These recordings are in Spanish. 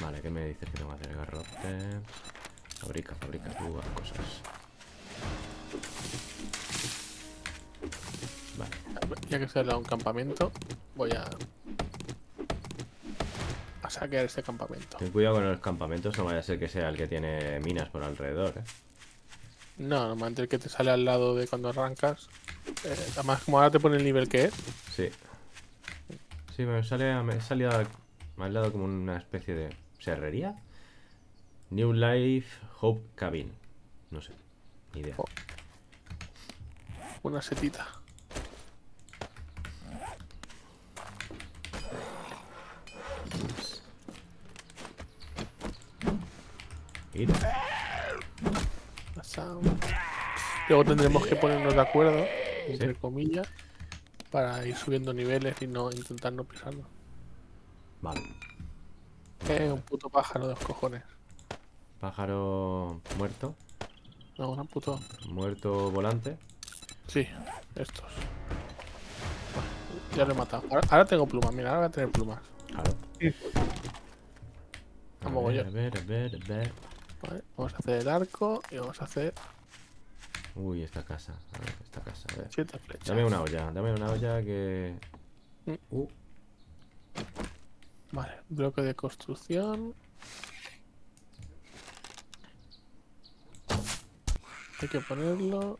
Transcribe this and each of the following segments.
Vale, ¿qué me dices que tengo que hacer? Garrote. Fabrica tú cosas. Vale. Ya que se ha dado un campamento, voy a saquear este campamento. Ten cuidado con los campamentos, no vaya a ser que sea el que tiene minas por alrededor, ¿eh? No, normalmente el que te sale al lado de cuando arrancas. Además, como ahora te pone el nivel que es. Sí. Sí, me salido al lado como una especie de serrería. New Life Hope Cabin. No sé, ni idea. Oh, una setita. Ir. Luego tendremos que ponernos de acuerdo, entre Sí. comillas, para ir subiendo niveles y no intentar no pisarlo. Vale. Un puto pájaro de los cojones. Pájaro muerto. No, un puto. Muerto volante. Sí, estos. Ya lo he matado. Ahora tengo plumas, mira, ahora voy a tener plumas. Claro. Vamos, A ver. Vale, vamos a hacer el arco y vamos a hacer Uy, esta casa. A ver, esta casa. A ver. 7 flechas. Dame una olla que... Vale, bloque de construcción. Hay que ponerlo.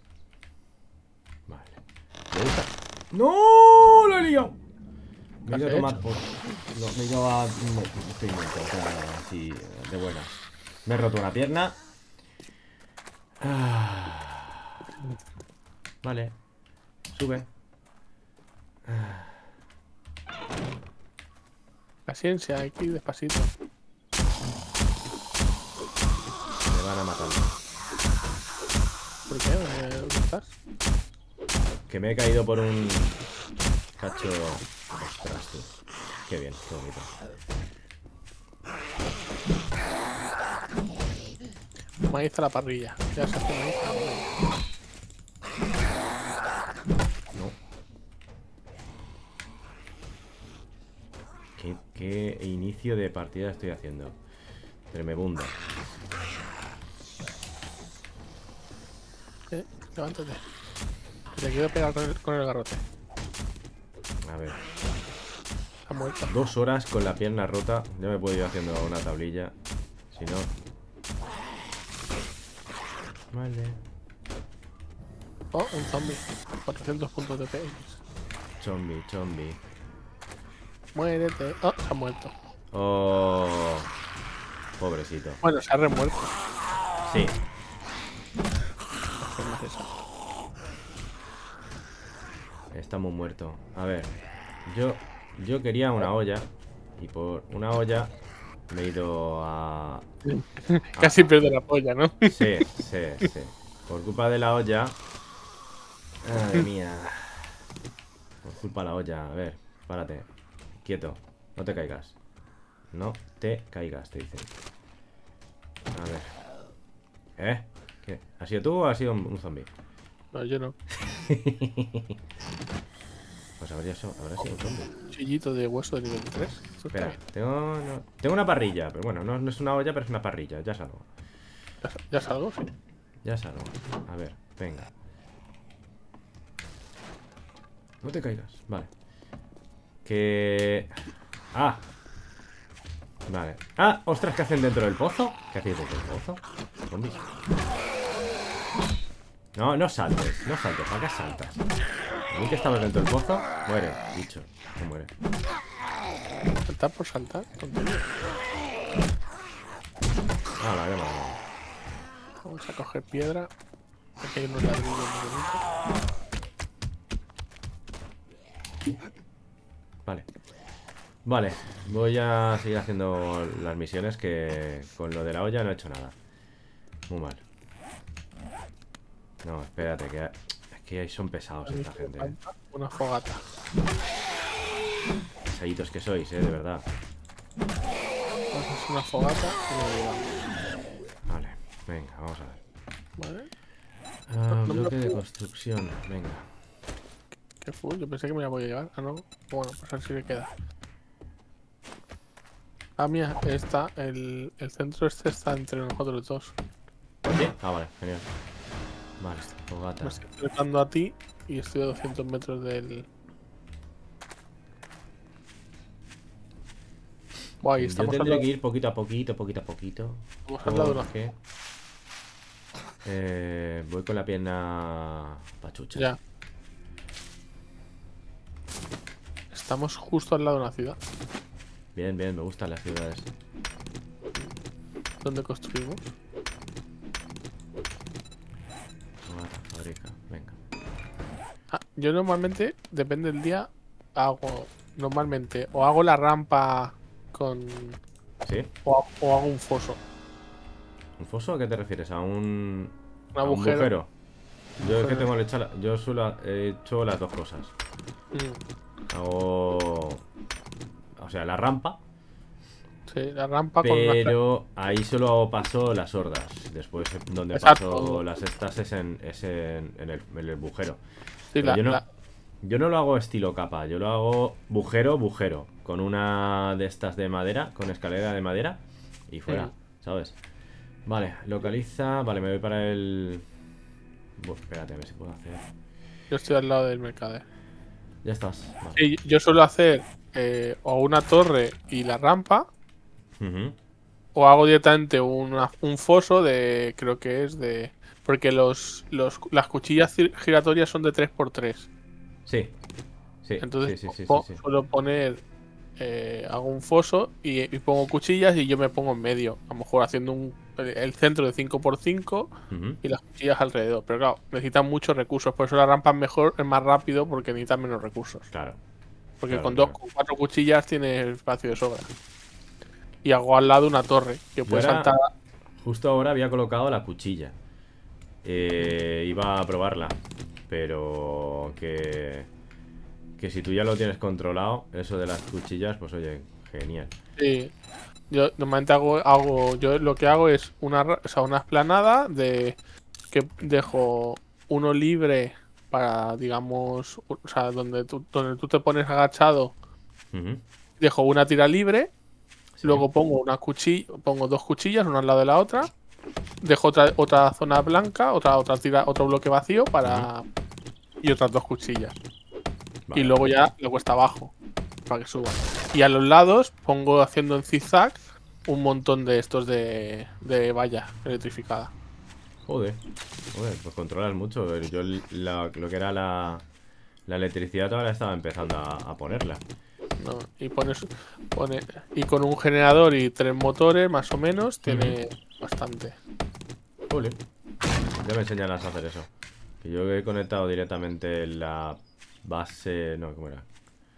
Vale. ¿Me gusta? ¡No! ¡Lo he liado! Me he ido a tomar por... No, me he ido a... No, estoy muerto, o sea, así, de buenas. Me he roto una pierna. Vale. Sube. Paciencia, hay que ir despacito. Me van a matar. ¿Por qué? ¿Dónde estás? Que me he caído por un... cacho... Ostras, tú. Qué bien, qué bonito. Maíz a la parrilla. Ya se hace maíz a la parrilla. No. ¿Qué inicio de partida estoy haciendo? Tremebunda. Levántate. Te quiero pegar con el garrote. A ver. Ha muerto. 2 horas con la pierna rota. Ya me puedo ir haciendo una tablilla. Si no... Vale. Oh, un zombie. 400 puntos de PS. Zombie. Muérete. Oh, se ha muerto. Oh. Pobrecito. Bueno, se ha remuerto. Sí. Hacer más eso. Estamos muertos. A ver. Yo quería una olla. Y por una olla me he ido a... Casi pierdo la polla, ¿no? Sí. Por culpa de la olla... Madre mía. Por culpa de la olla. A ver, párate. Quieto. No te caigas. No te caigas, te dicen. A ver. ¿Qué? ¿Has sido tú o has sido un zombie? No, yo no. Pues habrá sido un zombie. Chillito de hueso de nivel 3. Espera, tengo una parrilla. Pero bueno, no es una olla, pero es una parrilla. Ya salgo. ¿Ya salgo? Sí. Ya salgo. A ver, venga. No te caigas. Vale. Que... Ah. Vale. Ah, ostras, ¿qué hacen dentro del pozo? ¿Qué hacéis dentro del pozo? Zombies. No saltes. ¿Para qué saltas? A mí que estabas dentro del pozo. Muere, bicho. No muere. Saltar por saltar. Tontería. Ah, vale. Vamos a coger piedra. Aquí hay unos ladrillos muy bonitos. Vale, voy a seguir haciendo las misiones, que con lo de la olla no he hecho nada. Muy mal. No, espérate, que aquí son pesados esta gente. Una fogata. Pesaditos que sois, de verdad. Vamos a hacer una fogata y lo llevamos. Vale, venga, vamos a ver. Vale. Bloque de construcción, venga. ¿Qué fue? Yo pensé que me la voy a llevar. Ah, no. Bueno, pues así le queda. Ah, mira, el centro este está entre nosotros dos. ¿Sí? Ah, vale, genial. Vale, fogata. Me estoy acercando a ti y estoy a 200 metros del... Guay, Yo estamos al tendré lado, que ir poquito a poquito, poquito a poquito. estamos al lado de una... Porque voy con la pierna pachucha. Ya. Estamos justo al lado de una ciudad. Bien, bien, me gustan las ciudades. Donde construimos. Fogata, fabrica, venga. Ah, yo normalmente, depende del día, hago... Normalmente, o hago la rampa con... ¿Sí? O hago un foso. ¿Un foso? ¿A qué te refieres? ¿A un Un a un agujero. bujero? Yo es que Agujero. tengo hecho, yo solo he hecho las dos cosas. Mm, Hago, o sea, la rampa, sí, la rampa con una... pero ahí solo paso las hordas. Después donde Exacto. paso las estas es en el bujero. Sí, Pero yo no lo hago estilo capa, yo lo hago bujero, bujero. Con una de estas de madera, con escalera de madera y fuera, ¿sabes? Vale, localiza. Vale, me voy para el... espérate, a ver si puedo hacer. Yo estoy al lado del mercader. Ya estás. Vale. Sí, yo suelo hacer o una torre y la rampa, Ujú. o hago directamente un foso de... Creo que es de... Porque las cuchillas giratorias son de 3x3. Sí, sí, Entonces sí, sí, sí, sí, sí. suelo poner... hago un foso y pongo cuchillas y yo me pongo en medio. A lo mejor haciendo el centro de 5x5 Ujú. y las cuchillas alrededor. Pero claro, necesitan muchos recursos. Por eso la rampa es mejor, es más rápido porque necesitan menos recursos. Claro, Porque claro, con claro. con 4 cuchillas tienes espacio de sobra. Y hago al lado una torre que Yo puede ahora, saltar. justo ahora había colocado la cuchilla. Iba a probarla, pero que si tú ya lo tienes controlado, eso de las cuchillas, pues oye, genial. Sí. Yo normalmente yo lo que hago es o sea, una esplanada de que dejo uno libre para, digamos, o sea, donde tú te pones agachado, Ujú. dejo una tira libre, Sí. luego pongo dos cuchillas, una al lado de la otra, dejo otra zona blanca, otra tira, otro bloque vacío Ujú. y otras dos cuchillas. Y Vale. luego ya lo cuesta abajo para que suba. Y a los lados pongo haciendo en zigzag un montón de estos de valla electrificada. Joder, joder, pues controlas mucho. Yo lo que era la electricidad ahora estaba empezando a ponerla. ¿No? Y con un generador y 3 motores, más o menos, Ujú. tiene bastante. Joder, ya me enseñarás a hacer eso. Que yo he conectado directamente la base... No, ¿cómo era?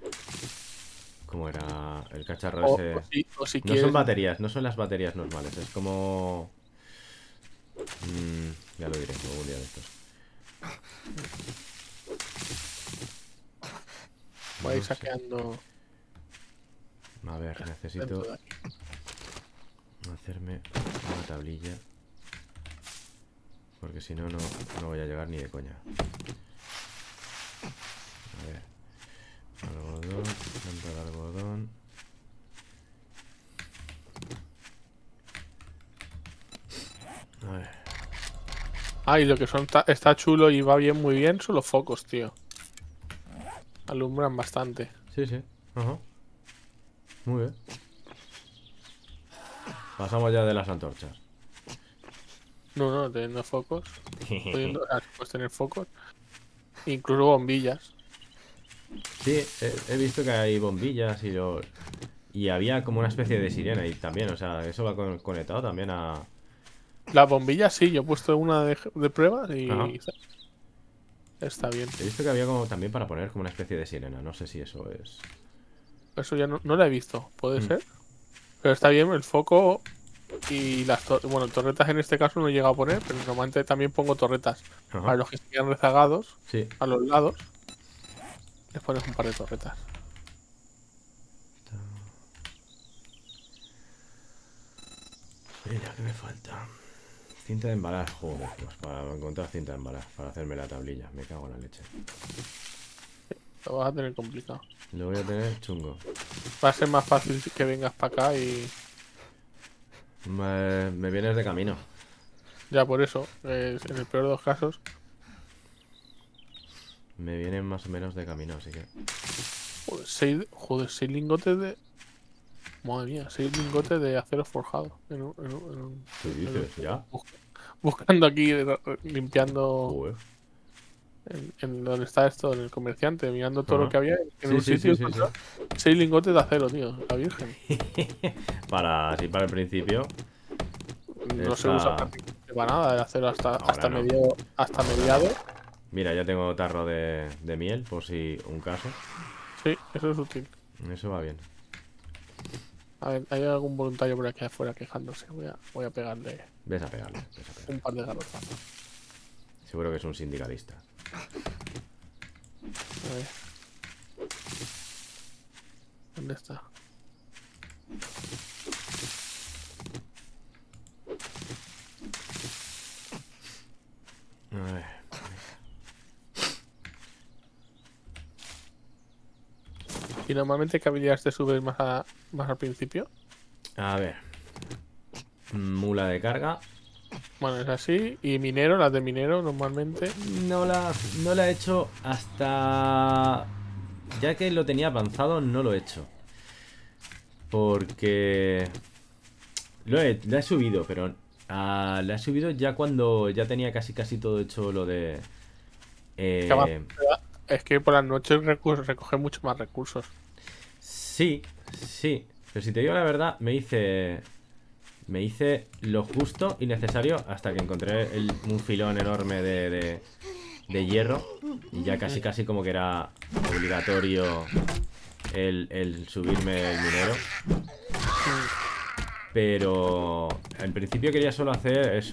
¿Cómo era el cacharro ese? O si No son quieres. baterías, no son las baterías normales. Es como... ya lo diré algún día de estos. Voy a ir No sé. saqueando A ver, dentro necesito de aquí. hacerme una tablilla. Porque si no, no voy a llegar ni de coña. A ver. Algodón, planta de algodón. A ver. Ah, y lo que está chulo y va bien, muy bien, son los focos, tío. Alumbran bastante. Sí, sí. Ajá. Muy bien. Pasamos ya de las antorchas. No, teniendo focos. Puedes tener focos. Incluso bombillas. Sí, he visto que hay bombillas y había como una especie de sirena y también, o sea, eso va conectado también a... Las bombillas sí, yo he puesto una de pruebas Ajá. y está bien. He visto que había como también para poner como una especie de sirena. No sé si eso es... Eso ya no la he visto, puede Mm. ser. Pero está bien, el foco y bueno, torretas en este caso no he llegado a poner, pero normalmente también pongo torretas. Ajá. Para los que estén rezagados, Sí. a los lados, les pones un par de torretas. Mira, ¿qué me falta? Cinta de embalar, joder, pues para encontrar cinta de embalar, para hacerme la tablilla. Me cago en la leche. Lo vas a tener complicado. Lo voy a tener chungo. Va a ser más fácil que vengas para acá y... Me vienes de camino. Ya por eso, en el peor de los casos... Me vienen más o menos de camino, así que... Joder, 6 lingotes de... Madre mía, 6 lingotes de acero forjado. ¿Qué dices? ¿Ya? Buscando aquí, limpiando Joder. en donde está esto, en el comerciante, mirando todo lo Ajá. que había. En un Sí, sitio sí. 6 lingotes de acero, tío, la virgen. Así para el principio. No se usa prácticamente para nada el acero Ahora hasta no. mediado. Mira, ya tengo tarro de miel, por si un caso. Sí, eso es útil. Eso va bien. A ver, hay algún voluntario por aquí afuera quejándose. Voy a pegarle Ves a pegarle. un par de garrotazos. Seguro que es un sindicalista. A ver. ¿Dónde está? A ver. ¿Y normalmente qué habilidades te subes más al principio? A ver. Mula de carga. Bueno, es así. Y minero, las de minero normalmente. No la he hecho hasta... Ya que lo tenía avanzado, no lo he hecho. Porque... La he subido, pero... la he subido ya cuando ya tenía casi todo hecho lo de... Es que por las noches recoge mucho más recursos. Sí. Pero si te digo la verdad, me hice lo justo y necesario hasta que encontré un filón enorme de hierro. Y ya casi como que era obligatorio el subirme el minero. Pero en principio quería solo hacer eso.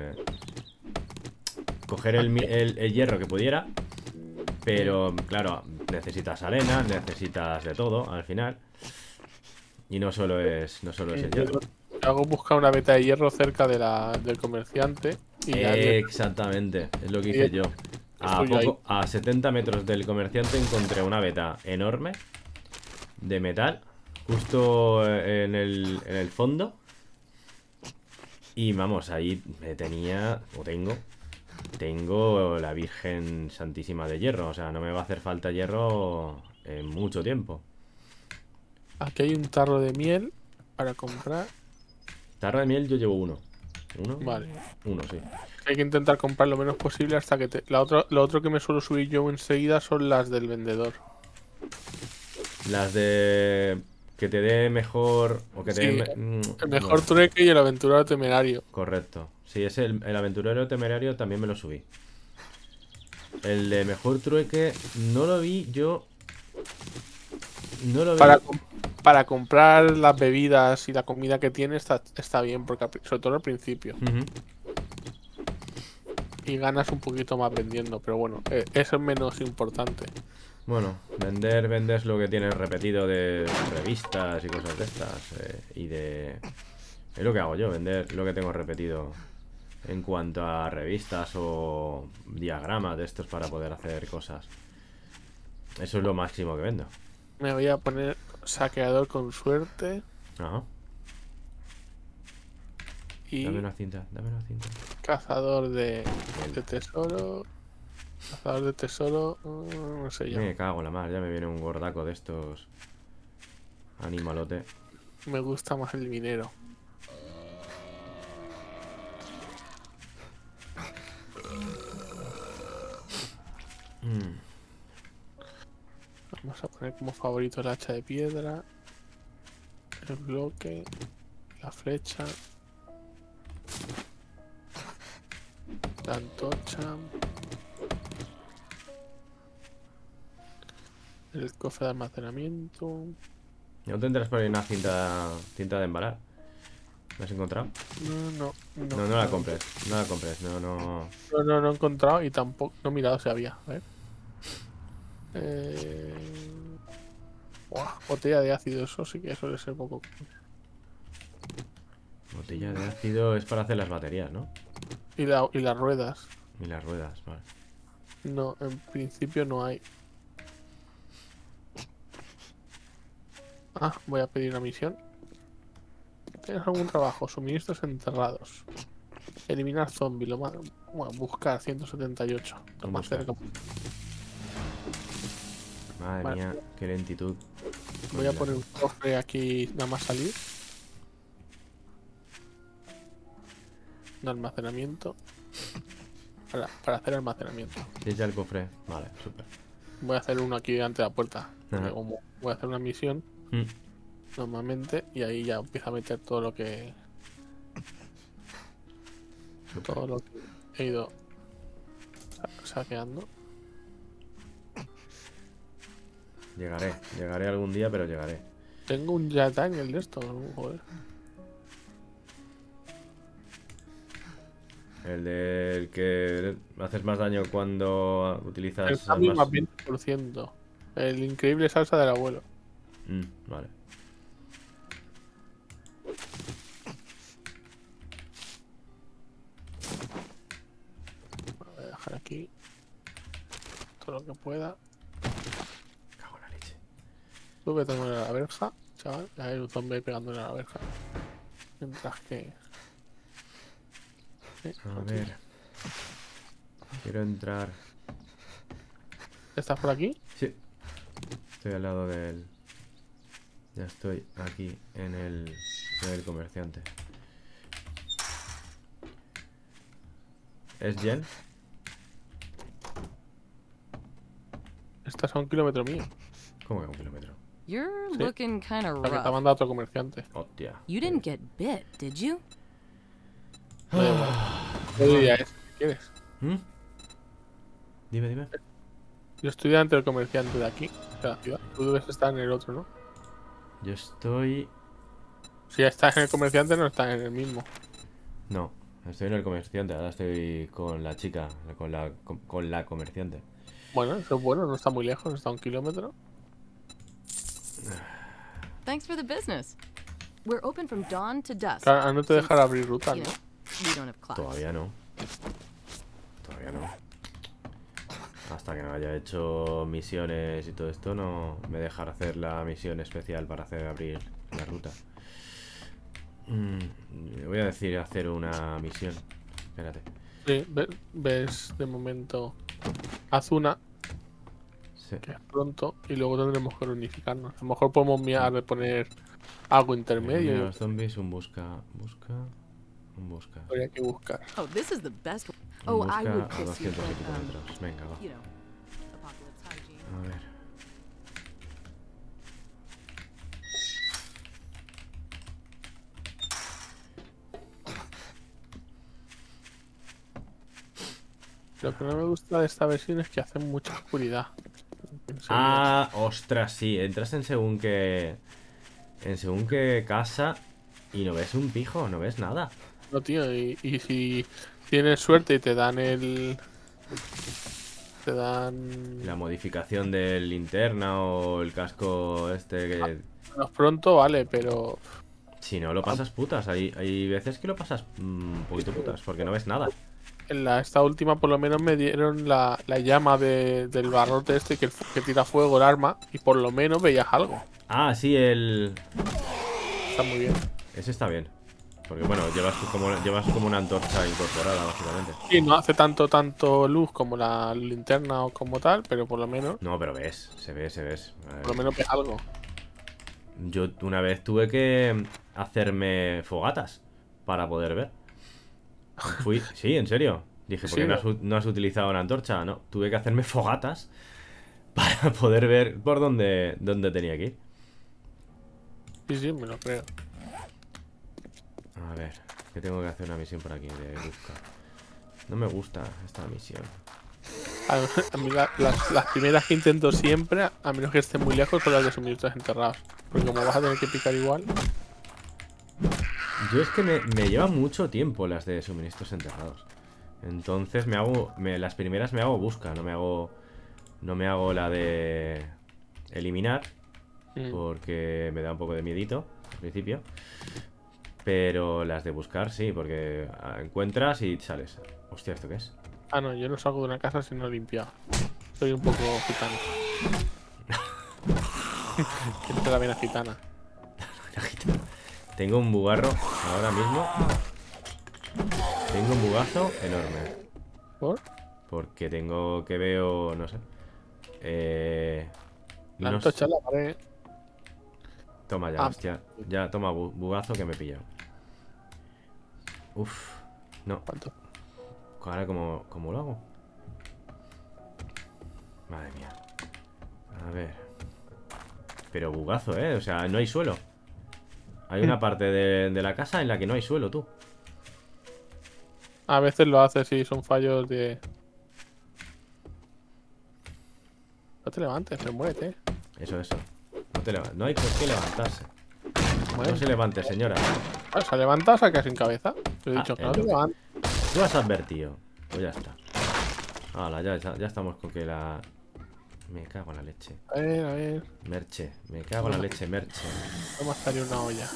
Coger el hierro que pudiera. Pero claro, necesitas arena, necesitas de todo al final. Y no solo es el hierro. Hago buscar una veta de hierro cerca del comerciante. Y Exactamente, es lo que hice yo. A 70 metros del comerciante encontré una veta enorme de metal, justo en el fondo. Y vamos, ahí tengo la Virgen Santísima de hierro. O sea, no me va a hacer falta hierro en mucho tiempo. Aquí hay un tarro de miel para comprar. Tarro de miel yo llevo uno. Vale. Uno, sí. Hay que intentar comprar lo menos posible hasta que lo otro que me suelo subir yo enseguida son las del vendedor. Las de... Que te dé mejor... O que te dé... El mejor trueque y el aventurero temerario. Correcto. Sí, ese el aventurero temerario también me lo subí. El de mejor trueque no lo vi yo... No lo vi... Para comprar las bebidas y la comida que tiene está bien, porque sobre todo al principio. Y ganas un poquito más vendiendo, pero bueno, eso es menos importante. Bueno, vendes lo que tienes repetido de revistas y cosas de estas. Es lo que hago yo, vender lo que tengo repetido en cuanto a revistas o diagramas de estos para poder hacer cosas. Eso es lo máximo que vendo. Me voy a poner saqueador con suerte. Ajá. Y Dame una cinta. cazador de tesoro. Cazador de tesoro. No sé yo. Me cago en la mar, ya me viene un gordaco de estos. Animalote. Me gusta más el minero. Vamos a poner como favorito el hacha de piedra, el bloque, la flecha, la antorcha, el cofre de almacenamiento. ¿No tendrás por ahí una cinta de embalar? ¿La has encontrado? No la compres. No he encontrado y tampoco no he mirado si había. A ver. Botella de ácido, eso sí que suele ser poco. Botella de ácido es para hacer las baterías, ¿no? Y las ruedas. Y las ruedas, vale. No, en principio no hay. Ah, voy a pedir una misión. ¿Tienes algún trabajo? Suministros enterrados. Eliminar zombies. Bueno, buscar 178. Lo más Buscar. cerca. Madre Vale. mía, qué lentitud. Voy a poner un cofre aquí nada más salir. Un almacenamiento. Para hacer almacenamiento. ¿Tienes ya el cofre? Vale, súper. Voy a hacer uno aquí delante de la puerta. Ajá. Porque como voy a hacer una misión Mm. normalmente y ahí ya empiezo a meter todo lo que he ido saqueando. Llegaré algún día, pero llegaré. Tengo un Jet Angel de esto, joder. El del que haces más daño cuando utilizas El cambio armas. más 20%. El increíble salsa del abuelo. Vale. Voy a dejar aquí todo lo que pueda. Cago en la leche. Tuve que tomar la verja, chaval. Hay un zombie pegándole a la verja. Mientras que. A ver. Quiero entrar. ¿Estás por aquí? Sí. Estoy al lado del. Ya estoy aquí en el comerciante. ¿Es Jen? Estás a 1 kilómetro mío. ¿Cómo que a 1 kilómetro? You're Sí. looking kind of La que te ha rough. mandado otro comerciante. Hostia. You didn't get bit, did you? No da igual. Yo diría eso, si quieres. ¿Mm? Dime. Yo estoy delante del comerciante de aquí, de la ciudad. Tú debes estar en el otro, ¿no? Yo estoy. Si ya estás en el comerciante, no estás en el mismo. No, estoy en el comerciante. Ahora estoy con la chica, con la comerciante. Bueno, eso es bueno, no está muy lejos, está a 1 kilómetro. Thanks for the business. We're open from dawn to dusk. Claro, no te dejará abrir ruta, You ¿no? know, we don't have class. Todavía no. Hasta que no haya hecho misiones y todo esto, no me dejará hacer la misión especial para abrir la ruta. Le voy a decir hacer una misión. Espérate. Sí, ves de momento. Haz una, Sí. que es pronto, y luego tendremos que unificarnos. A lo mejor podemos mirar de poner algo intermedio. Los zombies, un busca. Habría que buscar. Oh, this is the best. Un Oh, busca I would a kiss you, 200 but, kilómetros. Venga, va. you know, apocalypse hygiene. A ver. Lo que no me gusta de esta versión es que hace mucha oscuridad. Ah, ostras, sí. Entras en según qué. En según qué casa y no ves un pijo, no ves nada. No, tío, y si tienes suerte y te dan el. Te dan. La modificación del linterna o el casco este que. Menos pronto, vale, pero. Si no, lo pasas putas. Hay veces que lo pasas un poquito putas porque no ves nada. En esta última, por lo menos, me dieron la llama del barrote este que tira fuego el arma. Y por lo menos veías algo. Ah, sí, Está muy bien. ese está bien. Porque bueno, llevas como una antorcha incorporada, básicamente. Sí, no hace tanto luz como la linterna o como tal, pero por lo menos. No, pero se ve. Por lo menos ves algo. Yo una vez tuve que hacerme fogatas para poder ver. Sí, en serio. Dije, ¿por qué Sí, no has utilizado una antorcha? No, tuve que hacerme fogatas para poder ver por dónde tenía que ir. Sí, me lo creo. A ver, que tengo que hacer una misión por aquí de busca. No me gusta esta misión. A mí las primeras que intento siempre, a menos que estén muy lejos, son las de suministros enterrados. Porque como vas a tener que picar igual. Yo es que me lleva mucho tiempo las de suministros enterrados. Entonces las primeras me hago busca, no me hago la de eliminar, porque me da un poco de miedito al principio. Pero las de buscar sí, porque encuentras y sales. Hostia, ¿esto qué es? Ah, no, yo no salgo de una casa si no he limpiado. Soy un poco gitano. Entre la vena gitana. Tengo un bugarro ahora mismo. Tengo un bugazo enorme. ¿Por? Porque tengo que veo, no sé. La No antorcha sé. en la pared. Toma ya, Ah. hostia. Ya, toma, bugazo que me he pillado. Uf, no. ¿Cuánto? Ahora, ¿cómo lo hago? Madre mía. A ver. Pero bugazo, ¿eh? O sea, no hay suelo. Hay una parte de la casa en la que no hay suelo, tú. A veces lo hace si son fallos de. No te levantes, pero muérete. Eso. No hay por qué levantarse. Bueno, No se levante, señora. se ha levantado, se ha quedado sin cabeza. Te he dicho que es no te lo que- levantes. Tú has advertido. Pues ya está. Hala, ya estamos con que la... Me cago en la leche. A ver. Merche. Me cago en la leche, Merche. Vamos a salir una olla.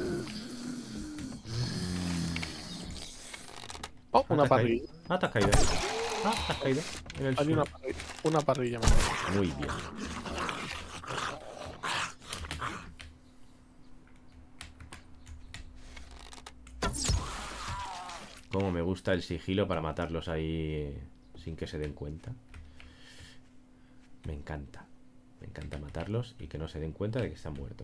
Oh, Ah, una te has parrilla. caído. Ah, te has caído. Ah, te has caído. En el Hay suelo. una parrilla más. Muy bien. Cómo me gusta el sigilo para matarlos ahí sin que se den cuenta. Me encanta. Me encanta matarlos y que no se den cuenta de que están muertos.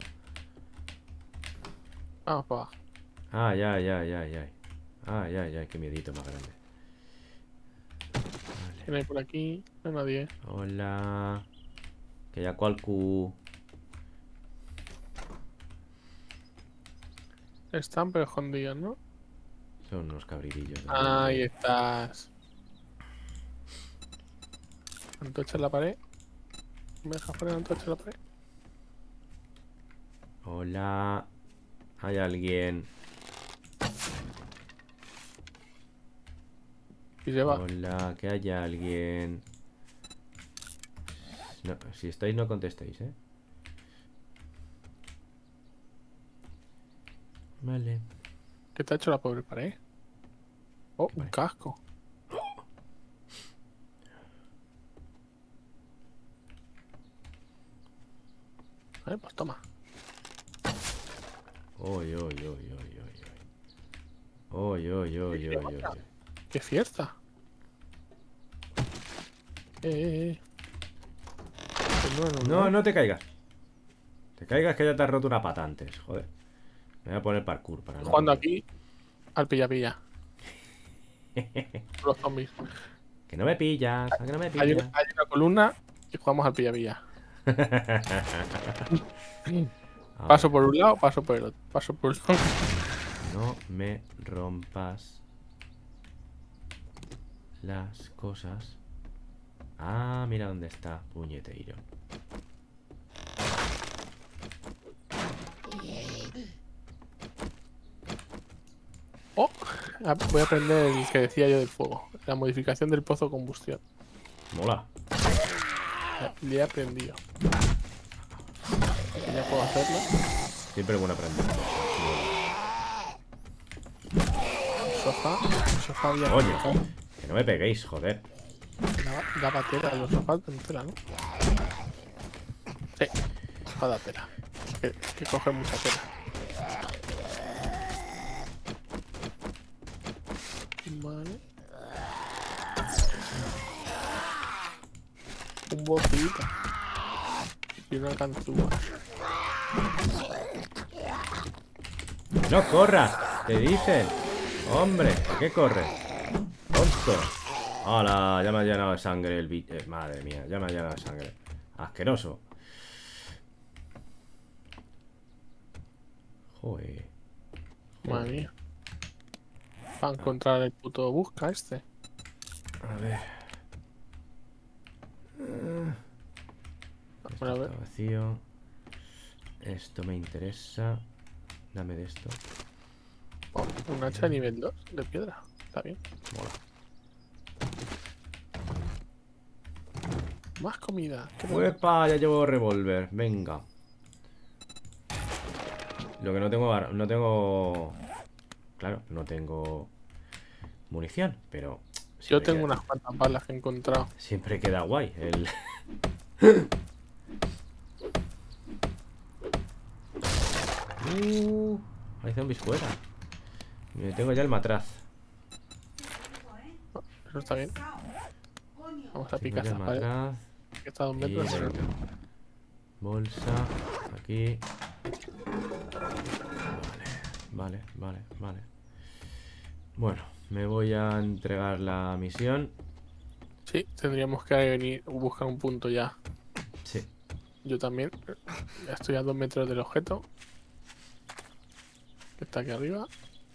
Vamos para abajo. Ay, ay, ay, ay, ay. Ay, ay, ay, qué miedito más grande. ¿Quién hay por aquí? No hay nadie. Hola. Que ya cualcu. Están pero escondidos, ¿no? Son unos cabridillos. ¿no? Ahí estás. Antorcha en la pared. ¿Me dejas poner antorcha en la pared? Hola. Hay alguien. Y se va. Hola, que haya alguien. No, si estáis, no contestéis, ¿eh? Vale. ¿Qué te ha hecho la pobre pared? Oh, un casco. Pues toma. Oy, oy, oy, oy, oy, oy. Oy, oy, oy, oy, oy. ¡Qué fiesta! Pues No, no te caigas. Te caigas que ya te has roto una pata antes, joder. Me voy a poner parkour para no. Jugando aquí al pilla-pilla. Los zombies. Que no me pillas, que no me Hay pillas. una columna y jugamos al pilla-pilla. A Paso ver, por un lado, paso por el otro. Paso por un lado. no me rompas las cosas. Ah, mira dónde está, puñeteiro. Oh, voy a aprender el que decía yo del fuego. La modificación del pozo de combustión. Mola. Le he aprendido. Ya puedo hacerlo. Siempre es bueno aprender. Sofá bien. Oye, que no me peguéis, joder. Daba tela, los sofás de tela, ¿no? Sí, sofá da tela. Que coge mucha tela. Vale. Un bocito. Y una ganzúa. ¡No corras! ¡Te dicen! ¡Hombre! ¿Por qué corres? ¡Tonto! ¡Hala! Ya me ha llenado de sangre el bicho. Madre mía, ya me ha llenado de sangre. Asqueroso. Joder. Madre mía. Para encontrar el puto busca este. A ver. Esto Bueno, a ver. está vacío. Esto me interesa. Dame de esto. Oh, un hacha nivel 2 de piedra. Está bien. Mola. Más comida. ¿Qué te- ¡Uepa! Ya llevo revólver. Venga. Lo que no tengo... No tengo... Claro, no tengo munición, pero... Yo siempre tengo queda- unas cuantas balas que he encontrado. Siempre queda guay el... Hay zombies fuera. Tengo ya el matraz. Eso está bien. Vamos a Tengo picar ya el esta pared. matraz. Que está a 2 Y metros. venga. Bolsa. Aquí. Vale. Bueno, me voy a entregar la misión. Sí, tendríamos que venir buscar un punto ya. Sí. Yo también. Ya estoy a 2 metros del objeto. Que está aquí arriba.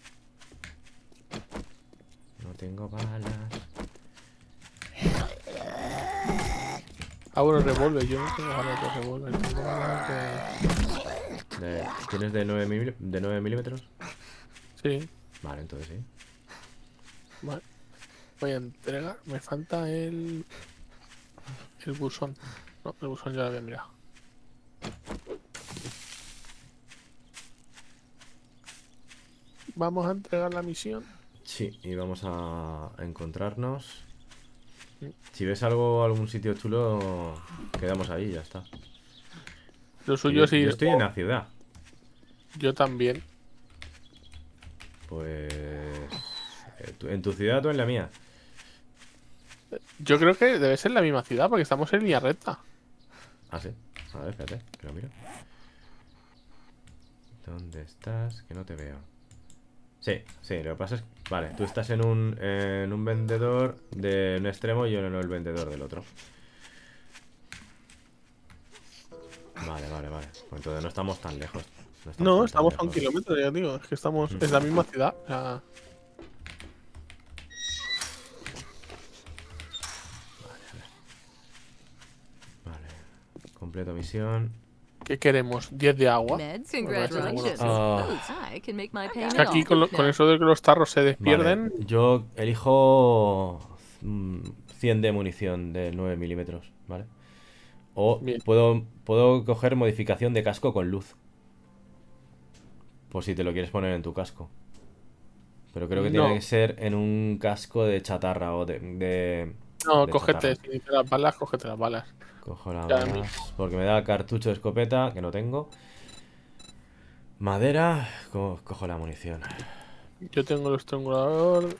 No tengo balas. Ah, bueno, revólver. Yo no tengo balas de revólver. Tengo balas de... ¿Tienes de 9 milímetros? Sí. Vale, entonces sí. Vale. Voy a entregar. Me falta el buzón. No, el buzón ya lo había mirado. Vamos a entregar la misión. Sí, y vamos a encontrarnos. Sí. Si ves algún sitio chulo, quedamos ahí y ya está. Lo suyo Yo, es ir. yo estoy en la ciudad. Yo también. Pues... en tu ciudad, tú en la mía. Yo creo que debe ser la misma ciudad porque estamos en línea recta. Ah, sí. A ver, espérate, que lo miro. ¿Dónde estás? Que no te veo. Sí, lo que pasa es... Vale, tú estás en un vendedor de un extremo y yo en el vendedor del otro. Vale. Pues entonces no estamos tan lejos. No, tan estamos a 1 lejos. kilómetro, ya digo. Es que estamos. Es la misma ciudad. O sea, Vale. Completo misión. ¿qué queremos? 10 de agua. Meds, Me parece congratulations. seguro. Oops, I can make my payment Es que aquí all. con eso de que los tarros se despierden. Vale, yo elijo 100 de munición de 9 milímetros, ¿vale? O Bien. puedo coger modificación de casco con luz. Por si te lo quieres poner en tu casco. Pero creo que No. tiene que ser en un casco de chatarra o de No, de cógete. chatarra. Si necesitas las balas, cógete las balas. Cojo las Ya, balas porque me da cartucho de escopeta, que no tengo. Madera, cojo la munición. Yo tengo el estrangulador.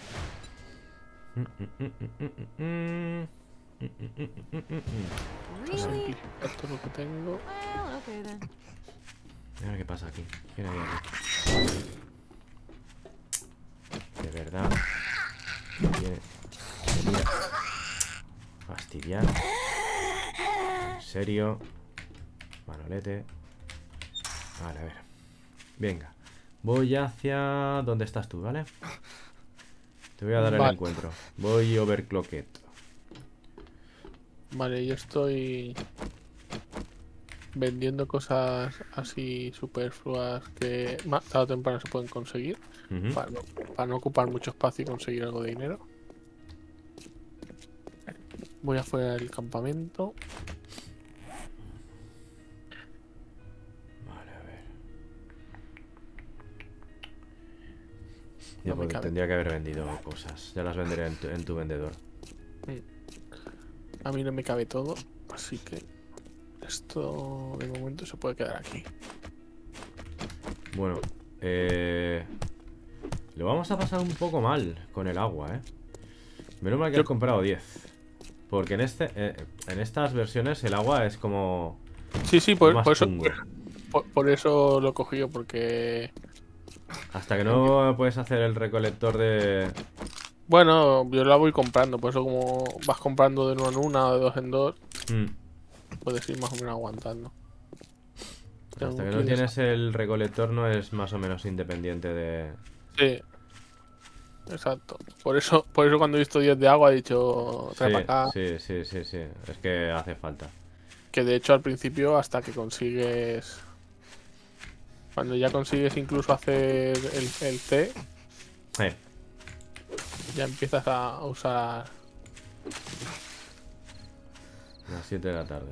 Really? Simplificar todo lo que tengo. Well, okay then. Mira qué pasa aquí. ¿Quién hay aquí? De verdad. Quería fastidiar. En serio. Manolete. Vale, a ver. Venga. Voy hacia... ¿Dónde estás tú, vale? Te voy a dar el Vale. encuentro. Voy overclocked. Vale, yo estoy vendiendo cosas así superfluas que tarde o temprano se pueden conseguir. Ujú. Para no ocupar mucho espacio y conseguir algo de dinero. Voy afuera del campamento. Vale, a ver. No me cabe. Tendría que haber vendido cosas. Ya las venderé en tu vendedor. A mí no me cabe todo, así que esto de momento se puede quedar aquí. Bueno, lo vamos a pasar un poco mal con el agua, ¿eh? Menos mal que Yo- he comprado 10. Porque en estas versiones el agua es como Sí, por más eso, chungo. por eso lo he cogido, porque Hasta que no puedes hacer el recolector de... bueno, yo la voy comprando, por eso como vas comprando de 1 en 1 o de 2 en 2, puedes ir más o menos aguantando. Tengo Hasta que que no ir tienes el recolector no es más o menos independiente de... Sí, exacto. Por eso cuando he visto 10 de agua he dicho trae para acá. Sí. Es que hace falta. Que de hecho al principio hasta que consigues... Cuando ya consigues incluso hacer el té, ya empiezas a usar... Las 7 de la tarde.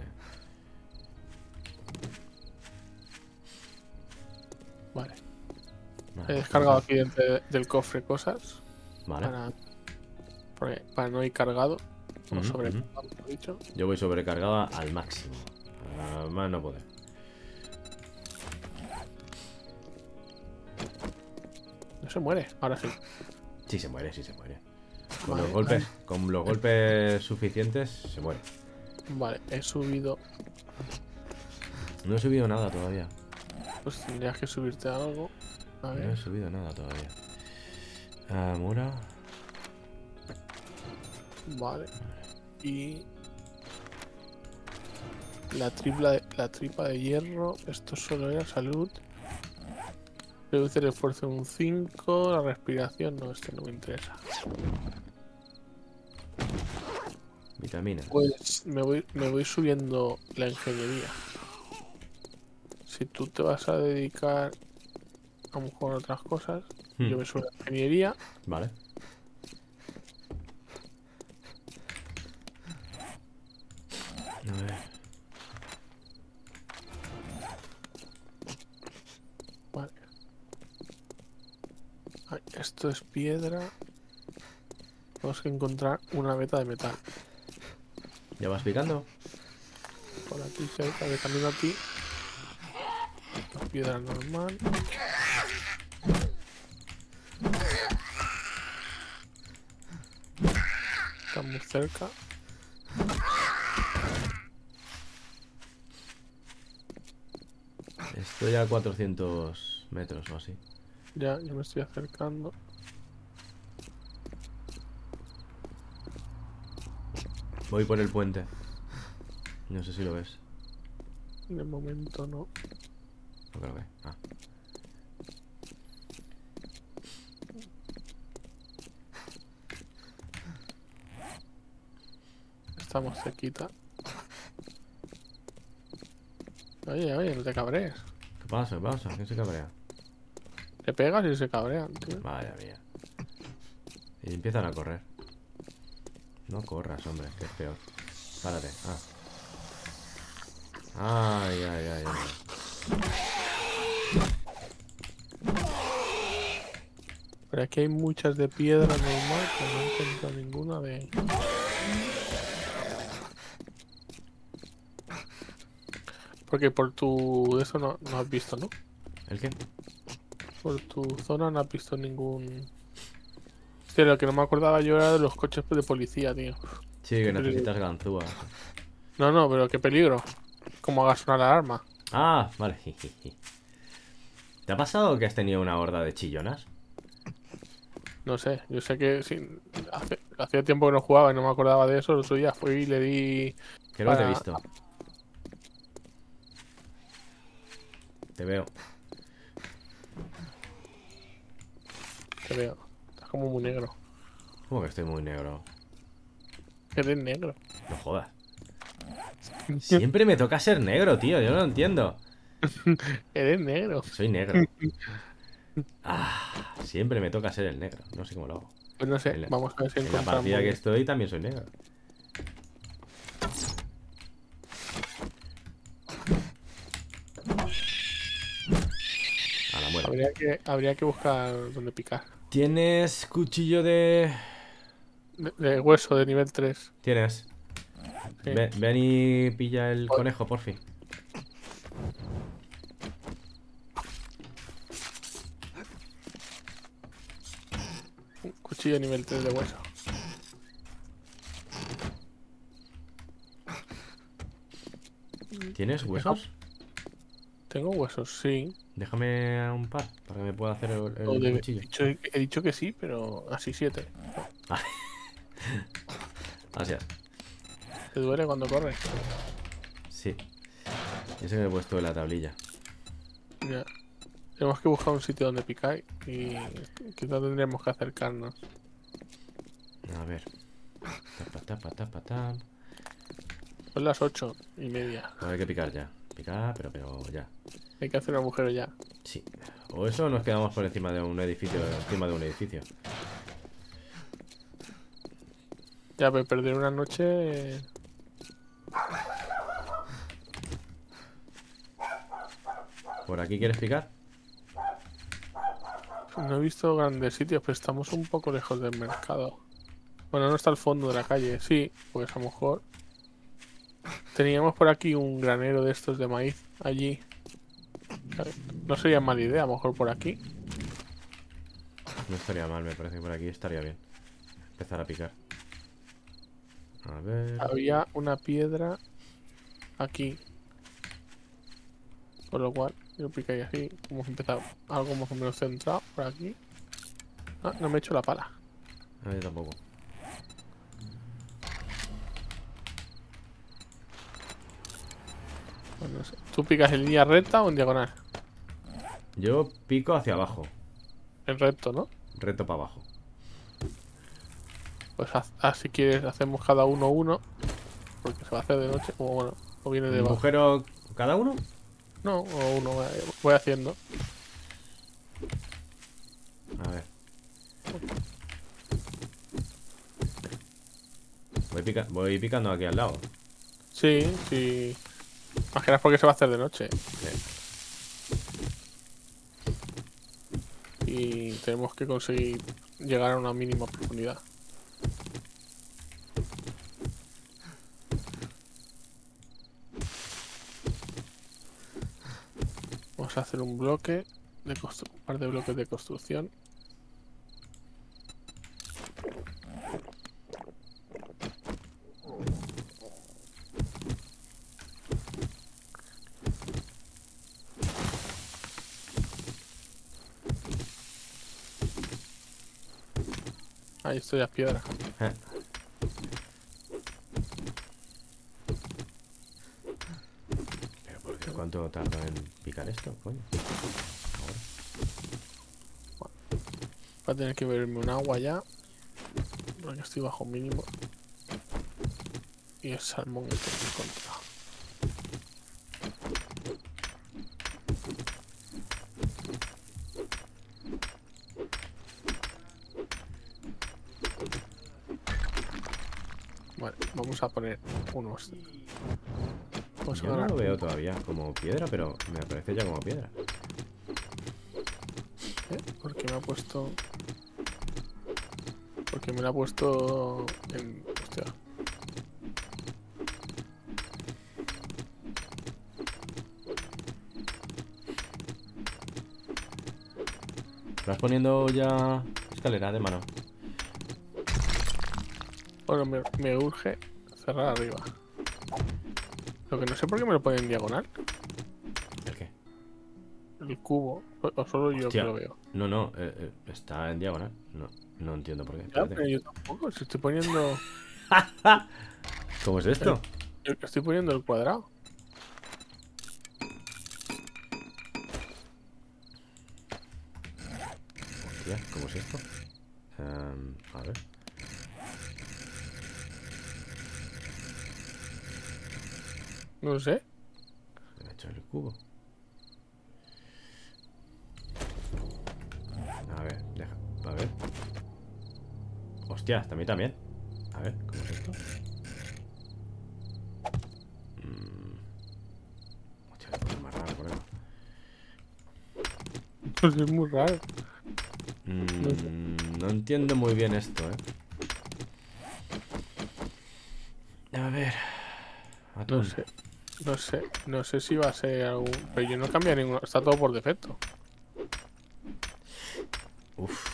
Vale. Vale, He descargado aquí dentro del cofre cosas Vale. para no ir cargado. O Ujú, sobrecargado, mejor dicho. Yo voy sobrecargada al máximo. Más no poder. se muere. Ahora sí. Sí se muere, sí se muere. Vale, Con los golpes suficientes se muere. Vale, he subido. No he subido nada todavía. Pues tendrías que subirte algo. A No he ver. subido nada todavía. Mura. Vale. Y. La tripa de hierro. Esto solo era salud. Reduce el esfuerzo en un 5. La respiración. No, este no me interesa. Vitaminas. Pues me voy subiendo la ingeniería. Si tú te vas a dedicar a lo mejor a otras cosas, yo me subo a la ingeniería. Vale. A ver. Vale. Ay, esto es piedra. Tenemos que encontrar una veta de metal. ¿Ya vas picando? Por aquí cerca de camino a ti. Piedra normal. Estamos cerca. Estoy a 400 metros o así. Ya me estoy acercando. Voy por el puente. No sé si lo ves. De momento no. No creo que. Ah. Estamos cerquita. Oye, no te cabrees. ¿Qué pasa? ¿Qué pasa? ¿Quién se cabrea? Le pegas y se cabrean, tío. Vaya mía. Y empiezan a correr. No corras, hombre, que es peor. Párate. Ay, ay, ay, ay. Pero aquí hay muchas de piedra normal, pero no encuentro ninguna de... Porque por tu... Eso no has visto, ¿no? ¿El qué? Por tu zona no has visto ningún... Hostia, lo que no me acordaba yo era de los coches de policía, tío. Sí, que necesitas ganzúas. No, pero qué peligro. Como hagas sonar la alarma. Ah, vale. ¿Te ha pasado que has tenido una horda de chillonas? No sé, yo sé que sí, hacía tiempo que no jugaba y no me acordaba de eso. El otro día fui y le di... Creo que te he para- visto. Te veo. Te veo. Estás como muy negro. ¿Cómo que estoy muy negro? Eres negro. No jodas. Siempre me toca ser negro, tío. Yo no lo entiendo. Eres negro. Soy negro. Siempre me toca ser el negro. No sé cómo lo hago. Pues no sé, En la- vamos a ver si En la encontramos... partida que estoy también soy negro. A la muerte. Habría que buscar dónde picar. ¿Tienes cuchillo de...? De hueso de nivel 3. Tienes. Sí. Ven y pilla el conejo, por fin. Un cuchillo de nivel 3 de hueso. ¿Tienes huesos? Tengo huesos, sí. Déjame un par para que me pueda hacer el O cuchillo. he dicho que sí, pero así 7. Gracias. ¿Te duele cuando corres? Sí. Ese me he puesto en la tablilla. Ya. Tenemos que buscar un sitio donde picar y quizás tendríamos que acercarnos. A ver. Tapa, tapa, tapa, tap. Son las 8:30. Pues hay que picar ya. Picar, pero ya. Hay que hacer un agujero ya. Sí. O eso nos quedamos por encima de un edificio. Encima de un edificio. Ya, pero perder una noche... ¿Por aquí quieres picar? No he visto grandes sitios, pero estamos un poco lejos del mercado. Bueno, no está al fondo de la calle, sí, pues a lo mejor... Teníamos por aquí un granero de estos de maíz, allí. No sería mala idea, a lo mejor por aquí. No estaría mal, me parece que por aquí estaría bien. Empezar a picar. A ver. Había una piedra aquí. Con lo cual, yo picaría así. Hemos empezado algo más o menos centrado por aquí. Ah, no me he hecho la pala. A ver, tampoco. Pues no sé. ¿Tú picas en línea recta o en diagonal? Yo pico hacia abajo. En recto, ¿no? Reto para abajo. Pues si quieres hacemos cada uno. Porque se va a hacer de noche. O bueno, o viene de ¿Un abajo. agujero cada uno? No, o uno. Voy haciendo. A ver. Voy picando aquí al lado. Sí, sí. Más que nada porque se va a hacer de noche. Sí. Y tenemos que conseguir llegar a una mínima profundidad. Vamos a hacer un bloque de un par de bloques de construcción. Ahí estoy a piedra. Eh. Pero ¿por qué? ¿Cuánto tarda en picar esto? Coño. Ahora. Va a tener que beberme un agua ya. Porque estoy bajo mínimo. Y el salmón que tengo encontrado. Vale, vamos a poner unos. Vamos a Yo no ganar. lo veo todavía como piedra, pero me aparece ya como piedra. Porque me ha puesto. Porque me la ha puesto en. Hostia. ¿Vas poniendo ya escalera de mano? Bueno, me urge cerrar arriba. Lo que no sé por qué me lo pone en diagonal. ¿El qué? El cubo. O solo yo que Hostia. lo veo. No, no, está en diagonal. No entiendo por qué. Ya, Espérate. pero yo tampoco. Si estoy poniendo. ¿Cómo es esto? Estoy poniendo el cuadrado. Hostia, ¿cómo es esto? A ver. No sé. Me he hecho el cubo. A ver, deja. A ver. Hostia, hasta a mí también. A ver, ¿cómo es esto? Hostia, qué cosa más rara, colega. Pues es muy raro. No entiendo muy bien esto, A ver. No sé. No sé. No sé si va a ser algún. Pero yo no cambio ninguno. Está todo por defecto. Uf.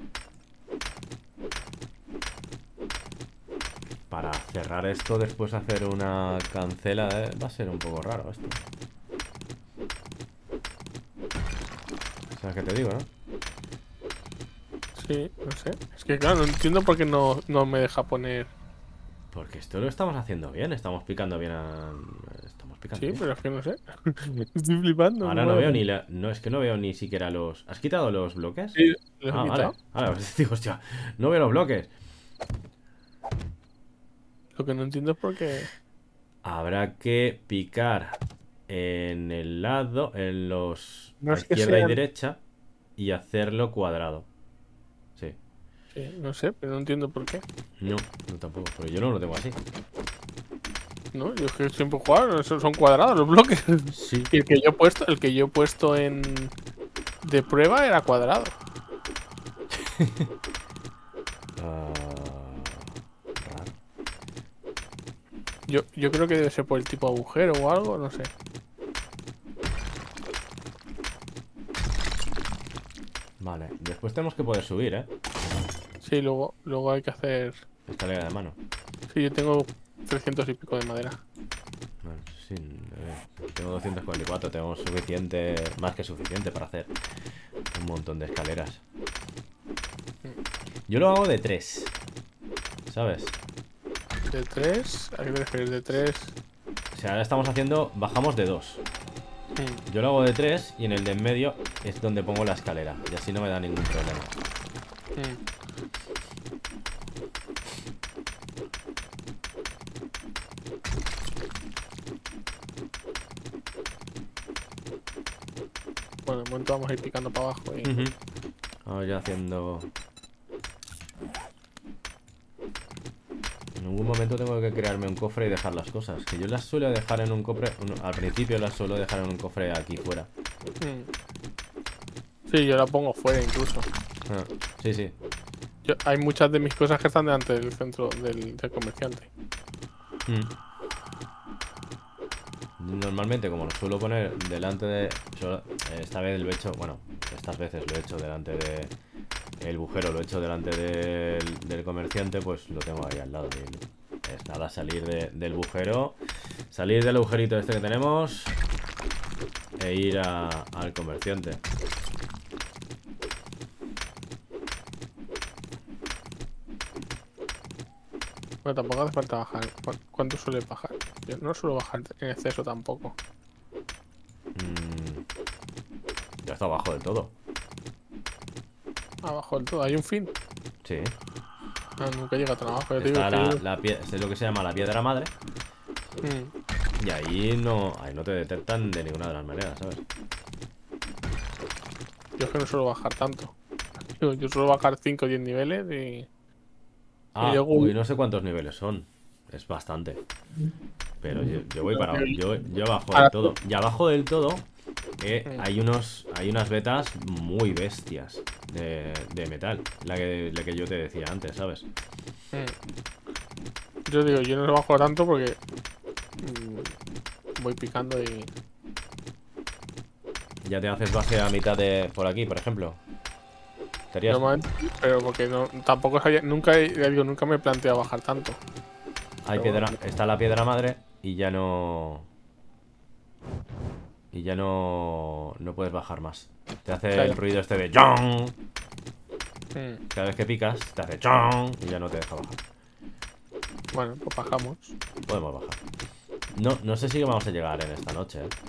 Para cerrar esto, después hacer una cancela, va a ser un poco raro esto. ¿Sabes qué te digo, no? Sí, no sé. Es que claro, no entiendo por qué no me deja poner. Porque esto lo estamos haciendo bien, estamos picando bien Estamos picando Sí, bien. pero es que no sé. Estoy flipando. Ahora no veo ni la... No, es que no veo ni siquiera los... ¿Has quitado los bloques? Sí, los he Ah, quitado. vale. Ahora, pues digo, hostia, no veo los bloques. Lo que no entiendo es por qué. Habrá que picar en el lado, en los... No a es que izquierda y sean- derecha y hacerlo cuadrado. Sí. Sí, no sé, pero no entiendo por qué. No, no tampoco, pero yo no lo tengo así. No, yo es que siempre he jugado, son cuadrados los bloques. Sí. Y el que yo he puesto en de prueba era cuadrado. Raro. Yo creo que debe ser por el tipo agujero o algo, no sé. Vale, Después tenemos que poder subir, ¿eh? Sí, luego hay que hacer... Escalera de mano. Sí, yo tengo 300 y pico de madera. Bueno, sí, tengo 244, tengo suficiente, más que suficiente para hacer un montón de escaleras. Yo lo hago de 3, ¿sabes? De 3, ¿a qué te refieres? De 3. O sea, ahora estamos haciendo, bajamos de 2. Yo lo hago de 3 y en el de en medio es donde pongo la escalera. Y así no me da ningún problema. Bueno, de momento vamos a ir picando para abajo. Vamos ya haciendo... En algún momento tengo que crearme un cofre y dejar las cosas. Que yo las suelo dejar en un cofre... Al principio las suelo dejar en un cofre aquí fuera. Sí, yo la pongo fuera incluso. Ah, sí, sí. Hay muchas de mis cosas que están delante del centro del comerciante. Normalmente, como lo suelo poner delante de... esta vez lo he hecho... Bueno, estas veces lo he hecho delante de... El bujero lo he hecho delante del comerciante, pues lo tengo ahí al lado. Es nada, salir del bujero, salir del agujerito este que tenemos e ir al comerciante. Bueno, tampoco hace falta bajar. ¿Cuánto suele bajar? Yo no suelo bajar en exceso tampoco. Ya está abajo del todo. Abajo del todo, ¿hay un fin? Sí. Nunca llega tan abajo. Ya te Está digo es lo que se llama la piedra madre. Y ahí no te detectan de ninguna de las maneras, ¿sabes? Yo es que no suelo bajar tanto. Yo suelo bajar 5 o 10 niveles y... Uy, no sé cuántos niveles son. Es bastante. Pero yo voy para... Yo abajo del todo. Y abajo del todo hay unas vetas muy bestias de metal. La que yo te decía antes, ¿sabes? Yo digo, yo no lo bajo tanto porque voy picando y... Ya te haces base a mitad de... Por aquí, por ejemplo. Pero porque no, tampoco sabía, nunca me he planteado bajar tanto. Hay piedra, está la piedra madre y ya no... No puedes bajar más. Te hace el ruido este de ¡Jong! Cada vez que picas, te hace ¡Jong! Y ya no te deja bajar. Bueno, pues bajamos. Podemos bajar. No sé si vamos a llegar en esta noche, ¿eh?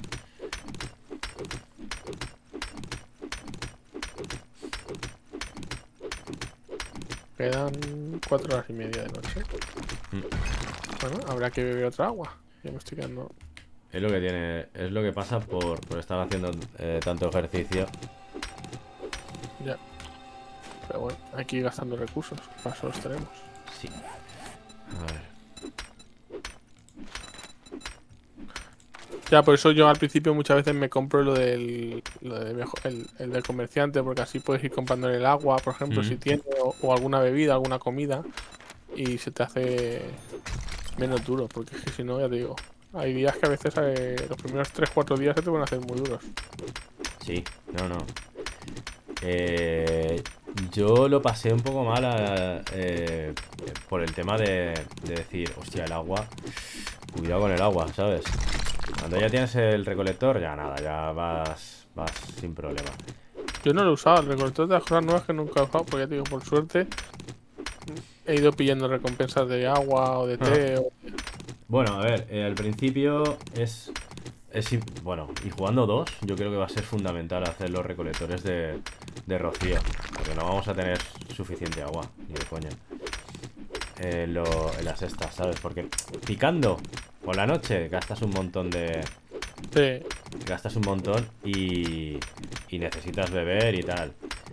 Quedan 4 horas y media de noche. Bueno, habrá que beber otra agua. Ya me estoy quedando... Es lo que tiene... Es lo que pasa por estar haciendo tanto ejercicio. Ya. Pero bueno, hay que ir gastando recursos. Para eso los tenemos. Sí. A ver. Ya, por eso yo al principio muchas veces me compro lo del comerciante, porque así puedes ir comprando el agua, por ejemplo, si tiene, o alguna bebida, alguna comida, y se te hace menos duro, porque es que si no, ya te digo, hay días que a veces los primeros 3-4 días se te van a hacer muy duros. Sí, no. Yo lo pasé un poco mal por el tema de decir, hostia, el agua, cuidado con el agua, ¿sabes? Cuando ya tienes el recolector, ya nada, ya vas sin problema. Yo no lo he usado, el recolector de las cosas nuevas que nunca he usado, porque ya te digo, por suerte he ido pillando recompensas de agua o de té. Bueno, a ver, al principio bueno, y jugando 2, yo creo que va a ser fundamental hacer los recolectores de rocío, porque no vamos a tener suficiente agua, ni de coña, en las estas, ¿sabes? Porque picando por la noche gastas un montón de... Sí. Gastas un montón y necesitas beber y tal.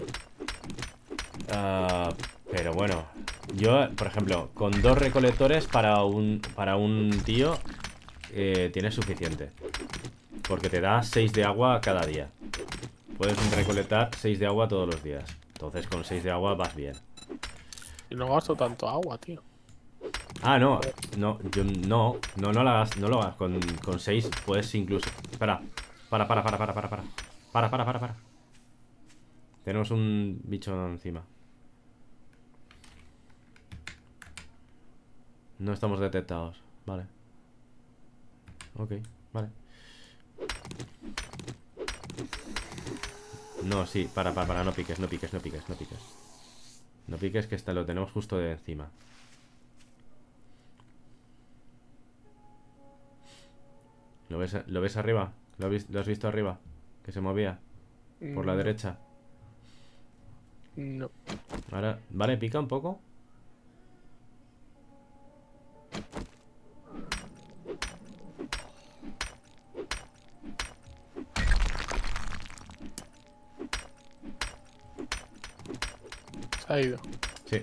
Pero bueno, yo, por ejemplo, con 2 recolectores para un tío tienes suficiente. Porque te da 6 de agua cada día. Puedes recolectar 6 de agua todos los días. Entonces con 6 de agua vas bien. Y no gasto tanto agua, tío. Ah, no, yo no lo hagas, con 6 puedes incluso... Para. Tenemos un bicho encima. No estamos detectados. Vale. Ok, vale. No, sí, para, no piques, no piques, no piques, no piques. No piques, que lo tenemos justo de encima. ¿Lo ves arriba? ¿Lo has visto arriba? Que se movía por la No. derecha. No. Ahora, vale, pica un poco. Se ha ido. Sí.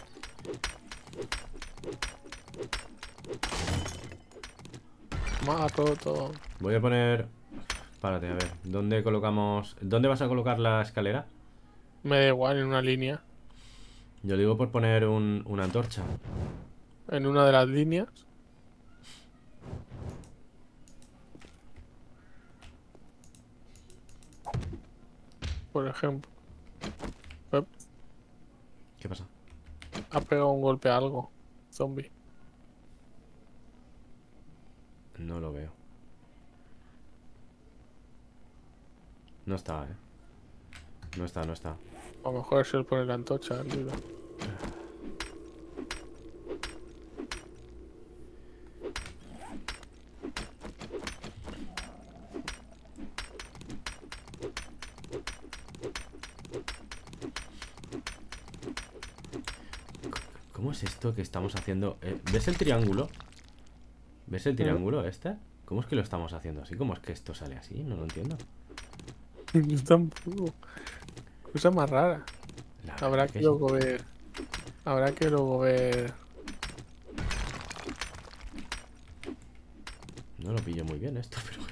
Mato todo. Voy a poner... Párate, a ver. ¿Dónde colocamos... ¿Dónde vas a colocar la escalera? Me da igual, en una línea. Yo digo por poner una antorcha. En una de las líneas. Por ejemplo. Ep, ¿Qué pasa? ha pegado un golpe a algo. Zombie. No lo veo. No está, No está, no está. A lo mejor es el poner la antorcha, el ruido. ¿Cómo es esto que estamos haciendo? ¿Ves el triángulo? ¿Ves el triángulo este? ¿Cómo es que lo estamos haciendo así? ¿Cómo es que esto sale así? No lo entiendo. Yo tampoco. Cosa más rara. La Habrá verdad que sí. luego ver. Habrá que luego ver. No lo pillo muy bien esto, pero...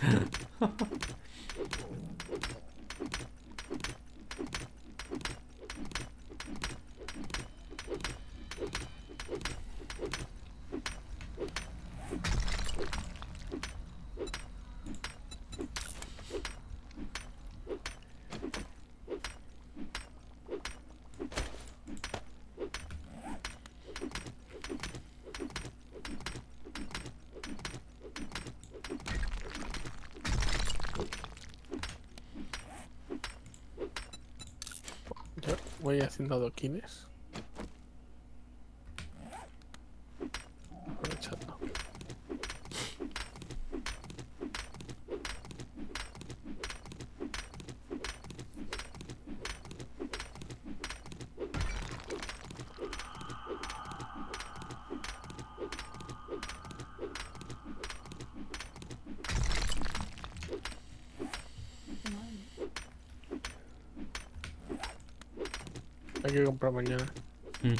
Yo voy haciendo adoquines. Aprovechando. Hay que comprar mañana. Mm.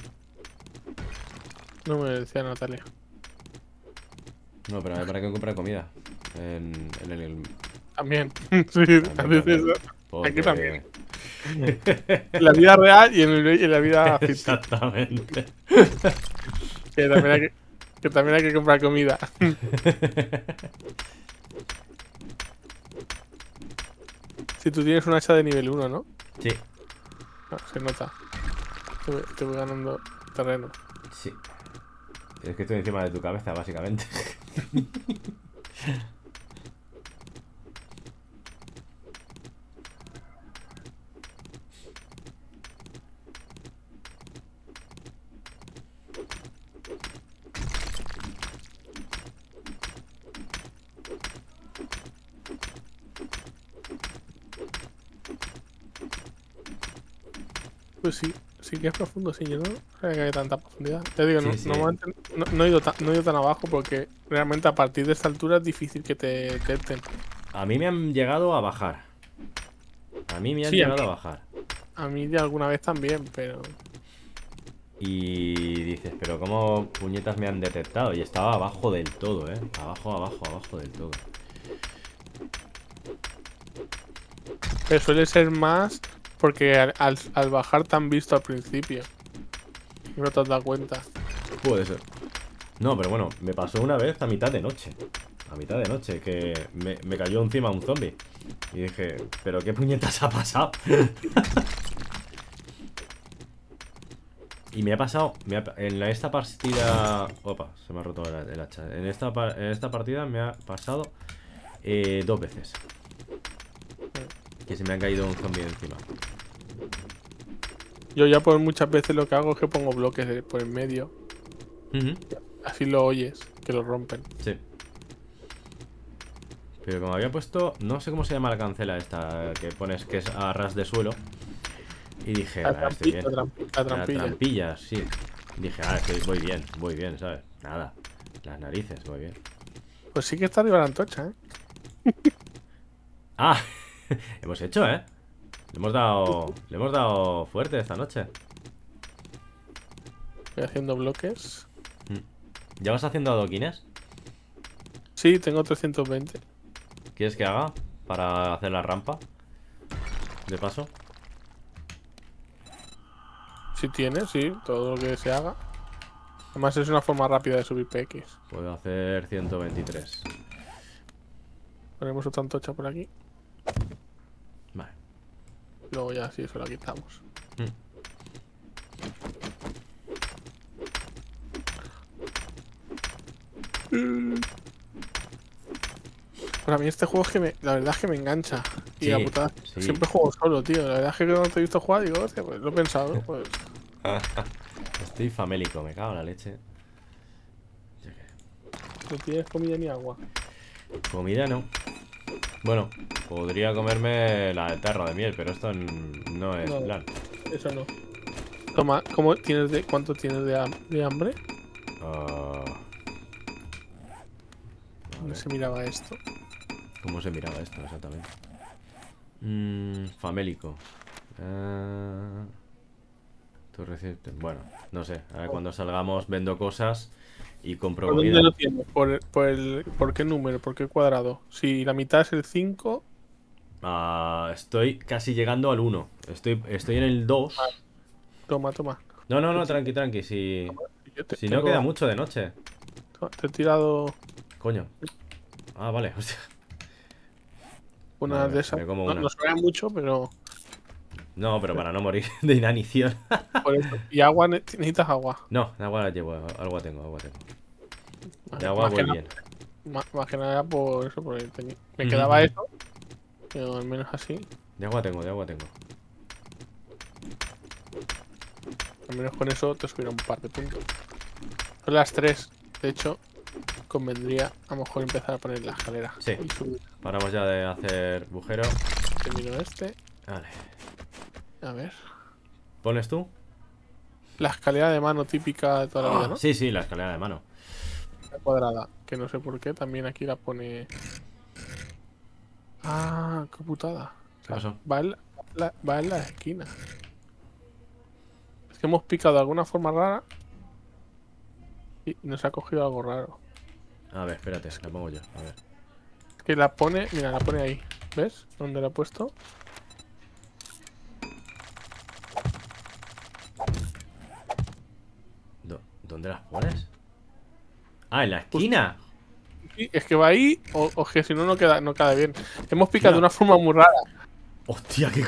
No me decía Natalia. No, pero habrá que comprar comida. En el... También. Sí, haces eso. Porque- Aquí también. En la vida real y en la vida ficticia. Exactamente. Que también hay que comprar comida. Si tú tienes un hacha de nivel 1, ¿no? Sí, Ah, se nota. Te voy ganando terreno. sí. Es que estoy encima de tu cabeza, básicamente. Pues sí, sí que es profundo, sí, yo no sabía que había tanta profundidad. Te digo, Sí, sí. no he ido tan abajo porque realmente a partir de esta altura es difícil que te detecten. A mí me han llegado a bajar. A mí me han Sí, llegado a bajar. A mí de alguna vez también, pero... Y dices, pero ¿cómo puñetas me han detectado? Y estaba abajo del todo, abajo del todo. Pero suele ser más porque al bajar te han visto al principio. Y no te has dado cuenta. Puede ser. No, pero bueno, me pasó una vez a mitad de noche. A mitad de noche, que me cayó encima un zombie. Y dije, ¿pero qué puñetas ha pasado? Y me ha pasado esta partida... Opa, se me ha roto el hacha. En esta partida me ha pasado 2 veces que se me ha caído un zombie encima. Yo ya por muchas veces lo que hago es que pongo bloques por en medio. Así lo oyes, que lo rompen. Sí. Pero como había puesto... No sé cómo se llama la cancela esta que pones que es a ras de suelo. Y dije, estoy bien. La trampilla. La trampilla, sí. Dije, voy bien, ¿sabes? Nada. Las narices, voy bien. Pues sí que está arriba la antorcha, ¿eh? Ah, hemos hecho, ¿eh? Le hemos dado fuerte esta noche. Voy haciendo bloques. ¿Ya vas haciendo adoquines? Sí, tengo 320. ¿Quieres que haga para hacer la rampa? De paso. Si tiene, sí, todo lo que se haga. Además es una forma rápida de subir PX. Puedo hacer 123. Ponemos otra antorcha por aquí. Vale. Luego ya sí, eso la quitamos. Para mí este juego es que la verdad es que me engancha. Y Sí, la putada, sí. siempre juego solo, tío. La verdad es que cuando te he visto jugar, digo, hostia, pues lo he pensado, pues. Estoy famélico, me cago en la leche. No tienes comida ni agua. Comida no. Bueno, podría comerme la de tarro de miel, pero esto no es No. plan. Eso no. Toma, ¿cuánto tienes de hambre? A ¿Dónde ver, se miraba esto? ¿cómo se miraba esto exactamente? Famélico. Tu receta. Bueno, no sé. A ver, cuando salgamos vendo cosas y compro ¿Por comida. dónde lo tienes? ¿Por qué número? ¿Por qué cuadrado? Si la mitad es el 5. Estoy casi llegando al 1. Estoy en el 2. Toma. No, tranqui. Si no tengo- queda mucho de noche. Te he tirado Coño. Vale, hostia. una Vale, de esas. me como No, una. no suena mucho, pero. No, pero para no morir de inanición. Por eso. Y agua, necesitas agua. No, de agua la llevo. Agua tengo. Vale, De agua más que voy nada- bien. Más que nada por eso, porque me Ujú. quedaba eso. Pero al menos así. De agua tengo. Al menos con eso te subirá un par de puntos. Son las 3. De hecho, convendría a lo mejor empezar a poner la escalera. Sí. Y subir. Paramos ya de hacer bujero. Termino este. Vale. A ver. ¿Pones tú? La escalera de mano típica de toda la vida, ¿no? Sí, la escalera de mano. La cuadrada. Que no sé por qué. También aquí la pone. Ah, qué putada. ¿Qué pasó? Va en la esquina. Es que hemos picado de alguna forma rara. Y nos ha cogido algo raro. A ver, espérate, la pongo yo. A ver. Es que la pone. Mira, la pone ahí. ¿Ves? ¿Dónde la he puesto? ¿Dónde las pones? En la esquina. Sí, es que va ahí. O es que si no, no queda bien. Hemos picado Mira. de una forma muy rara. Hostia, qué.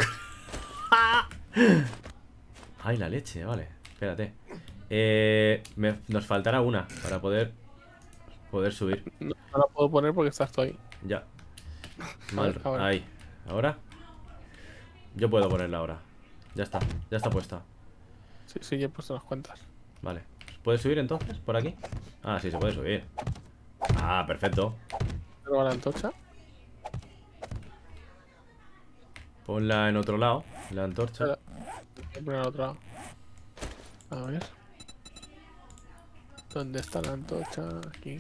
Ay, la leche, vale. Espérate. Nos faltará una para poder subir. No la puedo poner porque estás tú ahí. Ya. Vale, ahora. Ahí. ¿Ahora? Yo puedo ponerla ahora. Ya está puesta. Sí, ya he puesto unas cuantas. Vale. ¿Puedes subir entonces? ¿Por aquí? Sí, se puede subir. Perfecto. Pero la antorcha. Ponla en otro lado, la antorcha. Voy a poner al otro lado. A ver. ¿Dónde está la antorcha? Aquí.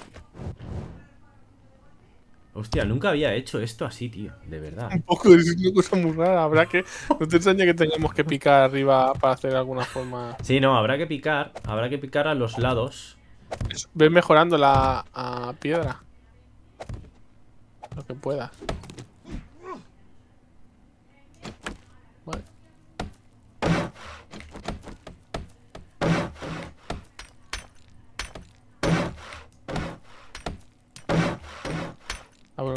Hostia, nunca había hecho esto así, tío. De verdad. Un poco, es una cosa muy rara. Habrá que. No te enseña que tengamos que picar arriba para hacer alguna forma. Sí, no, habrá que picar a los lados. Ves mejorando la piedra. Lo que puedas. Vale.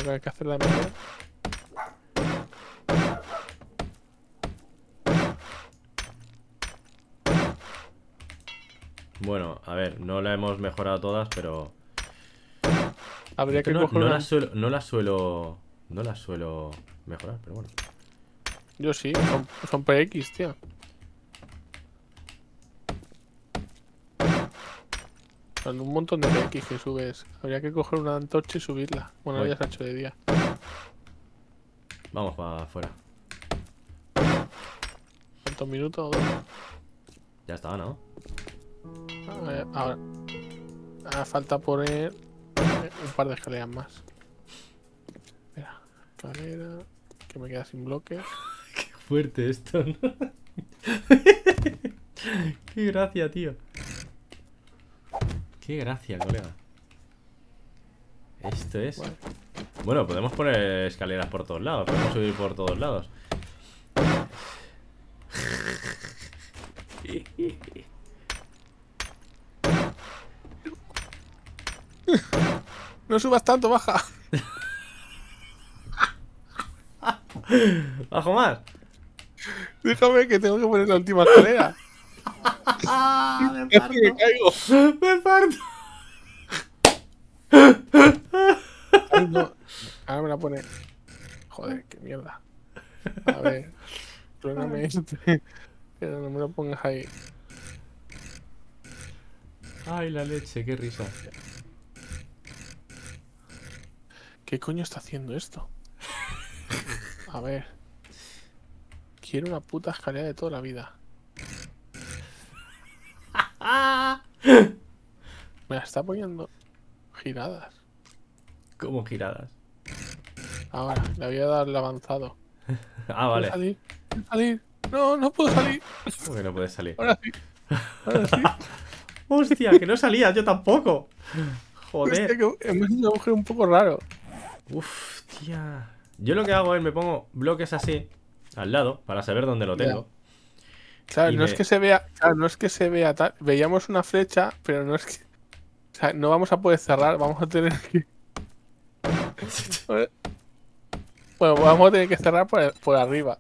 que hay que hacer la media. Bueno, a ver, no la hemos mejorado todas, pero... Habría que no, coger no una... No las suelo mejorar, pero bueno. Yo sí, son PX, tío. Son un montón de PX que subes. Habría que coger una antorcha y subirla. Bueno, Voy. ya se ha hecho de día. Vamos para afuera. ¿Cuántos minutos? Ya está, ¿no? Ahora. Falta poner un par de escaleras más. Espera, escalera. Que me queda sin bloques. Fuerte esto, ¿no? Qué gracia, tío. Qué gracia, colega. Esto es... Vale. Bueno, podemos poner escaleras por todos lados. Podemos subir por todos lados. No subas tanto, baja. ¡Bajo más! Déjame que tengo que poner la última escalera. ¡Ah! Casi me caigo. ¡Me parto! Ay, no. Ahora me la pone. Joder, qué mierda. A ver. Truéname este. Pero no me lo pongas ahí. ¡Ay, la leche! ¡Qué risa! ¿Qué coño está haciendo esto? A ver. Quiero una puta escalera de toda la vida. Me la está poniendo giradas. ¿Cómo giradas? Ahora, le voy a dar el avanzado. Ah, ¿Puedo vale. salir? ¿Puedo salir? No, no puedo salir. ¿Cómo que no puedes salir? Ahora sí. Ahora sí. ¡Hostia! ¡Que no salía! ¡Yo tampoco! Hostia, ¡Joder! que hemos hecho un agujero un poco raro. ¡Uf, tía! Yo lo que hago es me pongo bloques así al lado para saber dónde lo tengo. Claro, Y no me- es que se vea, claro, no es que se vea tal. Veíamos una flecha, pero no es que. O sea, no vamos a poder cerrar, vamos a tener que. Bueno, vamos a tener que cerrar por arriba.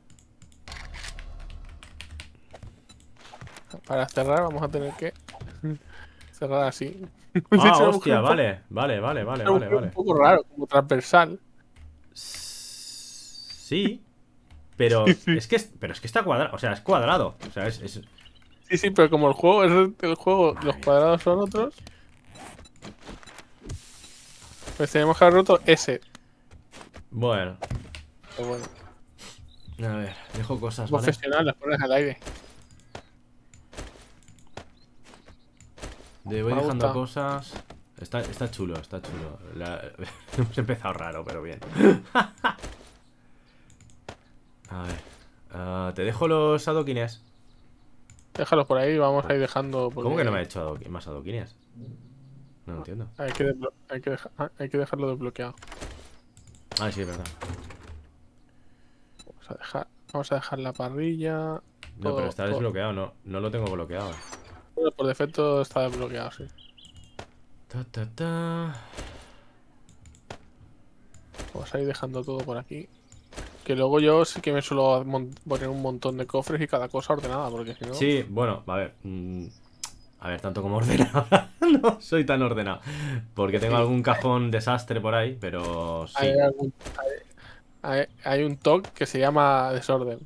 Para cerrar vamos a tener que cerrar así. Ah, Es un hostia, agujero vale. un poco raro, como transversal. Sí, pero Sí, sí. pero es que está cuadrado, o sea, es cuadrado. O sea, Sí, sí, pero como el juego es el juego, Madre los mía. cuadrados son otros. Pues tenemos que haber roto ese. Bueno, Pero bueno, a ver, dejo cosas, ¿vale? profesional, las pones al aire. Voy Me dejando gusta. cosas. Está chulo. Hemos empezado raro, pero bien. A ver. Te dejo los adoquines. Déjalos por ahí, vamos a ir dejando. ¿Cómo que no me ha hecho más adoquines? No lo entiendo. Hay que dejarlo desbloqueado. Ah, sí, es verdad. Vamos a dejar la parrilla. No, todo- pero está todo. desbloqueado, no lo tengo bloqueado. Bueno, por defecto está desbloqueado, sí. Ta. Vamos a ir dejando todo por aquí. Que luego yo sí que me suelo poner un montón de cofres y cada cosa ordenada, porque si no. Sí, bueno, a ver. A ver, tanto como ordenado. No soy tan ordenado. Porque tengo Sí. algún cajón desastre por ahí, pero sí. Hay un TOC que se llama desorden.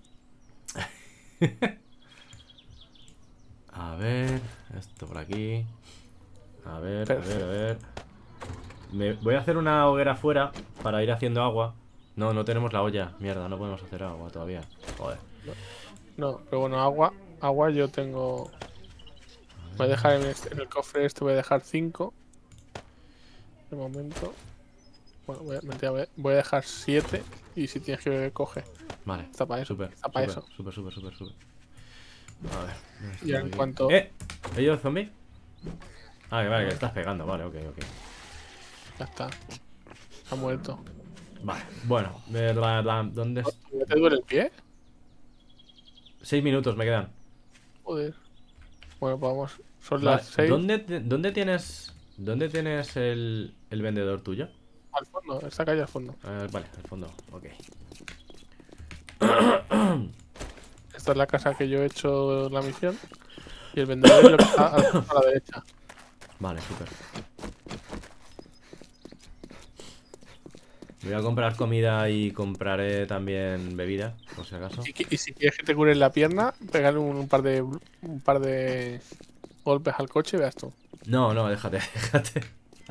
A ver, esto por aquí. A ver. Voy a hacer una hoguera afuera para ir haciendo agua. No tenemos la olla. Mierda, no podemos hacer agua todavía. Joder. No, pero bueno, agua yo tengo. Voy a dejar en el cofre este, voy a dejar 5. De momento. Bueno, voy a dejar 7. Y si tienes que beber, coge. Vale. Está para eso. Súper. Está para eso. Súper. A ver. Y en aquí. cuanto. ¿He ido zombie? Ah, que vale, que estás pegando. Vale, ok. Ya está. Ha muerto. Vale, bueno. ¿Dónde? ¿Ya te duele el pie? 6 minutos me quedan. Joder. Bueno, pues vamos. Son Vale, las 6. ¿Dónde tienes el vendedor tuyo? Al fondo. fondo, esta calle al fondo. Vale, al fondo, ok. Esta es la casa que yo he hecho la misión. Y el vendedor es lo que está a la derecha. Vale, súper. Voy a comprar comida y compraré también bebida, por si acaso. Y si quieres que te cures la pierna, pegarle un par de golpes al coche y veas tú. No, no, déjate, déjate.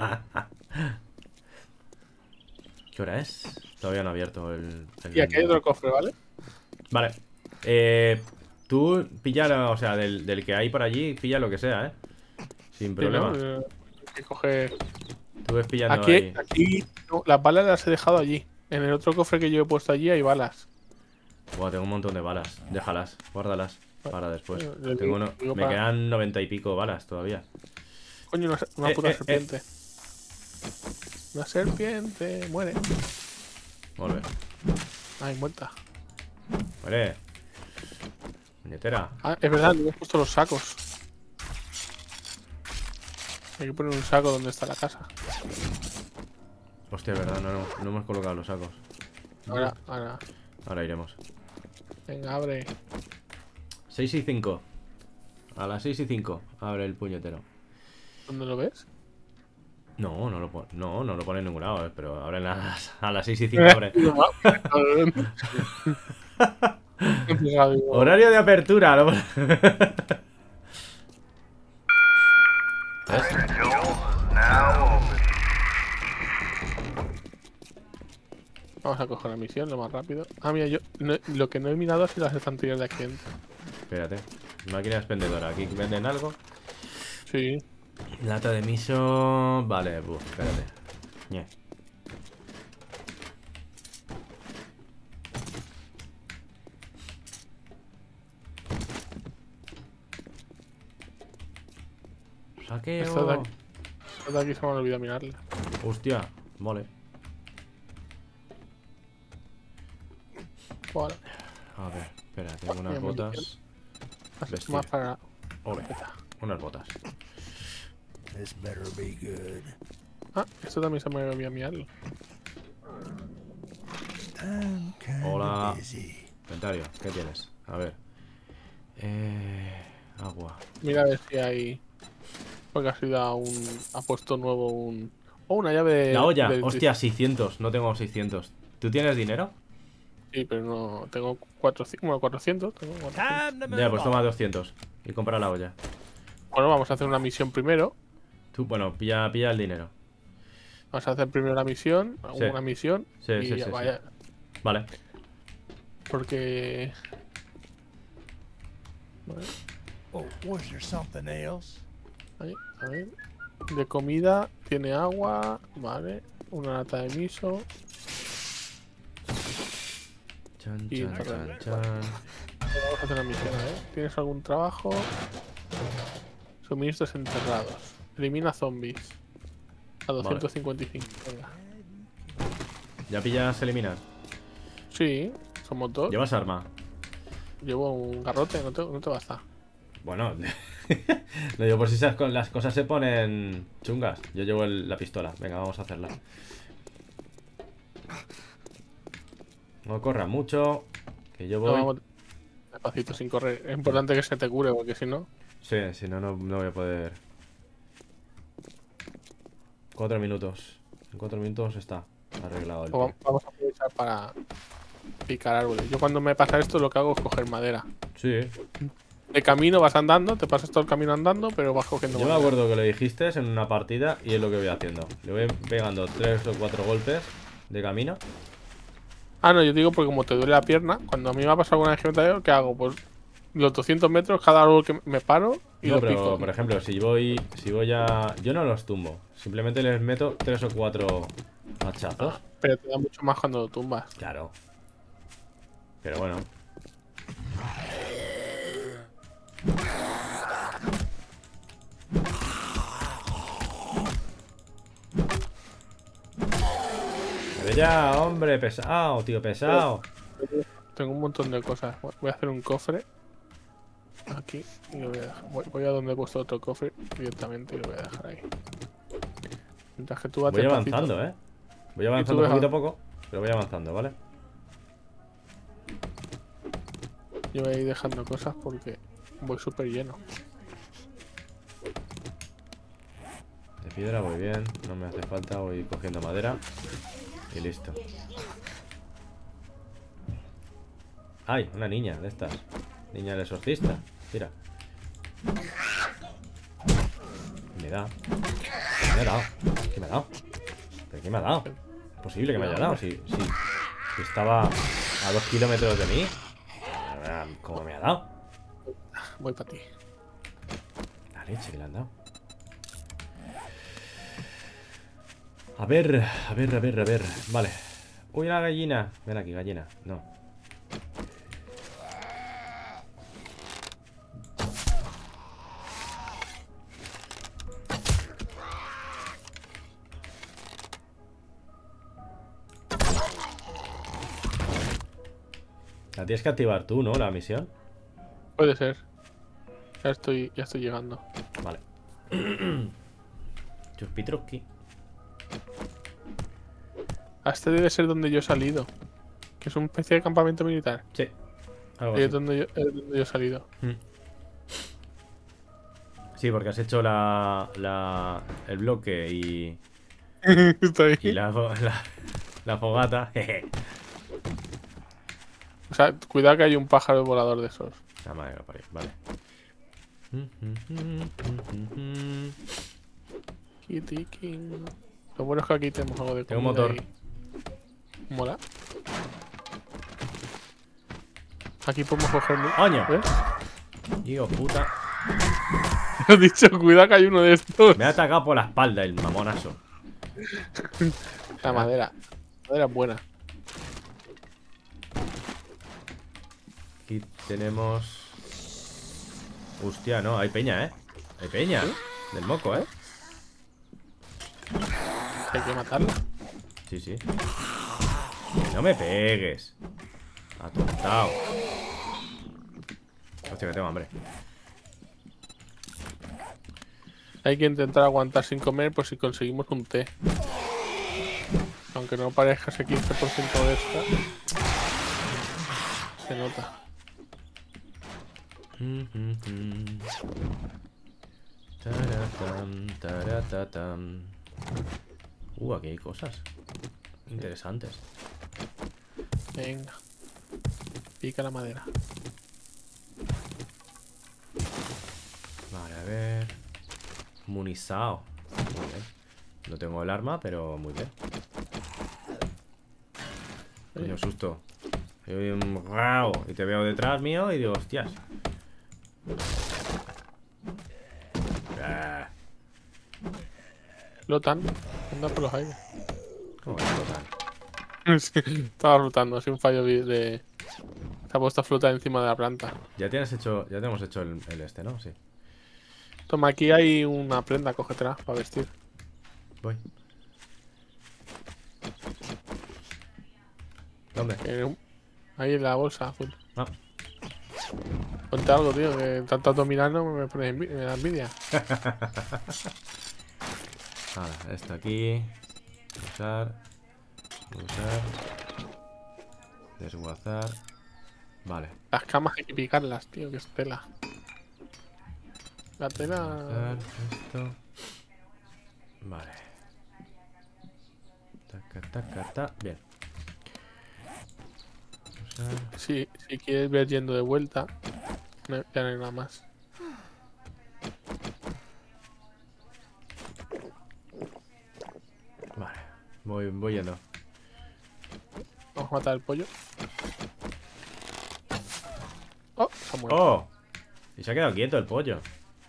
¿Qué hora es? Todavía no ha abierto el Y aquí hay otro cofre, ¿vale? Vale. Tú pilla, o sea, del que hay por allí, pilla lo que sea, ¿eh? Sin problema. Sí, ¿no? Hay que coger... Tú ves pillando Aquí, ahí. aquí no, las balas las he dejado allí. En el otro cofre que yo he puesto allí hay balas. Buah, tengo un montón de balas. Déjalas, guárdalas para después. Yo Tengo digo me quedan 90 y pico balas todavía. Coño, una puta serpiente. Una serpiente. Muere. Volve. Ay, muerta. Muere. Puñetera. Ah, es verdad, no hemos puesto los sacos. Hay que poner un saco donde está la casa. Hostia, es verdad, no hemos colocado los sacos. Ahora. Iremos. Venga, abre. 6 y 5. A las 6 y 5 abre el puñetero. ¿Dónde lo ves? No lo pone en ningún lado, pero abre a las 6 y 5 abre. Horario de apertura. ¿Ves? Vamos a coger la misión lo más rápido. Ah, mira, lo que no he mirado es si las estanterías de aquí dentro. Espérate. Máquina expendedora. ¿Aquí venden algo? Sí. Lata de miso. Vale, espérate. Ñe. Saqueo. Esta de aquí se me ha olvidado mirarla. Hostia, vale. Vale. A ver, espera, tengo unas botas. Vestir. Más para... Ole, unas botas. This better be good. Ah, esto también se me olvidado mirarlo. I'm kinda Hola. busy. Inventario, ¿qué tienes? A ver. Agua. Mira a ver si hay... Porque ha sido ha puesto nuevo un... Oh, una llave de... La olla, hostia, 600. No tengo 600. ¿Tú tienes dinero? Sí, pero no... Tengo 400. Bueno, 400. Tengo 400. Ya, pues toma 200. Y compra la olla. Bueno, vamos a hacer una misión primero. Tú, bueno, pilla el dinero. Vamos a hacer primero la misión. Sí. Una misión. Sí, y sí, ya sí, vaya. Vale. Porque... Vale. Oh, was there something else? Ahí, a ver. De comida, tiene agua. Vale. Una lata de miso. Chan, Y chan, chan, chan. Vamos a hacer una misión, a ver. ¿Tienes algún trabajo? Suministros enterrados. Elimina zombies. A 255. Venga. ¿Ya pillas eliminar? Sí, somos dos. ¿Llevas arma? Llevo un garrote, no te basta. Bueno, lo digo por si las cosas se ponen chungas. Yo llevo la pistola. Venga, vamos a hacerla. No corra mucho, que yo voy. No, vamos despacito, sin correr. Es importante que se te cure, porque si no... Sí, si no, no voy a poder. 4 minutos. En 4 minutos está arreglado el pie. Vamos a aprovechar para picar árboles. Yo cuando me pasa esto lo que hago es coger madera. Sí. De camino vas andando, te pasas todo el camino andando, pero vas cogiendo Yo me madera. acuerdo que lo dijiste en una partida y es lo que voy haciendo. Le voy pegando 3 o 4 golpes de camino. Ah, no, yo digo porque como te duele la pierna, cuando a mí me ha pasado alguna vez que me traigo, ¿qué hago? Pues los 200 metros, cada árbol que me paro y No, lo pero pico. por ejemplo, si voy a... Yo no los tumbo. Simplemente les meto 3 o 4 hachazos. Pero te da mucho más cuando lo tumbas. Claro. Pero bueno. Pero ya, hombre, pesado, tío, pesado. Tengo un montón de cosas. Voy a hacer un cofre. Aquí. Y lo voy a dejar. Voy a donde he puesto otro cofre directamente y lo voy a dejar ahí. Mientras que tú vas Voy despacito. avanzando, Voy avanzando ves poquito a poco, pero voy avanzando, ¿vale? Yo voy a ir dejando cosas porque voy súper lleno. De piedra voy bien, no me hace falta, voy cogiendo madera. Y listo. ¡Ay! Una niña de estas. Niña del exorcista. Mira. Me da. Me ha dado. ¿Qué me ha dado? ¿Pero qué me ha dado? Es posible que me haya dado. Si estaba a 2 kilómetros de mí. ¿Cómo me ha dado? Voy para ti. La leche que le han dado. A ver, a ver, a ver, a ver. Vale. Uy, una gallina. Ven aquí, gallina. No. La tienes que activar tú, ¿no? La misión. Puede ser. Ya estoy llegando. Vale. Chuspitruski. Este debe ser donde yo he salido. Que es una especie de campamento militar. Sí. Algo Ahí así. es donde yo he salido. Sí, porque has hecho el bloque y Está ahí. la fogata. Jeje. O sea, cuidado que hay un pájaro volador de esos. La madre que lo parió. Vale. Kitty King. Lo bueno es que aquí tenemos algo de Tengo comida motor. y- Mola. Aquí podemos coger... ¡Coño! ¿Ves? Hijo puta. He dicho, cuidado que hay uno de estos. Me ha atacado por la espalda el mamonazo. La madera. La madera es buena. Aquí tenemos... Hostia, no, hay peña, ¿eh? Hay peña. Del moco, ¿eh? Hay que matarla. Sí, sí. No me pegues. Atontado. Hostia, que tengo hambre. Hay que intentar aguantar sin comer por si conseguimos un té. Aunque no parezca ese 15% de esta. Se nota. Taratam, taratatam. Aquí hay cosas interesantes. Venga. Pica la madera. Vale, a ver. Munizao. Muy bien. No tengo el arma, pero muy bien. Coño, susto. Soy un rao y te veo detrás mío y digo, hostias. Ah, Flotan. Anda por los aires. ¿cómo es total? Sí, estaba flotando. Ha sido un fallo de... Se ha puesto a flotar encima de la planta. Ya tenemos hecho el este, ¿no? Sí. Toma, aquí hay una prenda. Cógetela para vestir. Voy. ¿Dónde? Ahí en la bolsa azul. Ah. Ponte algo, tío, que tanto dominando me da envidia. Ahora, esto aquí. Usar. Desguazar. Vale. Las camas hay que picarlas, tío, que es tela. La tela... Desguazar esto. Vale. Taca, taca, ta. Bien. Usar. Si quieres ver yendo de vuelta, ya no hay nada más. Vale. Voy yendo. Vamos a matar el pollo. Oh, se ha muerto. ¡Oh! Y se ha quedado quieto el pollo.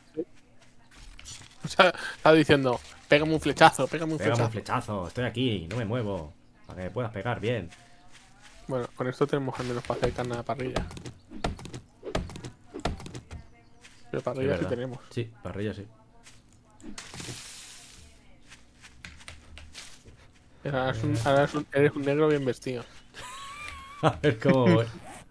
O sea, estaba diciendo, pégame un flechazo, pégame un Pégame flechazo. un flechazo. Estoy aquí. No me muevo. Para que me puedas pegar bien. Bueno, con esto tenemos al menos para hacer carne a la parrilla. Pero Es parrilla sí verdad. tenemos. Sí, parrilla sí. Eres un negro bien vestido. A ver cómo voy.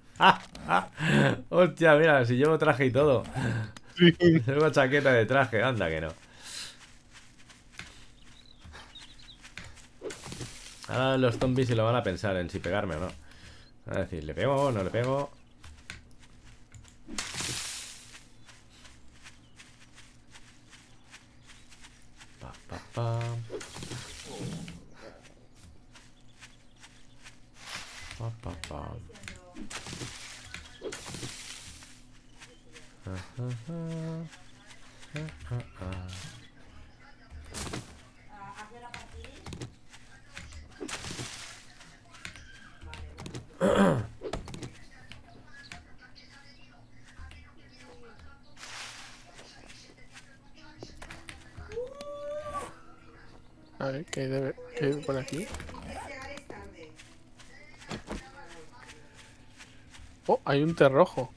Hostia, mira, si llevo traje y todo. Llevo chaqueta de traje, anda que no. Ahora los zombies se lo van a pensar en si pegarme o no. Van a decir, ¿le pego? ¿No le pego? Pa, pa, pa. Pa, pa, pa. A ver, ¿qué hay por aquí? Oh, hay un té rojo.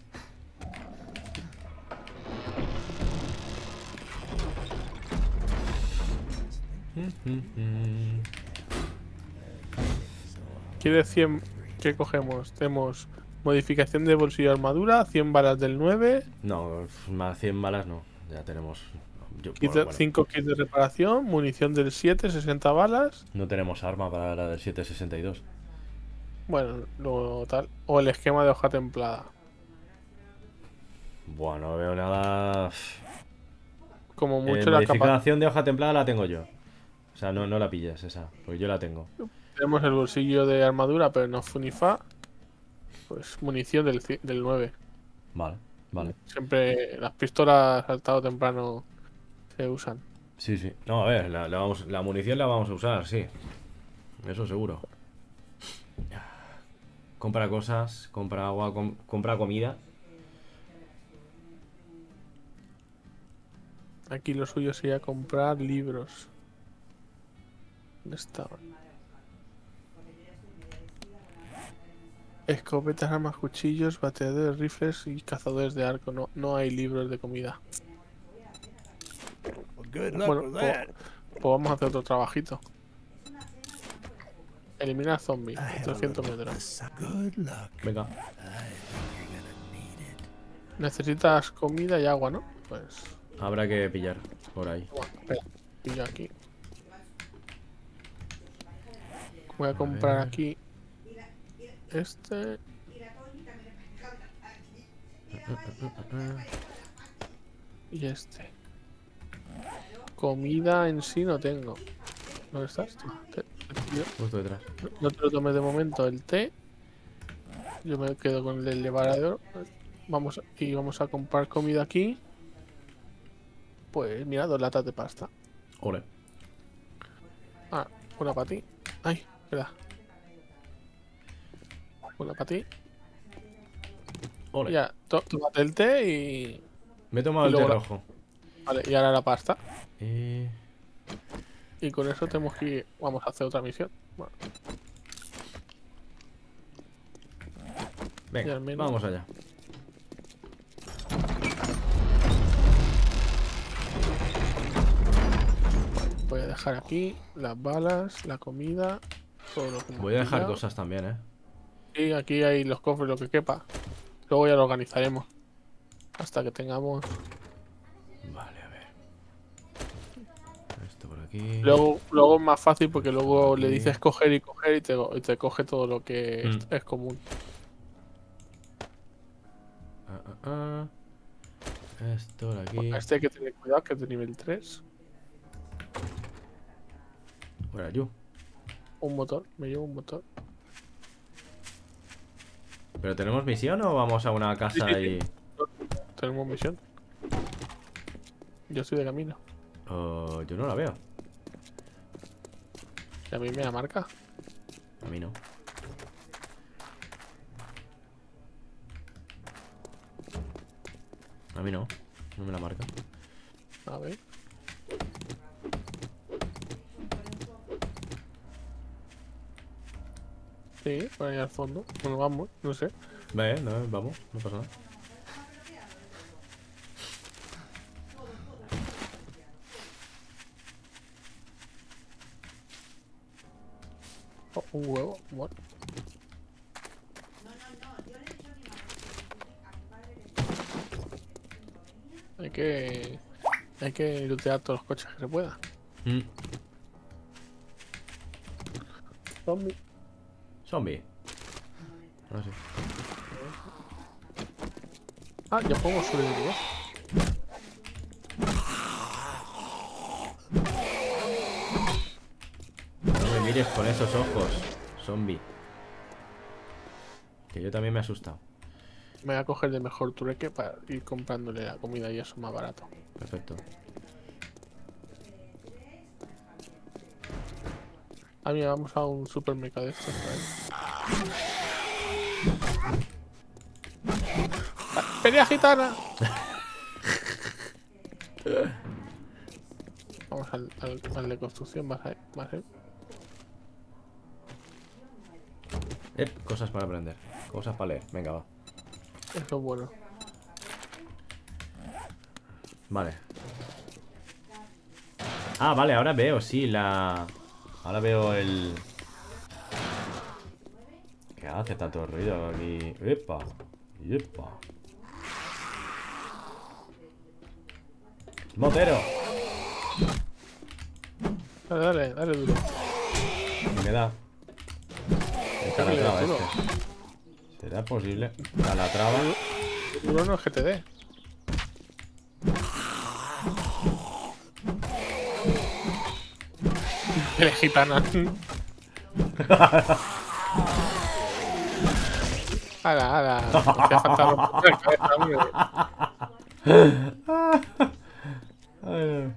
¿Quiere 100? ¿Qué cogemos? Tenemos modificación de bolsillo de armadura, 100 balas del 9, No, más 100 balas no. Ya tenemos. bueno, 5 kits de reparación, munición del 7, 60 balas. No tenemos arma para la del 762. Bueno, lo tal. O el esquema de hoja templada. Bueno, no veo nada. Como mucho la capa. Modificación de hoja templada la tengo yo. O sea, no la pilles esa, porque yo la tengo. Tenemos el bolsillo de armadura, pero no Funifa. Pues munición del 9. Vale, vale. Siempre las pistolas al tarde o temprano se usan. Sí, sí. No, a ver, la munición la vamos a usar, sí. Eso seguro. Compra cosas, compra agua, compra comida. Aquí lo suyo sería comprar libros. ¿Dónde estaban? Escopetas, armas, cuchillos, bateadores, rifles y cazadores de arco. No hay libros de comida. Well, good luck Bueno, with pues that. vamos a hacer otro trabajito. Eliminar zombies. I have a 300 little metros. good luck. Venga. I think you're gonna need it. Necesitas comida y agua, ¿no? Pues... Habrá que pillar por ahí. Bueno, espera. Pillo aquí. Voy a comprar ver. aquí este. Y este. Comida en sí no tengo. ¿Dónde estás tú? Justo detrás. No te lo tomes de momento el té. Yo me quedo con el elevador. Vamos a comprar comida aquí. Pues mira, 2 latas de pasta. Ole. Ah, una para ti. Ay, espera. Una para ti. Ole. Ya, tómate el té y... Me he tomado Y el té luego rojo. Vale, y ahora la pasta. Y... Y con eso tenemos que ir... Vamos a hacer otra misión. Bueno, Y Venga, al menos- vamos allá. voy a dejar aquí las balas, la comida, todo lo que hemos Voy a dejar pillado. cosas también, ¿eh? Y aquí hay los cofres, lo que quepa. Luego ya lo organizaremos. Hasta que tengamos... Vale, a ver. Esto por aquí. Luego es más fácil porque luego le Aquí. dices coger y coger y te coge todo lo que es común. Esto por aquí. A este hay que tener cuidado, que es de nivel 3. Where are you? Un motor, me llevo un motor. ¿Pero tenemos misión o vamos a una casa Sí, sí, y...? Tenemos misión. Yo estoy de camino. Oh, yo no la veo. Y a mí me la marca. A mí no. A mí no. No me la marca. A ver. Sí, por ahí al fondo. Bueno, vamos, no sé. Ve, no, vamos, no pasa nada. Oh, un huevo, bueno. Hay que lootear todos los coches que se pueda. Mm. Zombie. Zombie. Ah, sí. Ah, ya podemos subir el nivel. No me mires con esos ojos, zombie. Que yo también me he asustado. Me voy a coger de mejor trueque para ir comprándole la comida y eso más barato. Perfecto. Ah, mira, vamos a un supermercado de estos. ¡Pelea gitana! Vamos al de construcción, más ahí. Cosas para aprender. Cosas para leer. Venga, va. Eso es bueno. Vale. Ah, vale, ahora veo, sí, la... Ahora veo el... ¿Qué hace tanto ruido aquí? ¡Epa! ¡Epa! ¡Motero! Dale duro. Y me da. El calatrava duro. este. ¿Será posible? Calatrava. Duro no es GTD. Pelea gitana. ¡Hala! Hostia, falta romper la cabeza, hombre. Ay,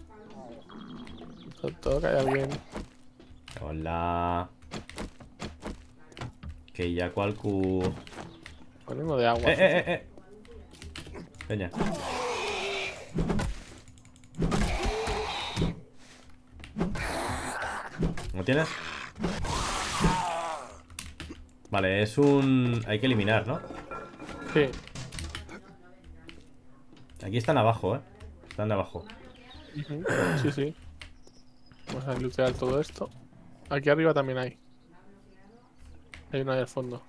Todo cae bien. hola. Que ya cualcu. Ponemos de agua. Peña. ¿No tienes? Vale, es un... Hay que eliminar, ¿no? Sí. Aquí están abajo, ¿eh? Están de abajo. Ujú. Sí. Vamos a lootear todo esto. Aquí arriba también hay. Hay una ahí al fondo.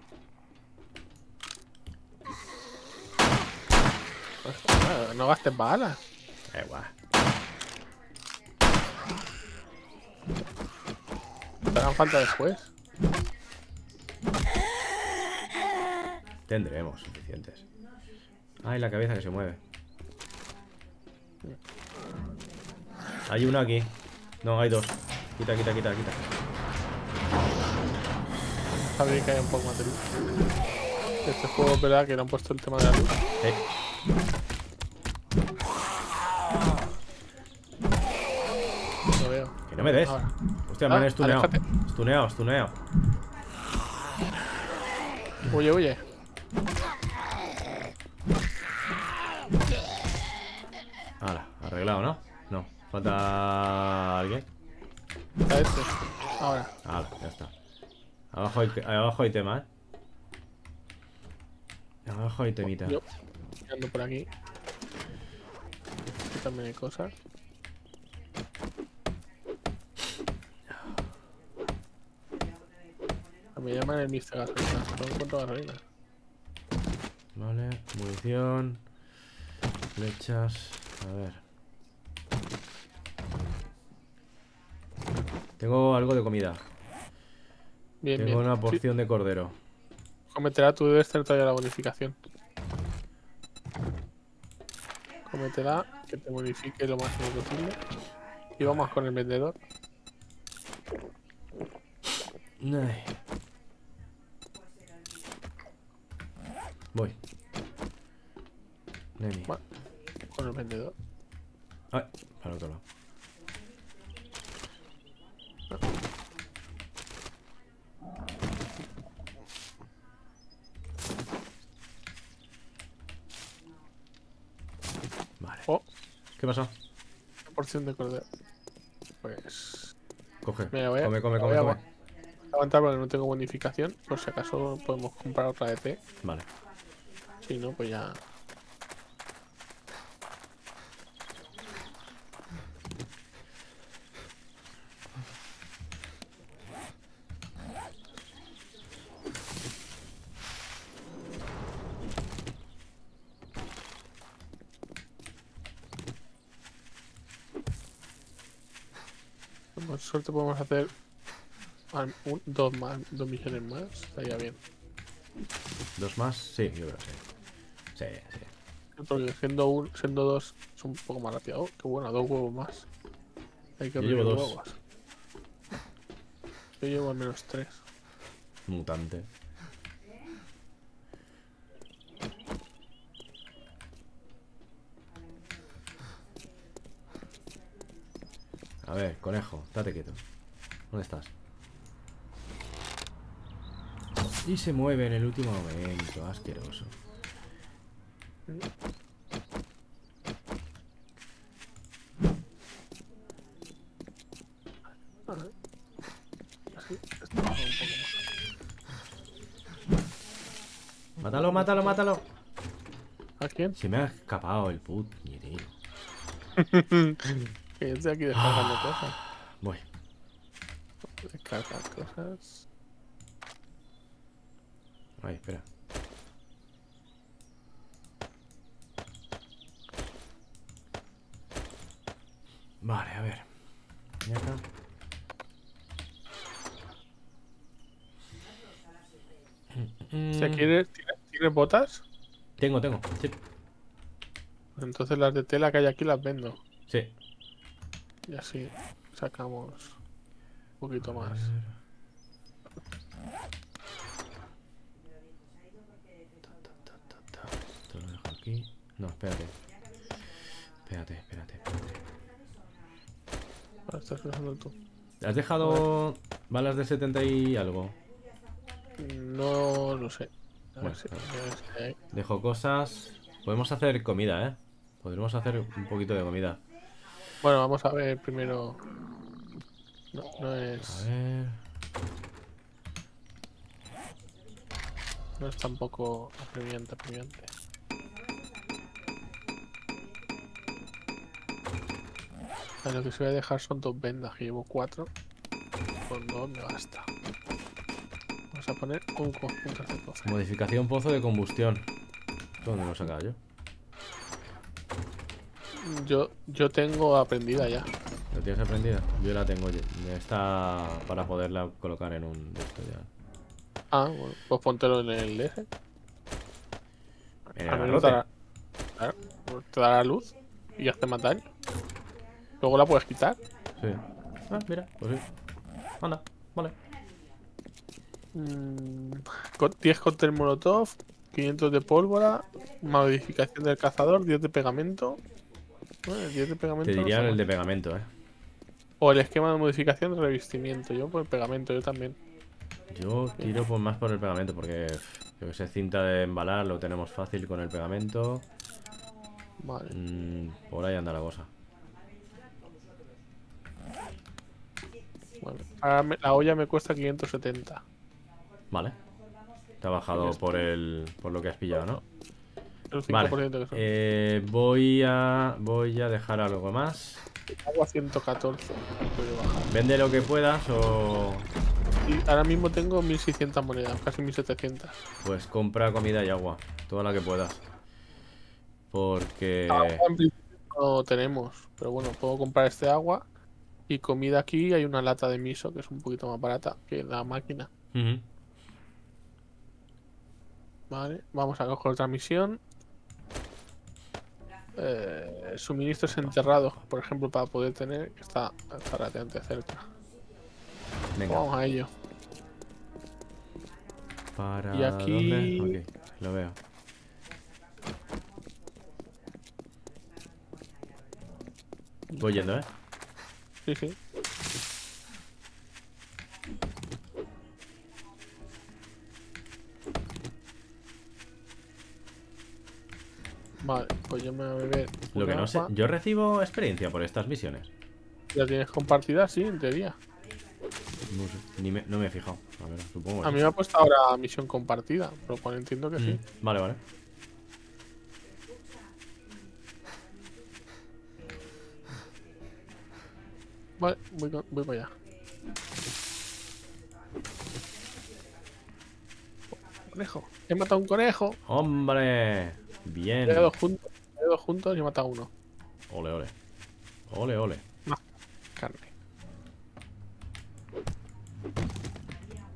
No gastes balas. Guau. Te harán falta después. Tendremos suficientes. Ay, la cabeza que se mueve. Hay uno aquí. No, hay dos. Quita. Sabía que hay un poco más de luz. Este juego es verdad que le han puesto el tema de la luz. Lo veo. Que no me des. Ahora. Hostia, me han stuneado. aléjate. Stuneado. Huye. Ahora, arreglado, ¿no? No. Falta alguien. Está este. Ahora. Ahora, ya está. Abajo hay tema, ¿eh? Abajo hay temita. Yo ando por aquí. Aquí también hay cosas. Me llaman el Mr. Gasolina. No encuentro gasolina. Vale, munición. Flechas. A ver. Tengo algo de comida. Bien. Tengo una Sí, porción de cordero. cómetela, tú debes tener todavía la bonificación. Cómetela, que te bonifique lo máximo posible. Y vamos con el vendedor. Ay. Voy. Neni. Bueno, con el vendedor. Ay, para el otro lado. Vale. Oh, ¿Qué pasa? una porción de cordero. Pues. Coge. Mira, voy a- Come. voy a aguantar porque no tengo bonificación. Por si acaso podemos comprar otra de té. Vale. Si no, pues ya. Por suerte podemos hacer Dos más, 2 millones más, estaría bien. ¿Dos más? Sí, yo creo que sí. Sí, sí. Porque siendo dos es un poco más rápido. Oh, qué bueno, 2 huevos más. Hay que Yo abrir llevo 2. huevos. Yo llevo al menos 3. Mutante. A ver, conejo, date quieto. ¿Dónde estás? Y se mueve en el último momento, asqueroso. Así, esto baja un poco Mátalo, mátalo, mátalo. más. ¿A quién? Se me ha escapado el puñetero. Que yo estoy aquí descargando cosas. Voy. Descargar cosas. Ay, espera. Vale, a ver. Y acá. Si ¿tienes botas? Tengo. Sí. Pues entonces las de tela que hay aquí las vendo. Sí. Y así sacamos un poquito más. Esto lo dejo aquí. No, espérate. Espérate. Ahora estás usando tú. ¿Has dejado balas de 70 y algo? No lo sé. A ver Bueno, si hay. dejo cosas. Podemos hacer comida, ¿eh? Podremos hacer un poquito de comida. Bueno, vamos a ver primero. No A es. ver. No es tampoco apremiante. Lo que se voy a dejar son 2 vendas, que llevo 4. Con 2 me basta. Vamos a poner un conjunto de cosas. Modificación pozo de combustión. ¿Dónde lo he sacado yo? Yo tengo aprendida ya. ¿Lo tienes aprendida? Yo la tengo. Ya está para poderla colocar en un de esto ya. Ah, bueno, pues póntelo en el eje. En Al el menos garrote. claro, pues te dará luz y hace más daño. Luego la puedes quitar. Sí. Ah, mira, pues sí. Anda, vale. 10 cóctel molotov, 500 de pólvora, modificación del cazador, 10 de pegamento. Bueno, el 10 de pegamento Te no diría está el mal. de pegamento, O el esquema de modificación de revestimiento. Yo por el pegamento, yo también. Yo tiro más por el pegamento porque, yo que sé, cinta de embalar lo tenemos fácil con el pegamento. Vale. Por ahí anda la cosa. Vale. Ahora la olla me cuesta 570. Vale. Te ha bajado por lo que has pillado, ¿no? El 5% Vale. que son. Voy a dejar algo más. Agua 114. Puedo bajar. Vende lo que puedas o... Y ahora mismo tengo 1600 monedas, casi 1700. Pues compra comida y agua. Toda la que puedas. Porque... Agua en principio no tenemos, pero bueno, puedo comprar este agua. Y comida aquí, hay una lata de miso que es un poquito más barata que la máquina. Ujú. Vale, vamos a coger otra misión. Suministros enterrados, por ejemplo, para poder tener, que está relativamente cerca. Venga. Vamos a ello. ¿Para Y aquí- dónde? Ok, lo veo. Voy yendo, ¿eh? Sí, sí. Vale, pues yo me voy a beber. Lo que una no sé... agua. Yo recibo experiencia por estas misiones. ¿La tienes compartida? Sí, en teoría. No sé, no me he fijado. A ver, supongo. A que mí sí. me ha puesto ahora misión compartida, por lo cual entiendo que sí. Vale, vale. Vale, voy para allá. Conejo. He matado un conejo. ¡Hombre! Bien. He dado juntos y he matado uno. Ole, ole. Ole, ole. Carne.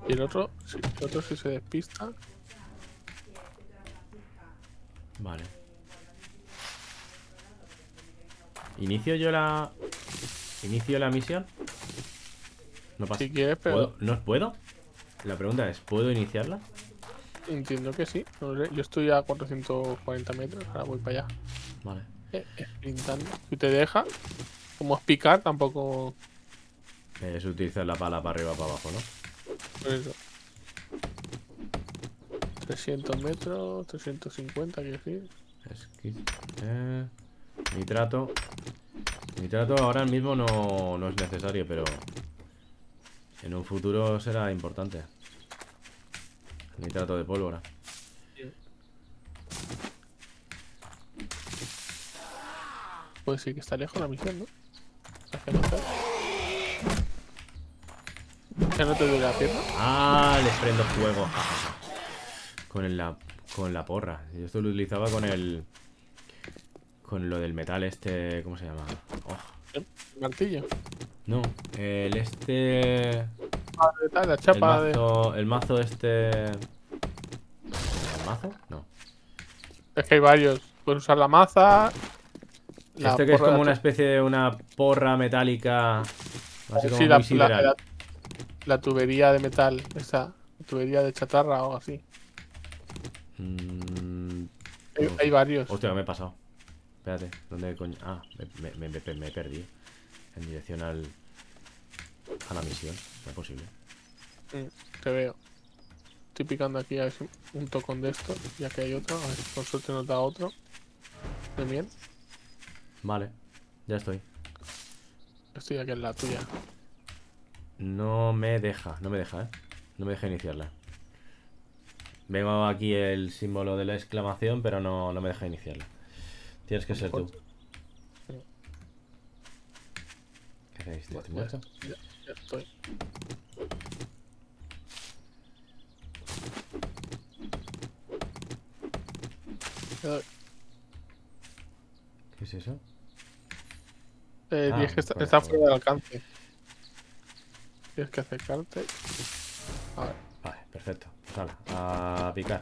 Y el otro, sí, el otro si se despista. Vale. ¿Inicio yo la... ¿Inicio la misión? No pasa. Si quieres, pero ¿No puedo? La pregunta es, ¿puedo iniciarla? entiendo que sí. No sé, yo estoy a 440 metros, ahora voy para allá. Vale. Sprintando. Si te deja, como es picar, tampoco. Es utilizar la pala para arriba para abajo, ¿no? Por eso. 300 metros, 350, quiero decir. Nitrato. Nitrato ahora mismo no es necesario, pero en un futuro será importante. Nitrato de pólvora. Pues sí que está lejos la misión, ¿no? Hacia no estar. ¿Ya no te duele la pierna? Ah, les prendo fuego. Con la porra. Yo esto lo utilizaba con el... Con lo del metal este... ¿Cómo se llama? Oh, ¿El martillo? no, el este... Ah, de tal, la chapa de. El mazo este... ¿El mazo? No. Es que hay varios. Puedes usar la maza. Este que es como una especie de una porra metálica. Así como Sí, muy sideral. la tubería de metal. Esa. La tubería de chatarra o así. Hay varios. Hostia, me he pasado. Espérate, ¿dónde coño? Ah, me he perdido. En dirección a la misión. ¿No es posible? Te veo. Estoy picando aquí a ver si un tocón de esto. Ya que hay otro. A ver si con suerte nos da otro. Muy bien. Vale, ya estoy. Estoy aquí en la tuya. No me deja, no me deja, ¿eh? No me deja iniciarla. Veo aquí el símbolo de la exclamación, pero no me deja iniciarla. Tienes que ser tú. ¿Qué hacéis? ¿Te muerto? Ya estoy. ¿Qué es eso? Tienes que pues, está fuera del alcance. Tienes que acercarte. A ver. Vale, perfecto. Pues hala, a picar.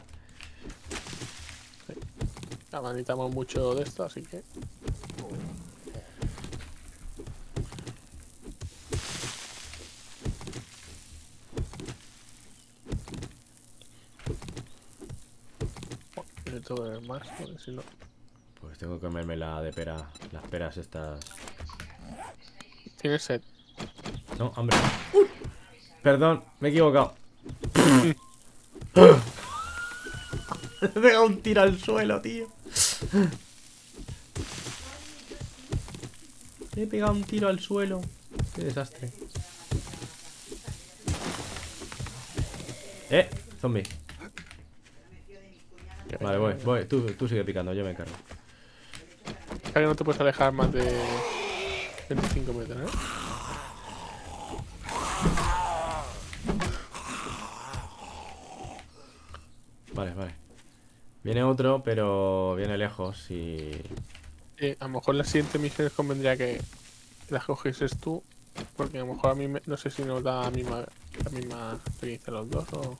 Ya necesitamos mucho de esto, así que. Necesito ver más, porque si no. Pues tengo que comerme la de pera. Las peras estas. Tienes sed. No, hambre. Perdón, me he equivocado. Me he pegado un tiro al suelo, tío. Me he pegado un tiro al suelo. Qué desastre. Zombie. Vale, voy. Tú sigue picando, yo me encargo. O sea que no te puedes alejar más de 25 metros, ¿eh? Vale. Viene otro, pero viene lejos y... A lo mejor la siguiente misión convendría que las cogieses tú. Porque a lo mejor a mí no sé si nos da la misma experiencia los dos o...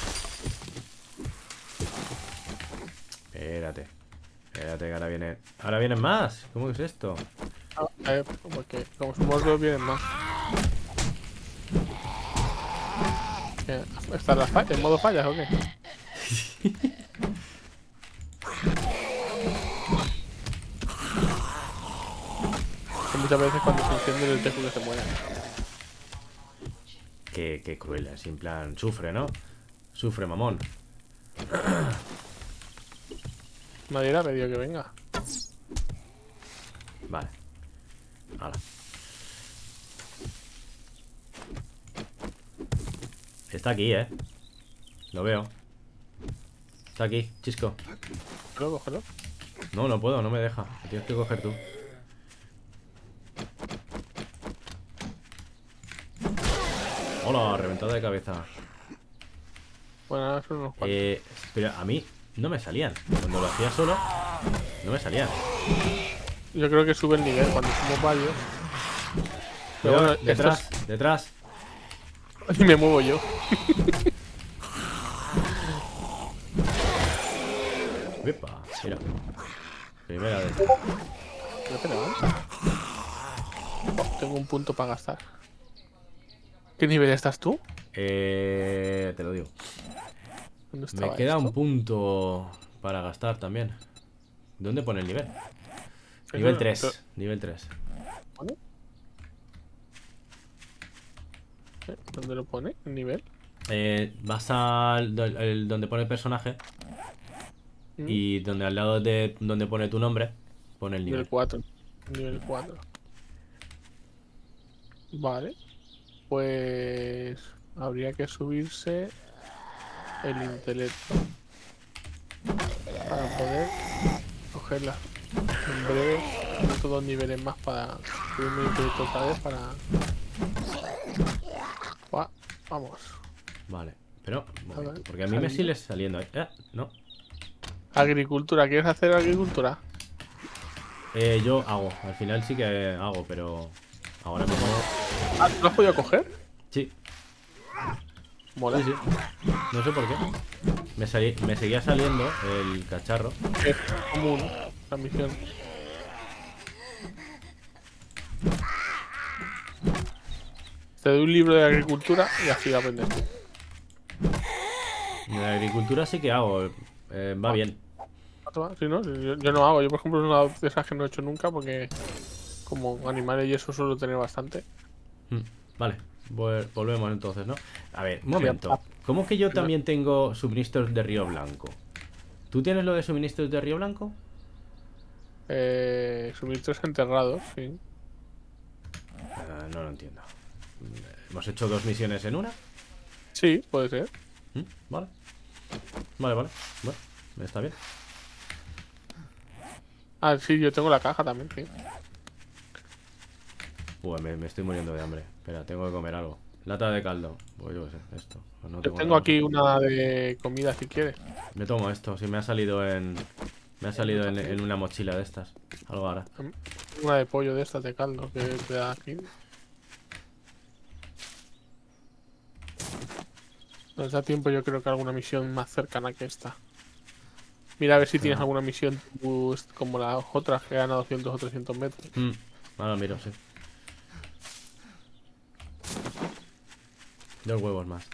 Espérate que ahora viene... ¡Ahora vienen más! ¿Cómo es esto? Porque como somos dos vienen más. ¿Está en modo fallas o qué? Que muchas veces cuando se enciende el tejo que se muera. Qué cruel, así en plan... Sufre, ¿no? Sufre, mamón. Nadie le ha pedido que venga. Vale. Hala. Está aquí, ¿eh? Lo veo. Está aquí, Chisco. Cógelo. No puedo, no me deja. Lo tienes que coger tú. Hola, reventada de cabeza. Bueno, ahora son unos cuantos. Pero a mí no me salían. Cuando lo hacía solo, no me salían. Yo creo que sube el nivel cuando somos varios. Pero Cuidado, bueno, detrás. Y me muevo yo. Epa, mira. Primera vez. Espera, oh, tengo un punto para gastar. ¿Qué nivel estás tú? Te lo digo. ¿Dónde Me estaba queda esto? un punto para gastar también. ¿Dónde pone el nivel? Eso Nivel no- 3. Nivel 3. ¿Pone? ¿Dónde lo pone? ¿El nivel? Vas al donde pone el personaje. Mm, Y donde al lado de donde pone tu nombre, pone el Nivel nivel. 4. Nivel 4. Vale. Pues habría que subirse el intelecto para poder cogerla. En breve meto 2 niveles más para subirme el intelecto otra vez para... Vamos. Vale. Pero, un A momento, ver, porque a mí me salida. sigue saliendo. No. Agricultura, ¿quieres hacer agricultura? Yo hago. Al final sí que hago, pero ahora mismo. Ah, ¿lo has podido coger? Sí, Mola. sí. No sé por qué. Me seguía saliendo el cacharro. Es común la misión. Te doy un libro de agricultura y así lo aprendes tú. De agricultura sí que hago. Va bien. Sí, ¿no? Yo no hago. Yo, por ejemplo, es una de esas que no he hecho nunca porque como animales y eso suelo tener bastante. Vale. Volvemos entonces, ¿no? A ver, un momento. ¿Cómo que yo también tengo suministros de Río Blanco? ¿Tú tienes lo de suministros de Río Blanco? Suministros enterrados, sí. No lo entiendo. ¿Hemos hecho 2 misiones en una? Sí, puede ser. Vale. Vale. Bueno, está bien. Ah, sí, yo tengo la caja también, sí. Me estoy muriendo de hambre. Espera, tengo que comer algo. Lata de caldo. Pues yo qué sé, esto. Pues no Yo tengo tengo nada aquí más. una de comida si quieres. Me tomo esto. Si me ha salido en. Me ha salido en una mochila de estas. Algo ahora. Una de pollo de estas de caldo que te da aquí. Nos da tiempo, yo creo que alguna misión más cercana que esta. Mira a ver si tienes alguna misión como las otras que ganan 200 o 300 metros. Ahora miro, sí. 2 huevos más.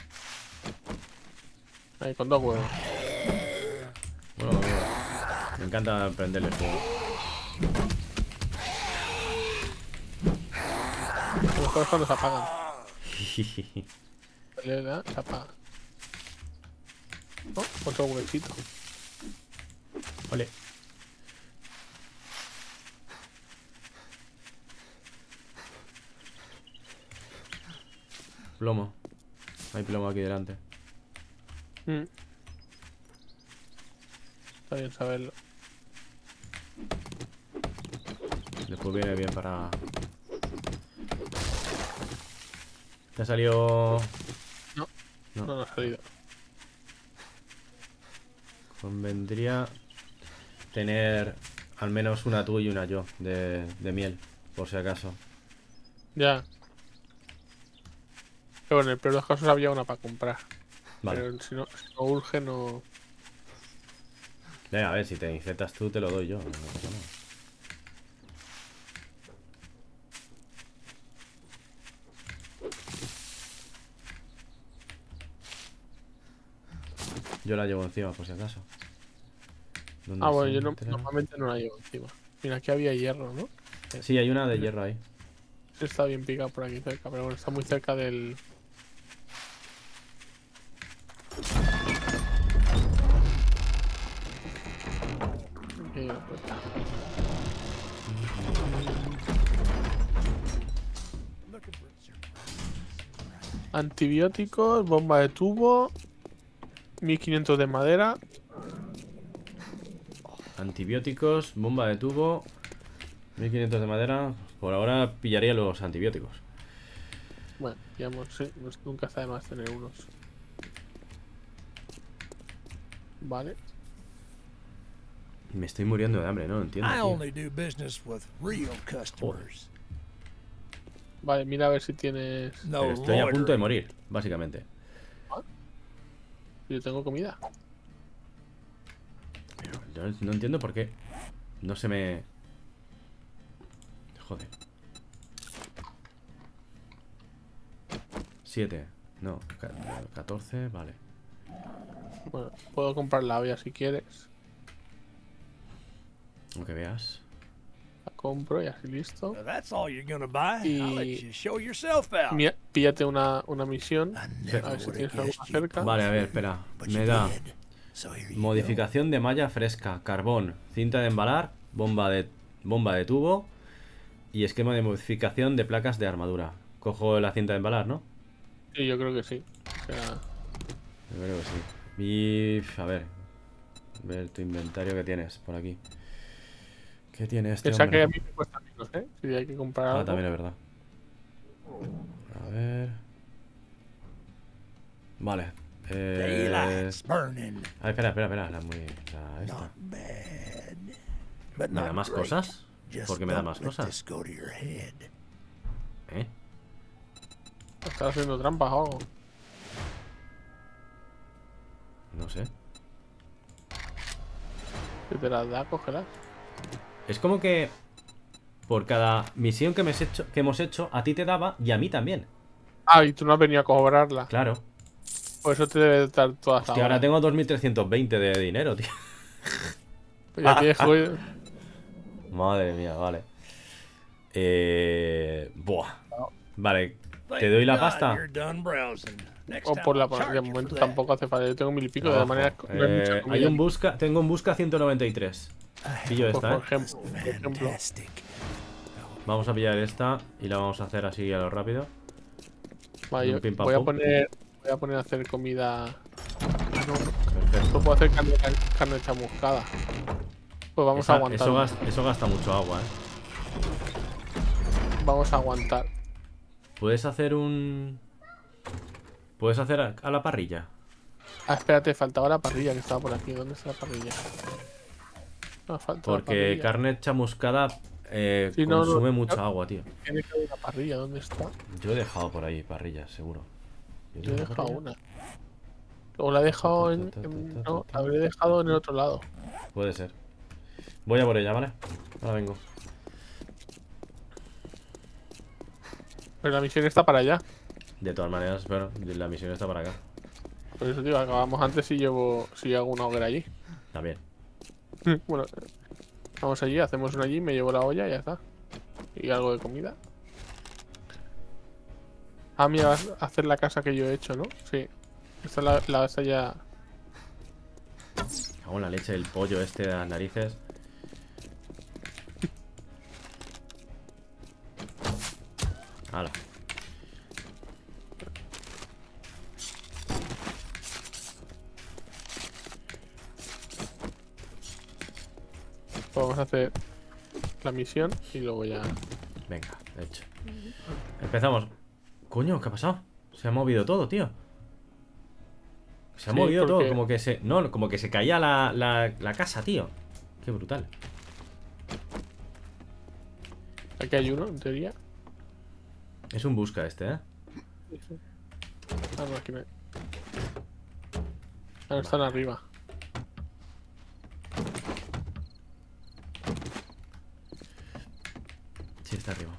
Ahí, con 2 huevos. Bueno, me encanta prenderle fuego. Lo mejor es cuando se apagan. Le da, se apaga. Oh, otro huevecito. Vale. Plomo. Hay plomo aquí delante. Está bien saberlo. Después viene bien para... ¿Te ha salido...? No No. nos ha salido. Convendría tener al menos una tú y una yo de miel, por si acaso. Ya. Pero en el peor de los casos había una para comprar. Vale. Pero si no urge, no. Venga, a ver, si te infectas tú, te lo doy yo. No pasa nada. Yo la llevo encima, por si acaso. ¿Dónde Ah, bueno, se yo entra? normalmente no la llevo encima. Mira, aquí había hierro, ¿no? Sí, hay una de hierro ahí. Está bien picado por aquí cerca, pero bueno, está muy cerca del. Aquí hay una puerta. Antibióticos, bomba de tubo, 1500 de madera. Antibióticos, bomba de tubo, 1500 de madera. Por ahora pillaría los antibióticos. Bueno, digamos, sí, nunca está de más tener unos. Vale. Me estoy muriendo de hambre, no lo entiendo, I tío. only do business with real customers. Vale, mira a ver si tienes. No Pero estoy a punto de loitering. morir, básicamente. Yo tengo comida. Yo no entiendo por qué no se me... Joder. 7. No, 14, vale. Bueno, puedo comprar la olla si quieres. Aunque veas. La compro y así listo. Now that's all you're gonna buy. I'll let Y- you show yourself out. Píllate una misión. I A never ver si would tienes have alguna guessed you, cerca. Vale, a ver, espera. but Me you da did. So here you go. modificación de malla fresca, carbón, cinta de embalar, bomba de tubo y esquema de modificación de placas de armadura. Cojo la cinta de embalar, ¿no? Sí, yo creo que sí. O sea, Yo creo que sí. Y a ver tu inventario que tienes por aquí. ¿Qué tiene este piensa que a hombre? mí me cuesta menos, ¿eh? Si hay que comprar Ah, algo. también es verdad. A ver. Vale. Daylight's burning. Ah, espera. La esta. Not bad. But ¿Me da not más great. cosas? Just ¿Por qué me da don't más let cosas? this go to your head. ¿Eh? ¿Estás haciendo trampas o algo? No sé. Si te las da, cógelas. Es como que por cada misión que hemos hecho, a ti te daba y a mí también. Ah, y tú no has venido a cobrarla. Claro. Por eso te debe estar todas Hostia, ahora tengo 2320 de dinero, tío. Ya tienes jodido. Madre mía, vale. Buah. Vale, te doy la Thank God pasta. you're done browsing. Next O time por la I'll charge de you for momento that. tampoco hace falta. Yo tengo 1000 y pico, de Ojo, manera que no hay mucha comida. hay un busca, tengo un busca 193. Pillo Pues, esta, por ¿eh? ejemplo. Fantastic. Vamos a pillar esta y la vamos a hacer así a lo rápido. Vale, yo Un pim, pam, voy a pum. poner a hacer comida. No, Perfecto. no puedo hacer carne chamuscada. Pues vamos a aguantar. Eso gasta mucho agua, ¿eh? Vamos a aguantar. Puedes hacer un... Puedes hacer a la parrilla. Ah, espérate, faltaba la parrilla que estaba por aquí. ¿Dónde está la parrilla? No, falta la Porque parrilla. carne chamuscada Sí, no, consume no. mucha agua, tío. Tiene que haber una parrilla, ¿dónde está? Yo he dejado por ahí parrillas, seguro. Yo he dejado parrilla? una. O la he dejado no, la habré dejado en el otro lado. Puede ser. Voy a por ella, ¿vale? Ahora vengo. Pero la misión está para allá. De todas maneras, bueno, la misión está para acá. Por eso, tío, acabamos antes y si hago una hoguera allí. También. Bueno, vamos allí, hacemos una allí, me llevo la olla y ya está. Y algo de comida. Ah, mira, vas a hacer la casa que yo he hecho, ¿no? Sí. Esta la vas a ya. Cago en la leche del pollo este de las narices. Hala. Pues vamos a hacer la misión y luego ya. Venga, de hecho. Empezamos. Coño, ¿qué ha pasado? Se ha movido todo, tío. Se ha Sí, movido todo, porque- como que se. No, como que se caía la casa, tío. Qué brutal. Aquí hay uno, en teoría. Es un busca este, ¿eh? Sí, sí. Ah, no, aquí no hay. Ah, no, están arriba. Sí, está arriba.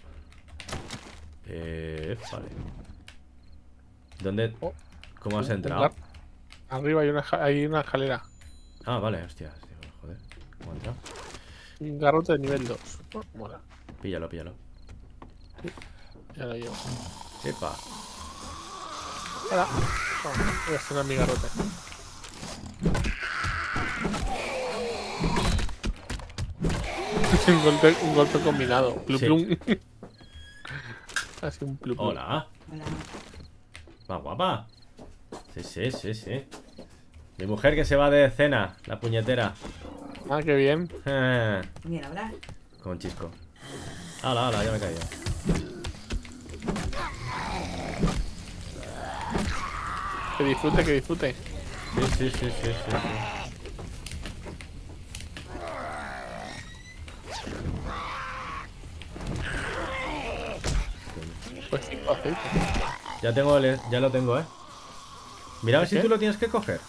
Vale. ¿Dónde? Oh, ¿Cómo has un entrado? gar- Arriba hay una escalera. Ah, vale, hostia. Joder. ¿Cómo ha entrado? Un garrote de nivel 2. Oh, mola. Píllalo. Ya lo llevo. Epa. Ahora. Voy a estrenar mi garrote. un golpe combinado. Plum, Sí. plum. Así un plum, plum. Hola. Va guapa. Sí. Mi mujer que se va de cena, la puñetera. Ah, qué bien. Bien, hablar. Con chisco. Hala, ya me he caído. Que disfrute, que disfrute. Sí. Pues 5 aceites. Ya lo tengo, ¿eh? Mira a ver si ¿Qué? tú lo tienes que coger.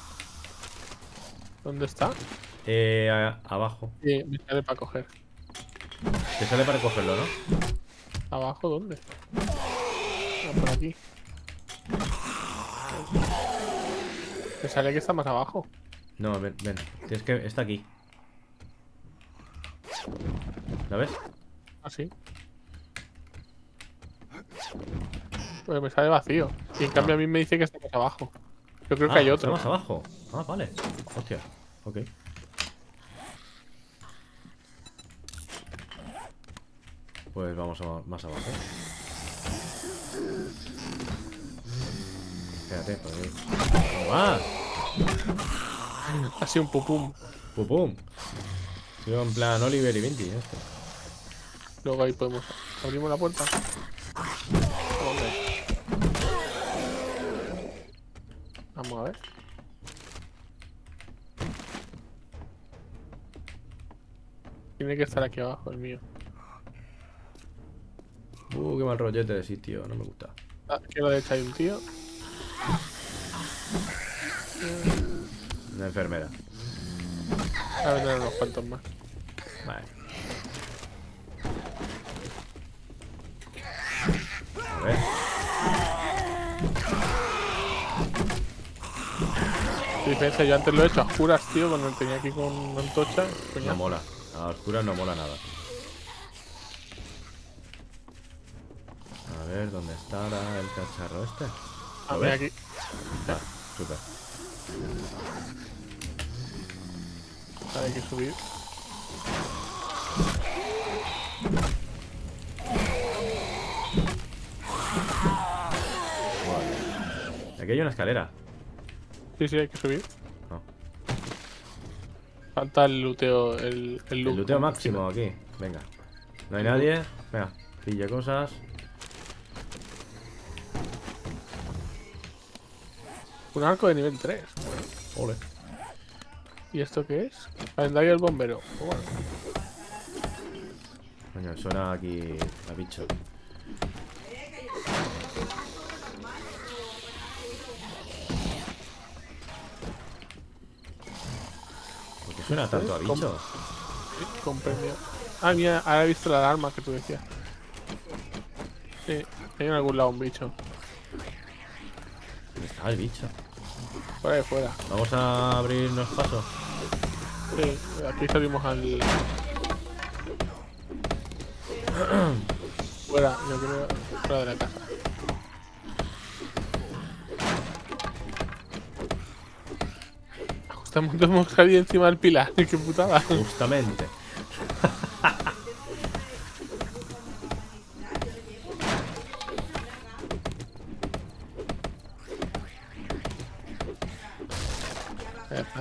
¿Dónde está? Abajo. Me sale para coger. Te sale para cogerlo, ¿no? ¿Abajo dónde? Ah, por aquí. Me sale que está más abajo. No, ven, ven. Tienes que... Está aquí. ¿Lo ves? Ah, sí. Pues me sale vacío. Y en cambio a mí me dice que está más abajo. Yo creo que hay Está otro. más abajo. Ah, vale. Hostia. Ok. Pues vamos más abajo. Espérate, por ahí. ¿Cómo vas? Ha sido un pupum. Pum, pum. Sigo en plan Oliver y Vinti, esto. Luego ahí podemos. Abrimos la puerta. Hombre. Vamos a ver. Tiene que estar aquí abajo, el mío. Qué mal rollete de sitio, no me gusta. Aquí a la derecha hay un tío. Una enfermera. A ver, unos cuantos más. Vale. A ver. La diferencia, yo antes lo he hecho a oscuras, tío, cuando tenía aquí con una antorcha. Coño. No mola. A oscuras no mola nada. A ver, ¿dónde estará el cacharro este? Ah, ¿Lo mira ves? aquí. Vale, súper. Hay que subir. Vale. Aquí hay una escalera. Sí, sí, hay que subir. No. Falta el luteo, el El loot. luteo máximo aquí. Venga. No hay nadie. Venga, pilla cosas. Un arco de nivel 3. Ole. ¿Y esto qué es? Calendario del bombero. Oh, bueno. Coño, suena aquí a bicho. ¿Por qué suena tanto a bicho? Con premio. Ah, mira, ahora he visto la alarma que tú decías. Sí, hay en algún lado un bicho. ¿Dónde está el bicho? Por ahí fuera. Vamos a abrirnos paso. Sí, aquí salimos al. Fuera, yo creo. Fuera de la casa. Justamente hemos salido encima del pilar. Qué putada. Justamente. Ahí está.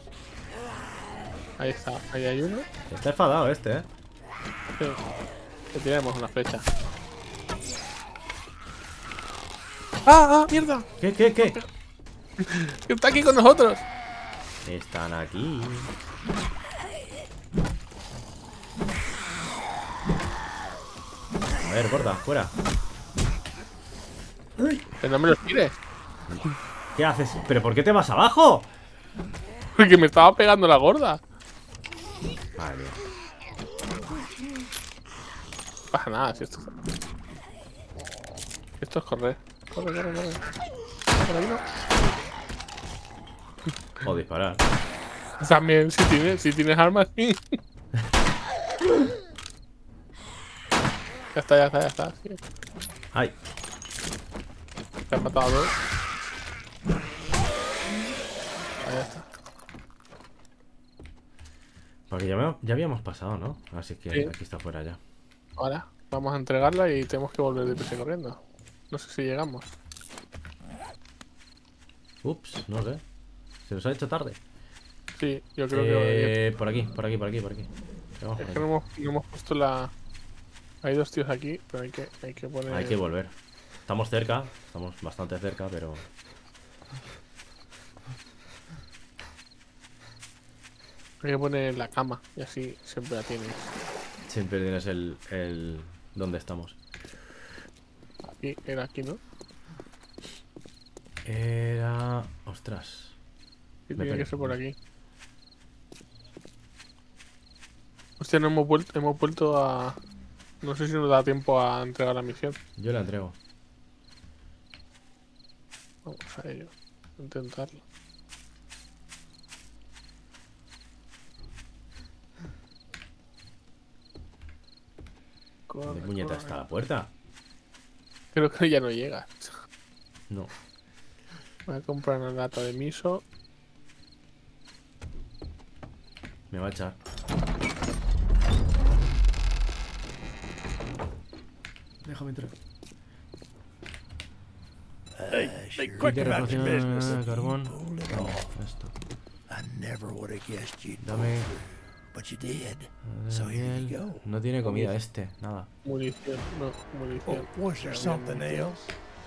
Ahí está. Ahí hay uno. Está enfadado este, ¿eh? Sí. Le tiramos una flecha. ¡Ah, ah, mierda! ¿Qué, qué, qué? ¡Que está aquí con nosotros! Están aquí. A ver, gorda, fuera. Pero no me los tires. ¿Qué haces? ¿Pero por qué te vas abajo? Porque me estaba pegando la gorda. Vale. No pasa nada si esto. Esto es correr. Corre, corre, corre. Por ahí no. O disparar. También, si tienes armas, sí. Ya está, ya está, ya está. Sí. ¡Ay! Te han matado a dos. Ahí ya está. Porque ya habíamos pasado, ¿no? Así que Sí. aquí está fuera ya. Ahora, vamos a entregarla y tenemos que volver deprisa corriendo. No sé si llegamos. Ups, no sé. Se nos ha hecho tarde. Sí, yo creo que... Por aquí, por aquí, por aquí, por aquí. Vamos Es por que aquí. no hemos puesto la... Hay dos tíos aquí, pero hay que poner... Hay que volver. Estamos cerca, estamos bastante cerca, pero... Hay que poner la cama y así siempre la tienes. Siempre tienes el... ¿Dónde estamos? Aquí, era aquí, ¿no? Era... Ostras. Sí, Me tiene que perdí. ser por aquí. Hostia, no hemos vuelto a... No sé si nos da tiempo a entregar la misión. Yo la entrego. Vamos a ello. Intentarlo. ¿Dónde Corre, puñeta corre. está la puerta? Creo que ya no llega. No. Voy a comprar una lata de miso. Me va a echar. Déjame entrar. Be Y quick de about your business. refacción, carbón. Pulled it Toma, off. esto. I never would have guessed you'd pull Dame. through, but you did. So here you go. No tiene comida este, nada. Munición. No, munición. Was there something else?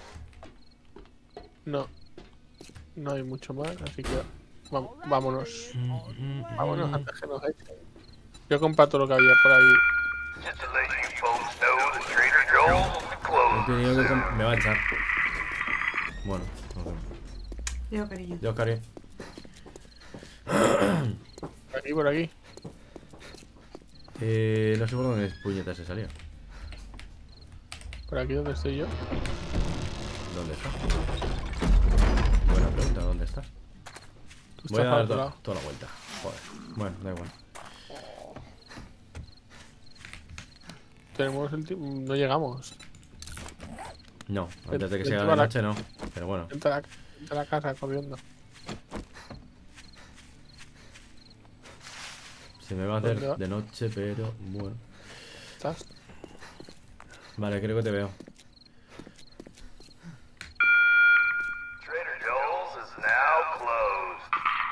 No. No hay mucho más, así que vámonos. Vámonos antes que nos echen. Yo comparto lo que había por ahí. Just to let you folks know, the Trader Joel's is He closed. tenido que me va a echar. Bueno, nos vemos. Dios, cariño. Dios, cariño. Por aquí. No sé por dónde puñetas se salía. Por aquí donde estoy yo. ¿Dónde estás? Buena pregunta, ¿dónde estás? Tú Voy a estás al dar otro lado. toda la vuelta. Joder. Bueno, da igual. Tenemos el no llegamos. No, antes de que Vente sea de para la- noche no. Pero bueno. Entra a la casa corriendo. Se me va a hacer ¿Dónde va? de noche, pero bueno. ¿Estás? Vale, creo que te veo. Trader Joel's is now closed.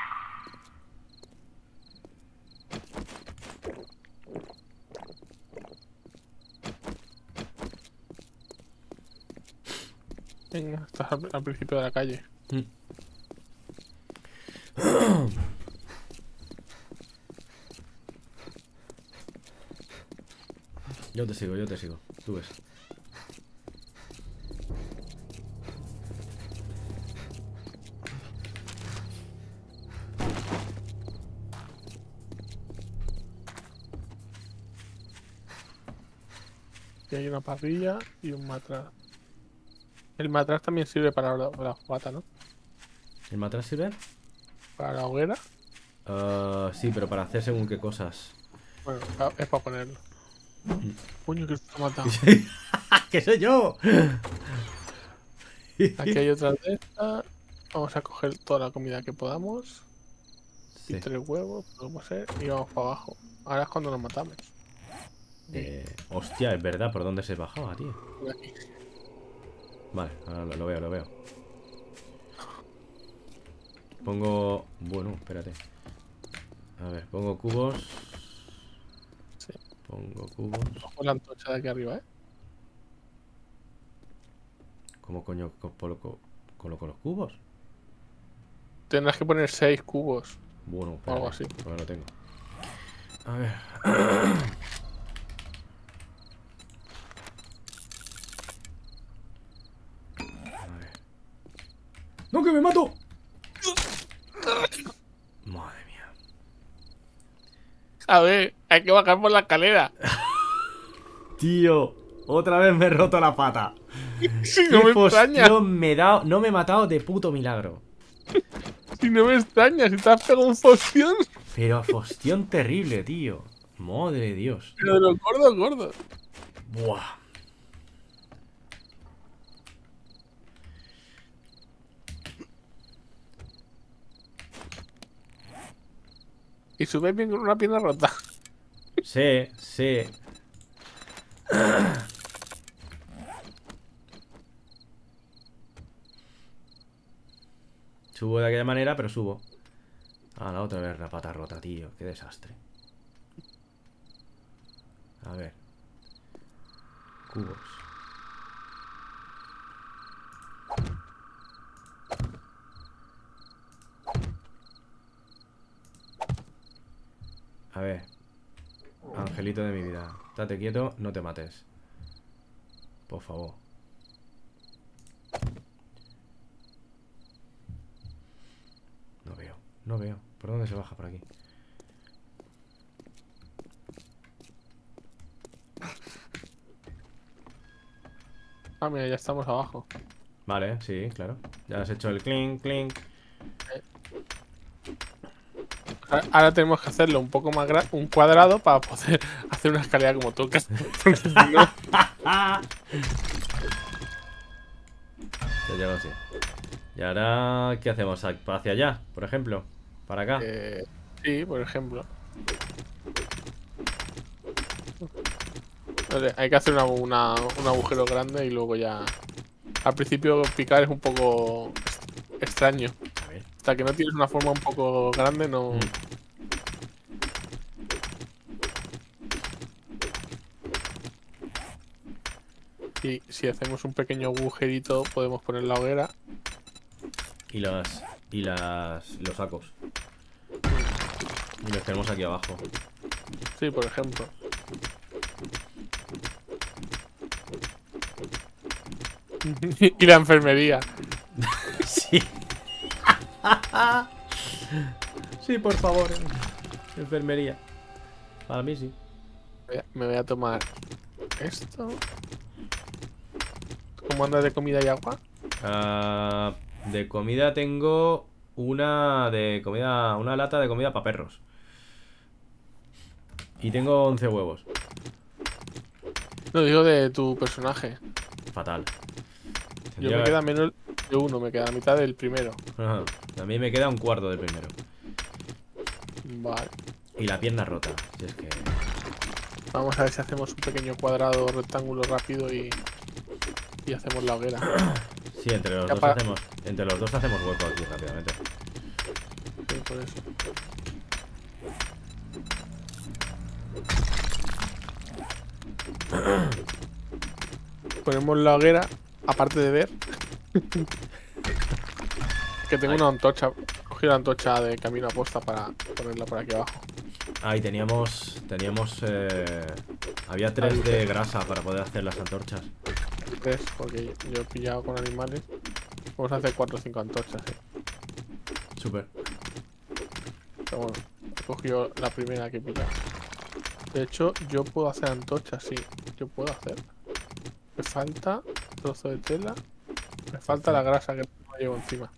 Venga, estás al principio de la calle. Yo te sigo, yo te sigo. Tú ves. Y hay una parrilla y un matraz. El matraz también sirve para la fogata, ¿no? ¿El matraz sirve? Para la hoguera. Sí, pero para hacer según qué cosas. Bueno, es para ponerlo. Coño, que se ha matado. ¡Que soy yo! Aquí hay otra de estas. Vamos a coger toda la comida que podamos. Sí. Y 3 huevos, podemos ser. Y vamos para abajo. Ahora es cuando nos matamos. Hostia, es verdad, ¿por dónde se bajaba, tío? Por aquí. Vale, ahora lo veo, lo veo. Pongo... Bueno, espérate. A ver, pongo cubos. Sí. Pongo cubos. Cojo la antorcha de aquí arriba, ¿eh? ¿Cómo coño coloco los cubos? Tendrás que poner 6 cubos. Bueno, O espérate, algo así. porque no lo tengo. A ver. A ver. ¡No, que me mato! Madre mía. A ver, hay que bajar por la escalera. Tío, otra vez me he roto la pata. Si no me extraña. Me he dado, no me he matado de puto milagro. Si no me extraña. Si te has pegado un fostión. Pero a fostión terrible, tío. Madre de Dios. Pero de los gordos, gordos. Buah. Y subes bien con una pierna rota. Sí, sí. Subo de aquella manera, pero subo. Ah, la otra vez la pata rota, tío. Qué desastre. A ver. Cubos. A ver. Angelito de mi vida. Estate quieto, no te mates. Por favor. No veo. ¿Por dónde se baja? Por aquí. Ah, mira, ya estamos abajo. Vale, sí, claro. Ya has hecho el clink, clink. Ahora tenemos que hacerlo un poco más grande, un cuadrado, para poder hacer una escalera como tú. Porque si no, Ya llego así. Y ahora, ¿qué hacemos? ¿Hacia allá, por ejemplo? ¿Para acá? sí, por ejemplo. Vale, hay que hacer un agujero grande y luego ya. Al principio picar es un poco extraño. A ver. Hasta que no tienes una forma un poco grande, no. Y si hacemos un pequeño agujerito, podemos poner la hoguera. Y los sacos. Y los tenemos aquí abajo. Sí, por ejemplo. Y la enfermería. Sí. Sí, por favor. Enfermería. Para mí sí. Me voy a tomar esto. ¿Cómo andas de comida y agua? De comida tengo una lata de comida para perros. Y tengo 11 huevos. No, digo de tu personaje. Fatal. Yo me queda menos de uno, me queda la mitad del primero. Ajá. A mí me queda un cuarto del primero. Vale. Y la pierna rota. Si es que... Vamos a ver si hacemos un pequeño cuadrado rectángulo rápido y hacemos la hoguera. Sí, entre los Ya dos pa- hacemos. Entre los dos hacemos hueco aquí rápidamente. Sí, por eso. Ponemos la hoguera, aparte de ver. Que tengo una antorcha. Cogí la antorcha de camino a posta para ponerla por aquí abajo. Ahí teníamos. Había 3 de grasa para poder hacer las antorchas. ¿Ves? Porque yo he pillado con animales. Vamos a hacer 4 o 5 antorchas, Súper. Pero bueno, he cogido la primera que he pillado. De hecho, yo puedo hacer antorchas, sí. Yo puedo hacer. Me falta trozo de tela. Me falta la grasa que no llevo encima.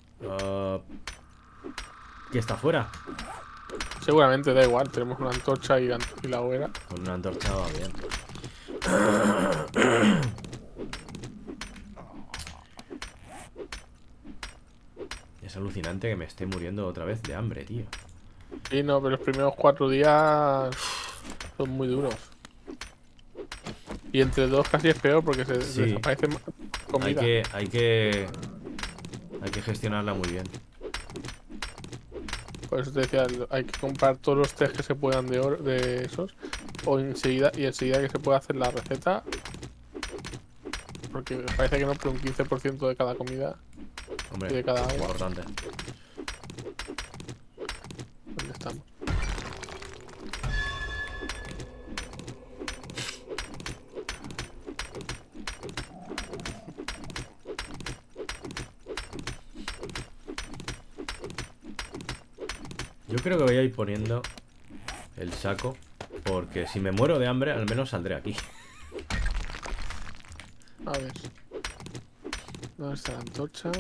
¿Qué está afuera? Seguramente da igual, tenemos una antorcha y la hoguera. Con una antorcha va bien. Es alucinante que me esté muriendo otra vez de hambre, tío. Sí, no, pero los primeros 4 días son muy duros. Y entre 2 casi es peor porque se Sí. desaparece más comida. Hay que gestionarla muy bien. Por eso te decía, hay que comprar todos los test que se puedan de oro, de esos. O enseguida que se pueda hacer la receta. Porque parece que no, pero un 15% de cada comida Hombre, y de cada agua. importante. ¿Dónde estamos? Yo creo que voy a ir poniendo el saco. Porque si me muero de hambre, al menos saldré aquí. A ver. ¿Dónde está la antorcha?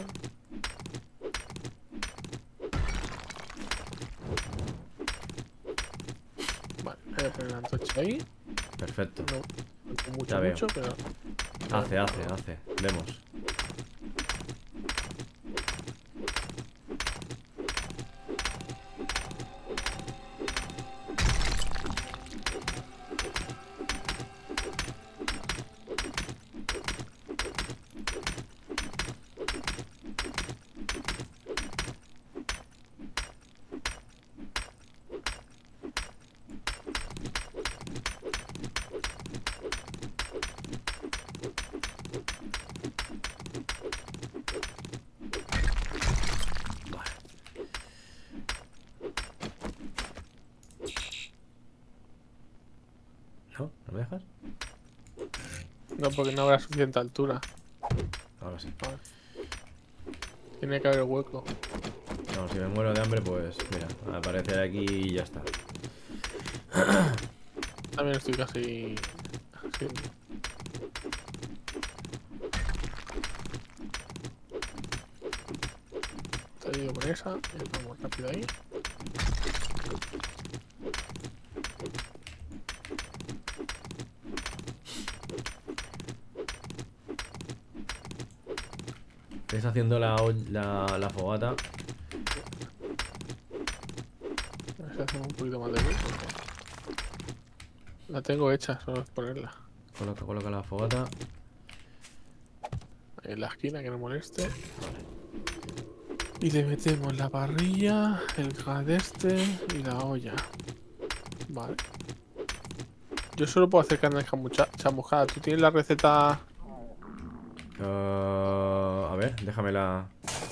Vale, voy a poner la antorcha ahí. Perfecto. No con Ya veo. mucho, pero. Hace. Vemos. ¿No? ¿No me dejas? No, porque no habrá suficiente altura. Ahora sí. Vale. Tiene que haber hueco. No, si me muero de hambre, pues mira, aparecerá aquí y ya está. También estoy casi... Sí. Te digo con esa, y vamos rápido ahí. Estáis haciendo la fogata. A ver si hacemos un poquito más de luz. La tengo hecha, solo es ponerla. Coloca la fogata. Ahí en la esquina, que no moleste. Y le metemos la parrilla, el gas de este y la olla. Vale. Yo solo puedo hacer carne chamuscada. ¿Tú tienes la receta? A ver, déjamela.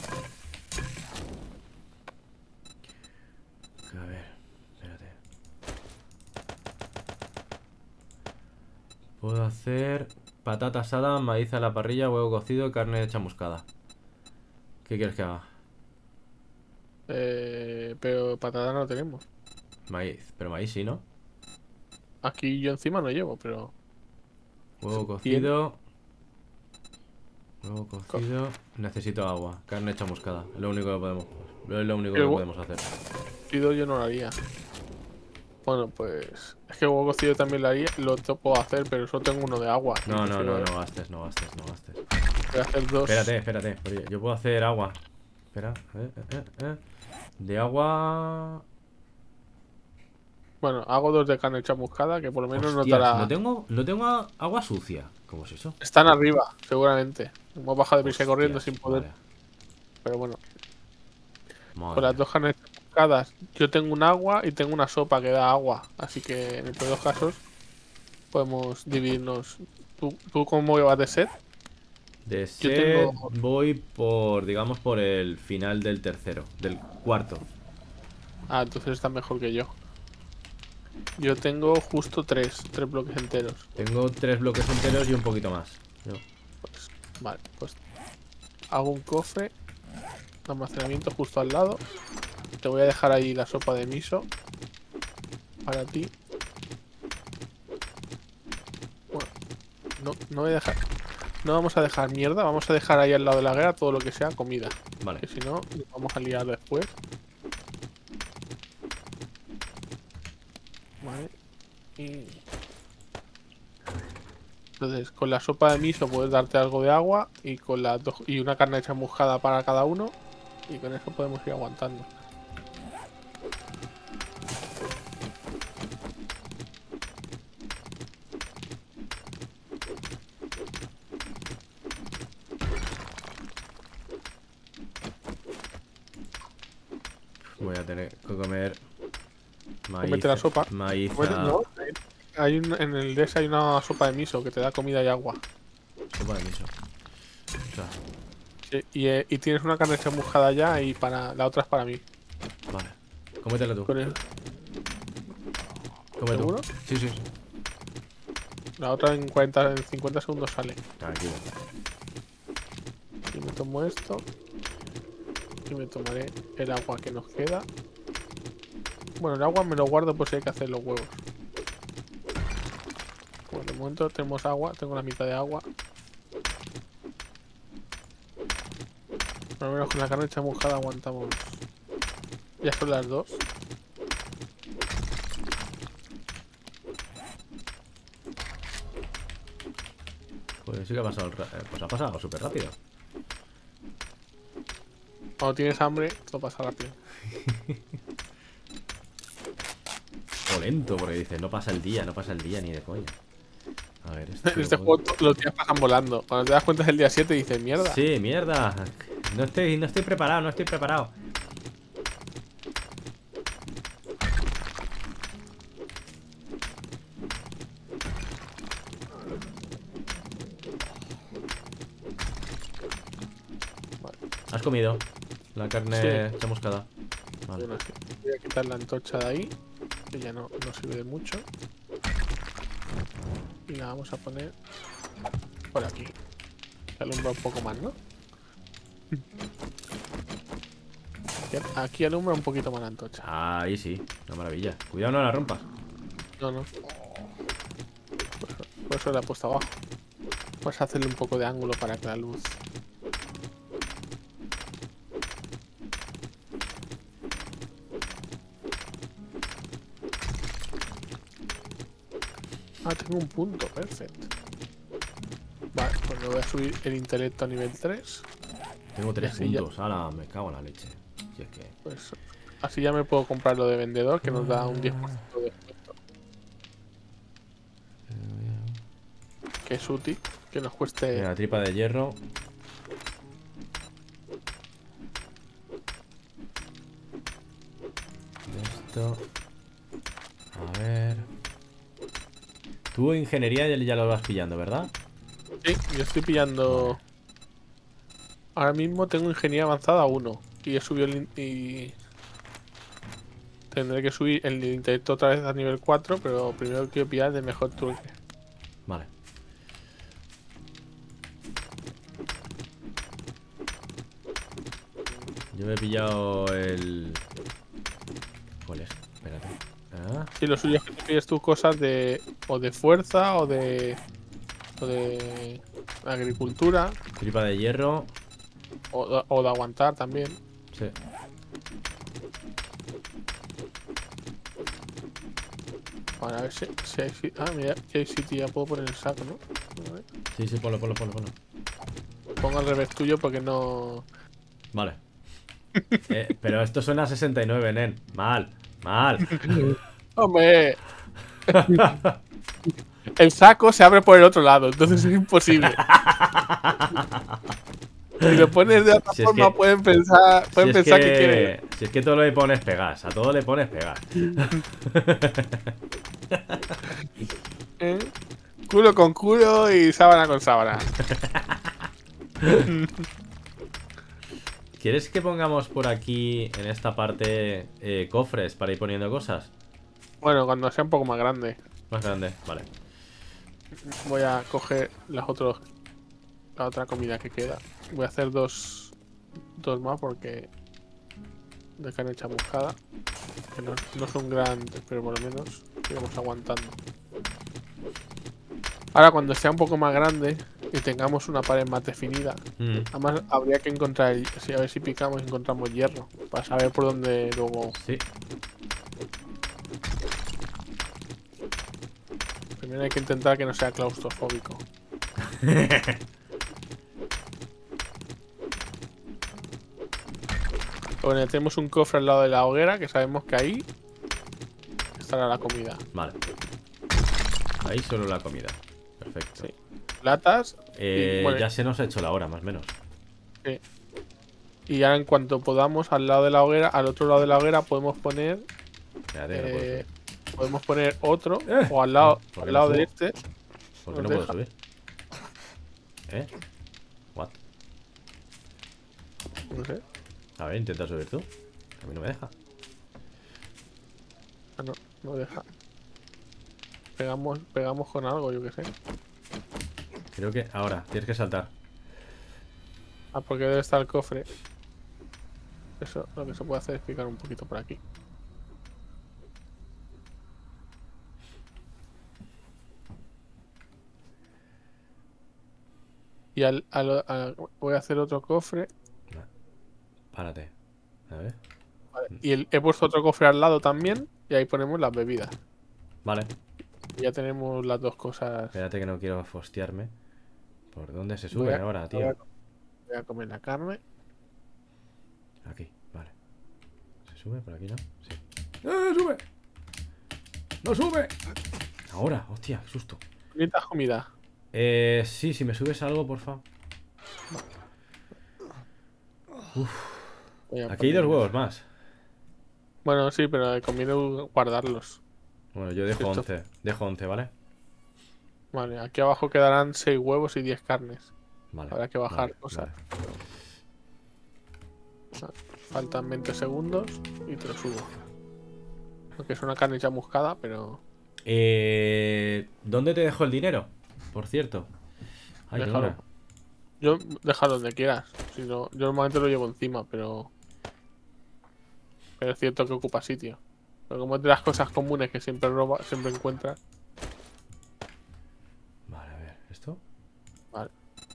A ver, espérate. Puedo hacer patata asada, maíz a la parrilla, huevo cocido y carne chamuscada. ¿Qué quieres que haga? Pero patata no tenemos. Maíz, pero maíz sí, ¿no? Aquí yo encima no llevo, pero... Huevo cocido. Huevo cocido. Necesito agua. Carne chamuscada. Es lo único que podemos. Es lo único que podemos hacer. Cocido yo no lo haría. Bueno, pues... Es que huevo cocido también lo haría. Lo puedo hacer, pero solo tengo uno de agua. No gastes. Voy a hacer dos. Espérate. Oye, yo puedo hacer agua. Espera. De agua. Bueno, hago dos de carne chamuscada, que por lo menos Hostia, notará... no tengo agua sucia. ¿Cómo es eso? Están arriba, seguramente. Hemos bajado de prisa corriendo Hostias, sin poder. vale. Pero bueno, Madre con las mía. dos carnes chamuscadas, yo tengo un agua y tengo una sopa que da agua. Así que en estos dos casos podemos dividirnos. ¿Tú cómo vas de set? De Yo set tengo- voy por, digamos, por el final del tercero. Del cuarto. Ah, entonces está mejor que yo. Yo tengo justo tres bloques enteros. Tengo 3 bloques enteros y un poquito más. Yo. Pues, vale, pues hago un cofre de almacenamiento justo al lado. Te voy a dejar ahí la sopa de miso para ti. Bueno, no voy a dejar. No vamos a dejar mierda, vamos a dejar ahí al lado de la guerra todo lo que sea comida. Vale. Que si no, nos vamos a liar después. Vale. Y... Entonces, con la sopa de miso puedes darte algo de agua y con y una carne chamuscada para cada uno. Y con eso podemos ir aguantando. Voy a tener que comer maíz. Comete la sopa. Maíz. No, en el DS hay una sopa de miso que te da comida y agua. Sopa de miso. O sea, Sí, y tienes una carne chamuscada ya y para la otra es para mí. vale. Cómetela tú. Con el- Come tú. ¿Seguro? Sí. La otra en 50 segundos sale. Tranquilo. Y me tomo esto. Y me tomaré el agua que nos queda. Bueno, el agua me lo guardo por si hay que hacer los huevos. Bueno, de momento tenemos agua. Tengo la mitad de agua. Por lo menos con la carne chamuscada aguantamos. Ya son las 2. Pues sí que ha pasado pues ha pasado súper rápido. Cuando tienes hambre, todo pasa rápido. O lento, porque dice, no pasa el día ni de coña. A ver, esto En este juego los días pasan volando. Cuando te das cuenta es el día 7 y dices, mierda. Sí, mierda. No estoy preparado. ¿Has comido la carne chamuscada? Vale. Bueno, sí. Voy a quitar la antorcha de ahí, que ya no sirve de mucho. Y la vamos a poner por aquí. Se alumbra un poco más, ¿no? Aquí alumbra un poquito más la antorcha. Ahí sí, una maravilla. Cuidado, no la rompas. No, no. Por eso la he puesto abajo. Vamos a hacerle un poco de ángulo para que la luz... Ah, tengo un punto, perfecto. Vale, pues le voy a subir el intelecto a nivel 3. Tengo 3 Así ya- puntos. Ahora me cago en la leche. Si es que. Pues así ya me puedo comprar lo de vendedor, que nos da un 10% de descuento. Que es útil, que nos cueste... Mira, tripa de hierro. Esto. A ver. Tú ingeniería ya lo vas pillando, ¿verdad? Sí, yo estoy pillando... Ahora mismo tengo ingeniería avanzada 1. Y he subido y... Tendré que subir el intelecto otra vez a nivel 4, pero primero quiero pillar de mejor truque. Vale. Yo me he pillado el... ¿Cuál es? Espérate. Ah, Y lo suyo es que te pides tus cosas de... O de fuerza o de... O de... Agricultura. tripa de hierro. O de aguantar también. Sí. Para ver si hay... Ah, mira, que hay sitio, ya puedo poner el saco, ¿no? A ver. Sí, sí, ponlo. Pongo al revés tuyo porque no... Vale. Pero esto suena a 69, nen. Mal. ¡Hombre! El saco se abre por el otro lado, entonces es imposible. Si lo pones de otra Si es forma, que- pueden pensar que quiere. Si es que todo le pones pegas. A todo le pones pegas. ¿Eh? Culo con culo y sábana con sábana. ¿Quieres que pongamos por aquí, en esta parte, cofres para ir poniendo cosas? Bueno, cuando sea un poco más grande, Más grande, vale. voy a coger la otra comida que queda. Voy a hacer dos más porque de carne chamuscada, que no son grandes, pero por lo menos sigamos aguantando. Ahora cuando sea un poco más grande y tengamos una pared más definida, además habría que encontrar, a ver si picamos y encontramos hierro, para saber por dónde luego... Sí. Primero hay que intentar que no sea claustrofóbico. Bueno, tenemos un cofre al lado de la hoguera, que sabemos que ahí estará la comida. Vale. Ahí solo la comida. Perfecto. Sí. Latas. Y, bueno, Ya se nos ha hecho la hora, más o menos. sí. Y ahora en cuanto podamos, al lado de la hoguera, al otro lado de la hoguera, podemos poner... Espérate, no puedo subir. podemos poner otro, Eh, o al lado, ¿por qué al no lado de subo? este. ¿Por qué nos no puedo deja. subir? What? No sé. A ver, intenta subir tú. A mí no me deja. Ah, no deja. Pegamos con algo, yo que sé. Creo que ahora, tienes que saltar. Ah, porque debe estar el cofre. Eso, lo que se puede hacer es picar un poquito por aquí. Y voy a hacer otro cofre. Párate. A ver. Vale, y he puesto otro cofre al lado también. Y ahí ponemos las bebidas. Vale. Y ya tenemos las dos cosas. Espérate que no quiero fostearme. ¿Por dónde se Voy sube a- ahora, voy tío? Voy a comer la carne. Aquí, vale. ¿Se sube por aquí, no? Sí. ¡Sube! ¡No sube! Ahora, hostia, qué susto. Necesitas comida. Sí, si me subes algo, por favor. Voy a Aquí hay 2 poner- huevos más. Bueno, sí, pero conviene guardarlos. Bueno, yo dejo Esto- 11. Dejo 11, ¿vale? Vale, aquí abajo quedarán 6 huevos y 10 carnes. Vale. Habrá que bajar vale, cosas. vale. Faltan 20 segundos y te lo subo. Aunque es una carne chamuscada, pero... ¿Dónde te dejo el dinero? Por cierto. Ay, qué Déjalo. hora. Yo, déjalo donde quieras. Si no, yo normalmente lo llevo encima, pero... Pero es cierto que ocupa sitio. Pero como es de las cosas comunes que siempre roba, siempre encuentras. Vale, a ver, ¿esto? Vale.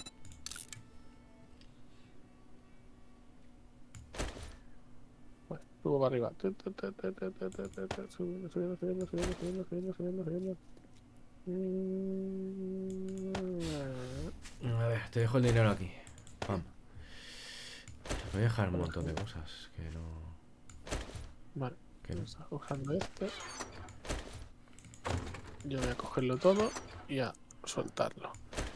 Bueno, subo para arriba. Subiendo, subiendo, subiendo, subiendo, subiendo, subiendo, subiendo, subiendo. A ver, te dejo el dinero aquí. Pam. Voy a dejar un montón de cosas que no... Vale, Que no. está usando este. Yo voy a cogerlo todo y a soltarlo.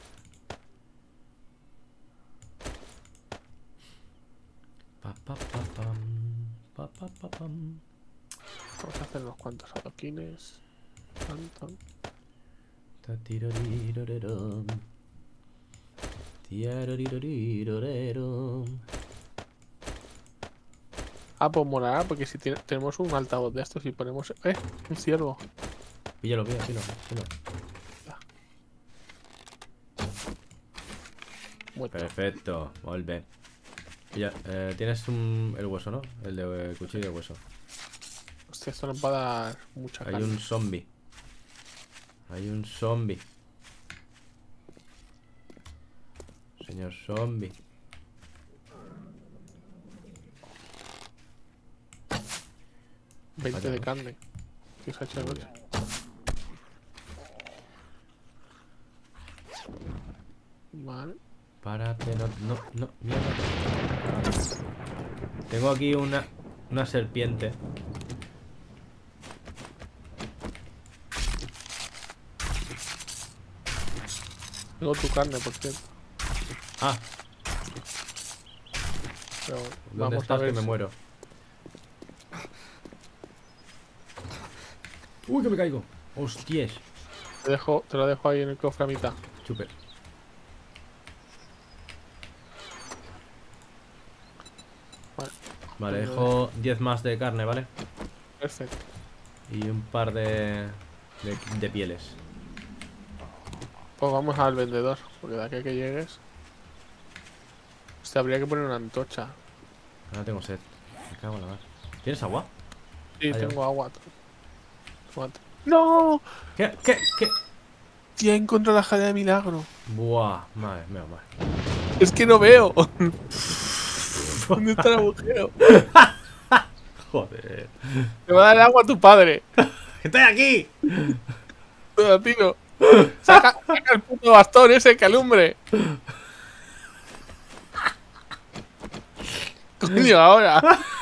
Pa, pa, pa, pam. Pa, pa, pa, pam. Vamos a hacer unos cuantos adoquines. Tanto. Ta, tirorirorerom. Tiarorirorirorero. Ah, pues molará, porque si tenemos un altavoz de estos y ponemos... un ciervo. Píllalo, píllalo. Muerto. Perfecto, vuelve. Pilla, tienes el hueso, ¿no? El de cuchillo de hueso. Hostia, esto nos va a dar mucha Hay carne. un zombie. Hay un zombie. Señor zombie. Veinte Vaya, de ¿no? carne. Que se ha hecho de noche. Vale. Párate, no, mierda. Tengo aquí una serpiente. Tengo tu carne, por cierto. Ah, Pero ¿dónde vamos a estás ver que me si- muero? Uy, que me caigo. Hostias. te lo dejo ahí en el cofre a mitad. Chupe. Vale. Vale, dejo 10 más de carne, ¿vale? Perfecto. Y un par de pieles. Pues vamos al vendedor, porque de aquí a que llegues. Hostia, habría que poner una antorcha. Ahora tengo sed. Me cago en la mar. ¿Tienes agua? Sí, Ahí va. tengo agua. Tómate. ¡No! ¿Qué? Tía, he encontrado la jalea de milagro. Buah, madre mía, madre. Es que no veo. ¿Dónde está el agujero? Joder. Te va a dar agua a tu padre. ¡Estoy aquí! Pero, tío. Saca el puto bastón ese que alumbre. Coño, ahora.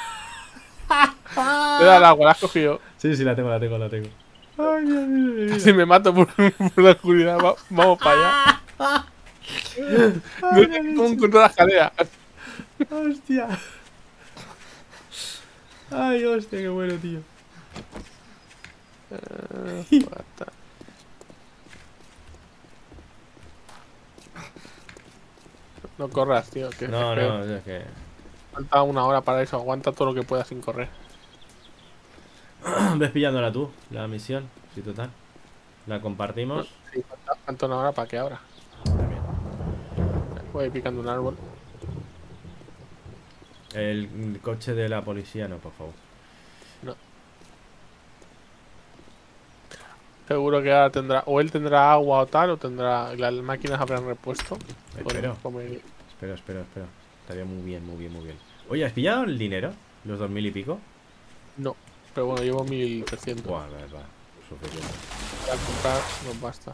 Te da el agua, la has cogido. Sí, la tengo. Ay, Dios mío. Casi me mato por la oscuridad. Vamos para allá. No sé cómo encontró la jalea. Hostia. Ay, hostia, qué bueno, tío. No corras, tío. Que No, es que no, es que... falta una hora para eso. Aguanta todo lo que puedas sin correr. Ves pillándola tú, la misión. Sí, total. La compartimos. Sí, falta una hora para que abra. También. Voy picando un árbol. El coche de la policía, no, por favor. Seguro que ahora tendrá. O él tendrá agua o tal, o tendrá. Las máquinas habrán repuesto. Espero. Come- Espera. Estaría muy bien. Oye, ¿has pillado el dinero? ¿Los 2000 y pico? No. Pero bueno, llevo 1300. Buah, va. Suficiente. Para comprar nos basta.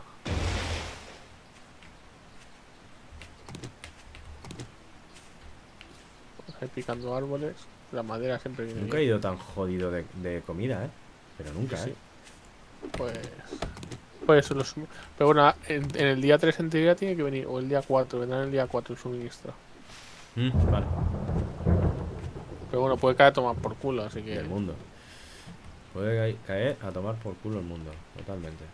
Vamos a ir picando árboles. La madera siempre viene Nunca he bien. ido tan jodido de comida, ¿eh? Pero nunca, Sí, ¿eh? Pues eso pero bueno, en el día 3 en teoría tiene que venir. O el día 4, vendrá en el día 4 el suministro. Vale. Pero bueno, puede caer a tomar por culo, así Y que. el mundo. Puede caer a tomar por culo el mundo. Totalmente.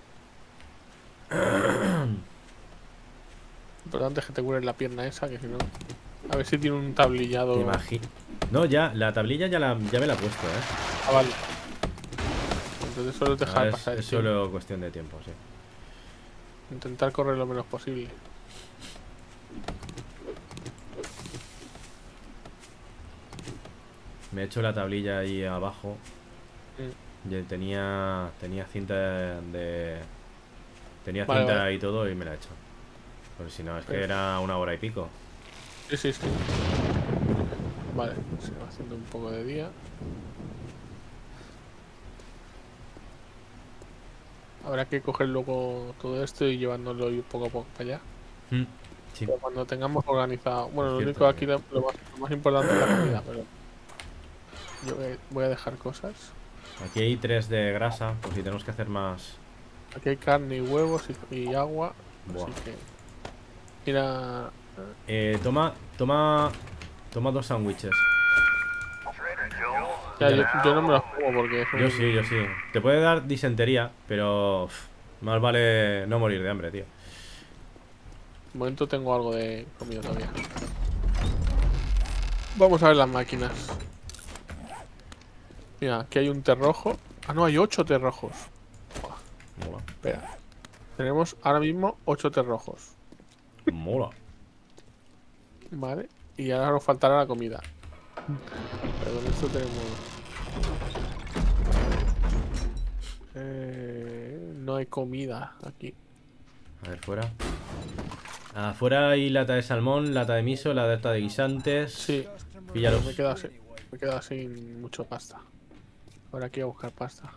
Lo importante es que te cures la pierna esa, que si no. A ver si tiene un tablillado. ¿Te imaginas? No, ya, la tablilla ya me la he puesto, ¿eh? Ah, vale. Entonces solo es dejar Ah, pasar el es tiempo. solo cuestión de tiempo, sí. Intentar correr lo menos posible. Me he hecho la tablilla ahí abajo. Mm. Y tenía cinta de... Tenía Vale, cinta vale. y todo y me la he hecho. Porque si no, es que Pero- era 1 hora y pico. Sí, sí, sí. Vale, se va haciendo un poco de día. Habrá que coger luego todo esto y llevándolo poco a poco para allá. Sí. Pero cuando tengamos organizado. Bueno, Es lo cierto, único aquí, lo más importante es la comida, pero. Yo voy a dejar cosas. Aquí hay 3 de grasa, por si tenemos que hacer más. Aquí hay carne y huevos y agua. Buah. Así que. Mira. Toma 2 sándwiches. Trader Joel. Ya, Ya. yo no me los como porque es Yo sí, yo sí. Te puede dar disentería, pero más vale no morir de hambre, tío. De momento tengo algo de comida todavía. Vamos a ver las máquinas. Mira, aquí hay un té rojo. Ah, no, hay 8 té rojos. Mola. Espera. Tenemos ahora mismo 8 té rojos. Mola. Vale. Y ahora nos faltará la comida. Pero con esto tenemos. No hay comida aquí. A ver, fuera. Afuera hay lata de salmón, lata de miso, lata de guisantes. Sí. Píllalos. Me he quedado sin mucho pasta. Ahora aquí a buscar pasta.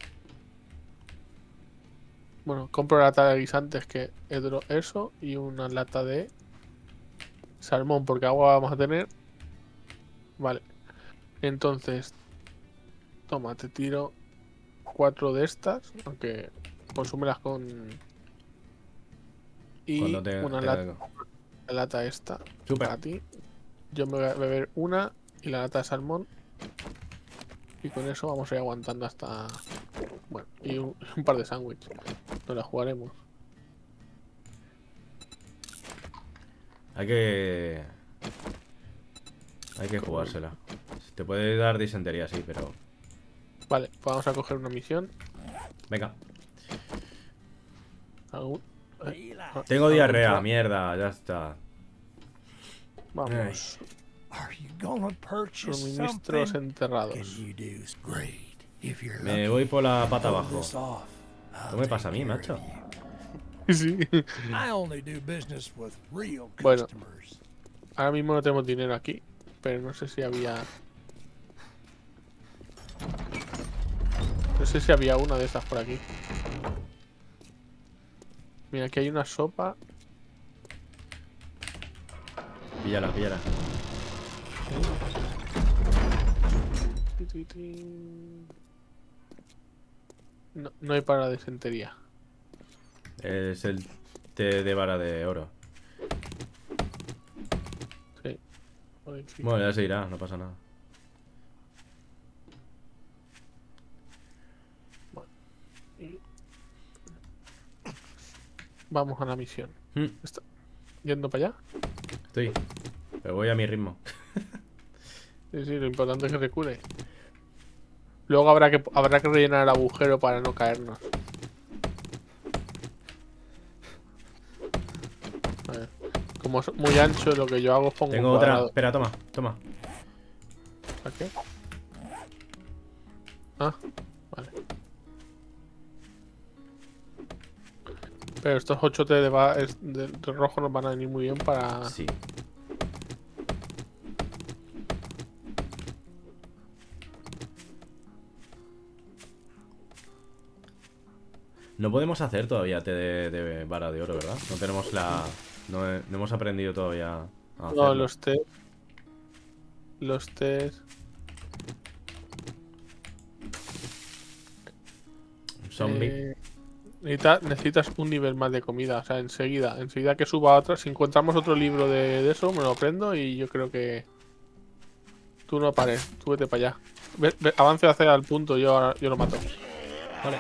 Bueno, compro lata de guisantes que eso y una lata de salmón porque agua vamos a tener. Vale. Entonces, toma, te tiro 4 de estas, aunque consúmelas con y Cuando te una lata esta Súper. para ti. Yo me voy a beber una y la lata de salmón. Y con eso vamos a ir aguantando hasta... Bueno, y un par de sándwiches. Nos la jugaremos. Hay que jugársela. Te puede dar disentería, sí, pero... Vale, pues vamos a coger una misión. Venga. Algún- Tengo diarrea, mierda, ya está. Vamos. Are you gonna purchase Suministros something? Can enterrados. you do great? If you're Me lucky, voy por la pata pull abajo. this off. ¿Qué me pasa a mí, macho? Sí. I only do business with real Bueno. customers. Ahora mismo no tenemos dinero aquí. Pero no sé si había... No sé si había una de estas por aquí. Mira, aquí hay una sopa. Píllala, píllala. No, no hay para disentería. Es el té de vara de oro. Sí. Bueno, ya se irá, no pasa nada. Vamos a la misión. Mm, ¿Yendo para allá? Estoy. Pero voy a mi ritmo. Sí, sí, lo importante es que recule. Luego habrá que rellenar el agujero para no caernos. A ver. Como es muy ancho, lo que yo hago es pongo Tengo un otra. cuadrado. Espera, toma, toma. ¿Para qué? Ah, vale. Pero estos 8 T de rojo nos van a venir muy bien para... Sí. No podemos hacer todavía té de vara de oro, ¿verdad? No tenemos la... No, no hemos aprendido todavía a hacerlo. No, los T... Los T... Zombie. Necesitas un nivel más de comida, o sea, enseguida que suba otra, si encontramos otro libro de eso, me lo prendo y yo creo que tú no pares, tú vete para allá. Avance hacia el punto, yo lo mato. Vale.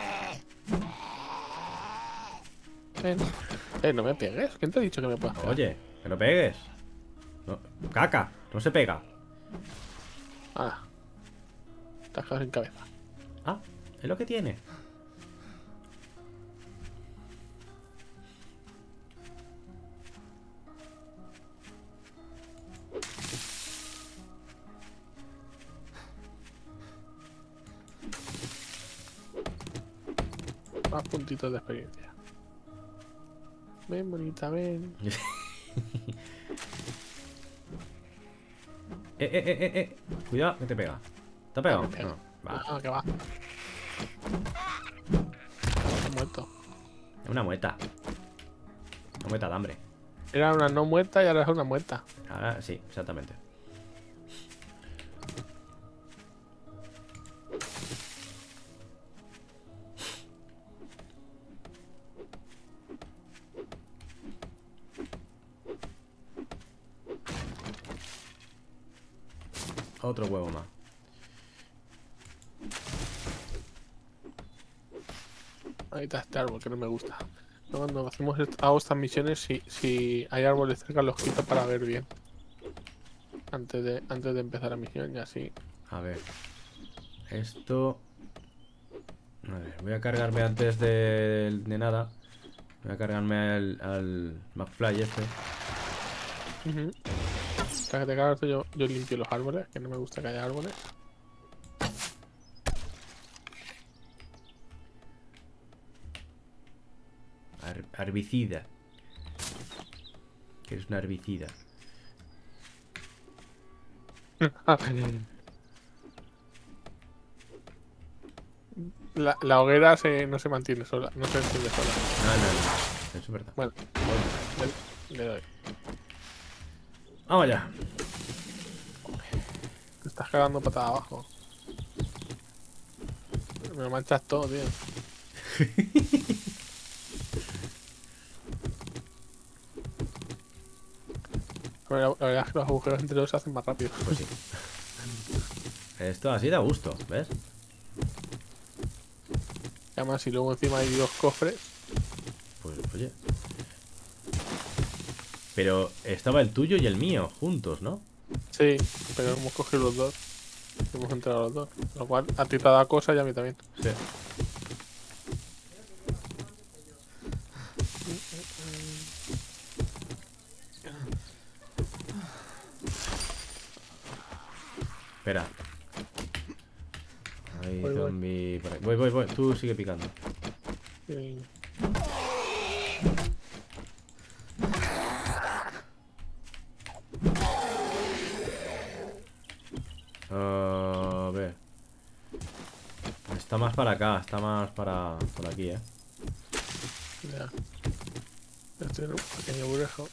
Ven. No me pegues, ¿quién te ha dicho que me puedas pegar? Oye, que no pegues. No, caca, no se pega. Ah, te has quedado sin cabeza. Ah, es lo que tiene. Más puntitos de experiencia. Ven, bonita, ven. Cuidado, que te pega. ¿Te ha pegado? Me pega. No. Va. Ah, que va. Está muerto. Es una muerta. Una muerta de hambre. Era una no muerta y ahora es una muerta. Ahora sí, exactamente. Otro huevo más. Ahí está este árbol que no me gusta. Yo cuando hago estas misiones, si hay árboles cerca los quito para ver bien. Antes de empezar la misión y así. A ver. Esto... A ver, voy a cargarme antes de nada. Voy a cargarme al McFly este. Para que te cagas, yo limpio los árboles, que no me gusta que haya árboles. Herbicida. Que es una herbicida. La hoguera no se mantiene sola, no se enciende sola. No. Eso es verdad. Bueno, le doy. Vamos ya. Te estás cagando patada abajo. Me lo manchas todo, tío. Pero la verdad es que los agujeros entre los se hacen más rápido. Pues sí. Esto así da gusto, ¿ves? Además, si luego encima hay 2 cofres. Pues oye. Pero estaba el tuyo y el mío juntos, ¿no? Sí, pero hemos cogido los 2. Hemos entrado los 2. Lo cual a ti te da cosa y a mí también. Sí. Espera. Hay Voy. zombie por ahí. Voy. Tú sigue picando. Sí. A ver. Está más para acá, está más para por aquí, Ya. Estoy en un pequeño burejo.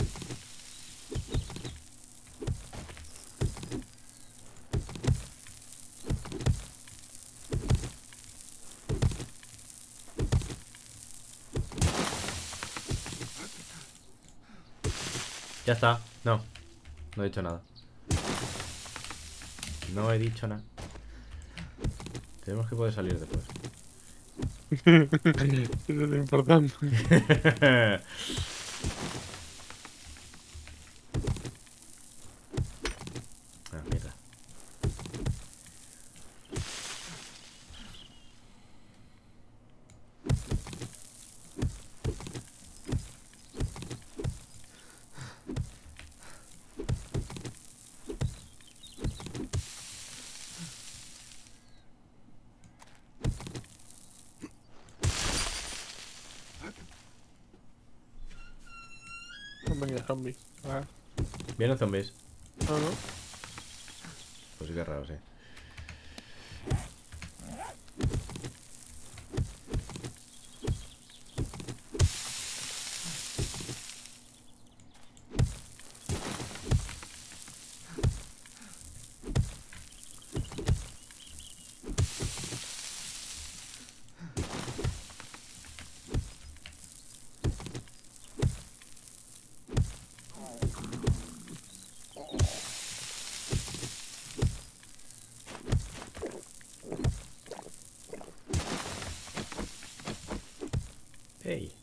Ya está. No he dicho nada. No he dicho nada. Tenemos que poder salir después. Eso es lo importante. Ah, mierda. Han venido zombies. Ah, ¿Vienen zombies? no. Pues sí que es raro, sí. Hey,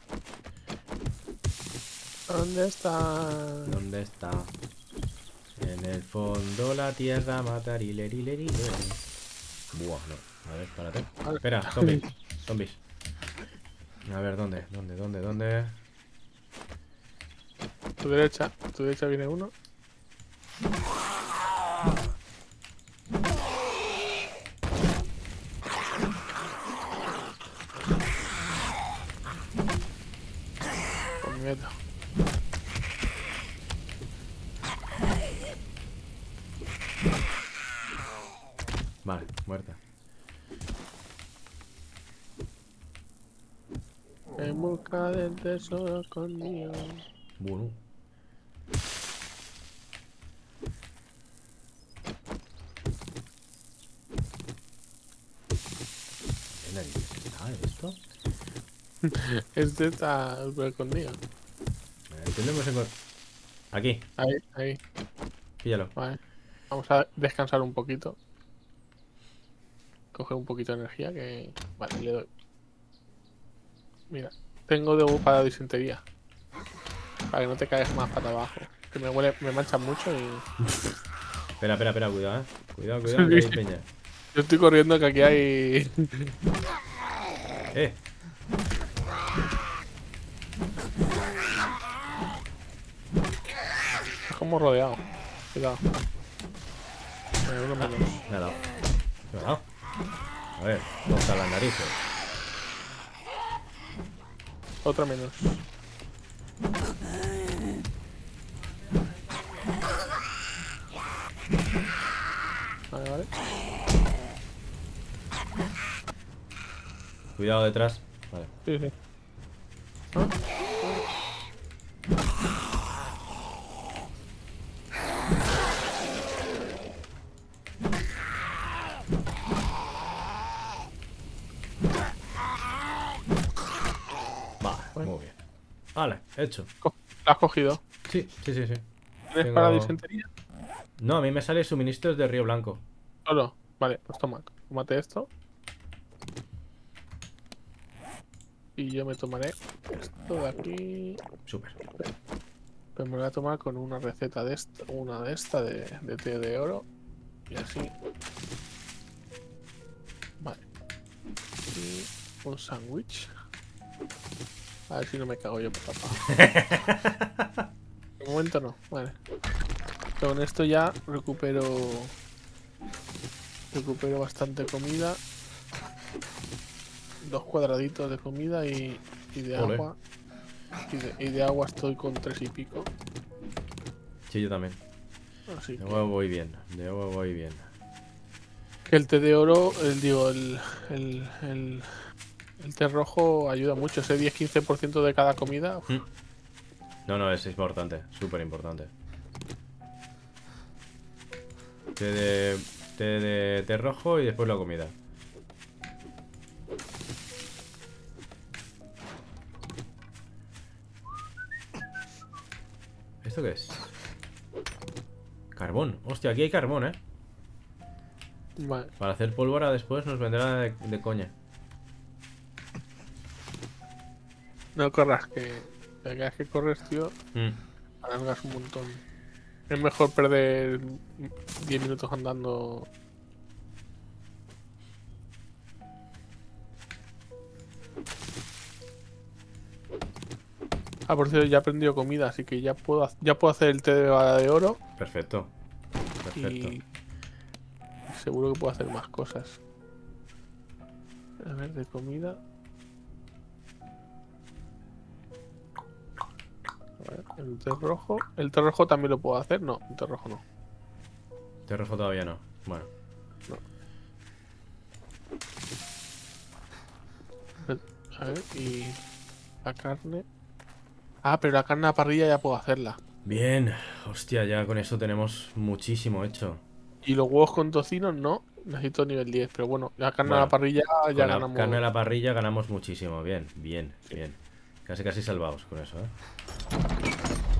¿Dónde está? ¿dónde está? En el fondo la tierra matarilerileriler. Buah, no. A ver, párate. Vale. Espera, zombies. Zombies. A ver, ¿dónde? Tu derecha viene uno. meto. Vale, muerta. En busca del tesoro escondido. Bueno. ¿Qué narices está esto? Este está escondido. Tenemos aquí, Ahí, ahí. píllalo. Vale. Vamos a descansar un poquito. Coger un poquito de energía que... Vale, le doy. Mira, tengo de para disentería. Para que no te caigas más para abajo. Que me huele, me mancha mucho y... Espera, cuidado, Cuidado, que hay peña. Yo estoy corriendo que aquí hay... Eh. Es como rodeado. Cuidado. Vale, uno menos. Me ha dado. Me ha dado. A ver, ¿dónde están las narices? Otro menos. Vale, vale. Cuidado detrás. Vale. Sí, sí. Vale, muy bien. Vale, hecho. ¿La has cogido? Sí. ¿Tienes Tengo- para disentería? No, a mí me sale suministros de Río Blanco. Solo. Vale, pues toma. Tómate esto. Y yo me tomaré esto de aquí. Súper. Pues me voy a tomar con una receta de esta. Una de esta de té de oro. Y así. Vale. Y un sándwich. A ver si no me cago yo por papá. De momento no. Vale. Con esto ya recupero bastante comida. 2 cuadraditos de comida y de Ole. agua. Y de agua estoy con 3 y pico. Sí, yo también. Así De que, huevo voy bien. De huevo voy bien. que el té de oro, el té rojo ayuda mucho. Ese 10-15% de cada comida. Uf, No, es importante. Súper importante. Té rojo y después la comida. ¿Esto qué es? Carbón. Hostia, aquí hay carbón, ¿eh? vale. Para hacer pólvora después nos vendrá de coña. No corras, que cada vez que corres, tío, Mm. alargas un montón. Es mejor perder 10 minutos andando. Ah, por cierto, ya he aprendido comida, así que ya puedo hacer el té de bala de oro Perfecto. Perfecto. y seguro que puedo hacer más cosas. A ver, de comida. A ver, el té rojo. El té rojo también lo puedo hacer. No, el té rojo no. Té rojo todavía no. Bueno. A ver, y la carne. Ah, pero la carne a la parrilla ya puedo hacerla. Bien. Hostia, ya con eso tenemos muchísimo hecho. Y los huevos con tocino no. Necesito nivel 10. Pero bueno, la carne a Bueno, la parrilla ya Con la ganamos. carne a la parrilla ganamos muchísimo. Bien, bien, bien. Casi salvados con eso, ¿eh?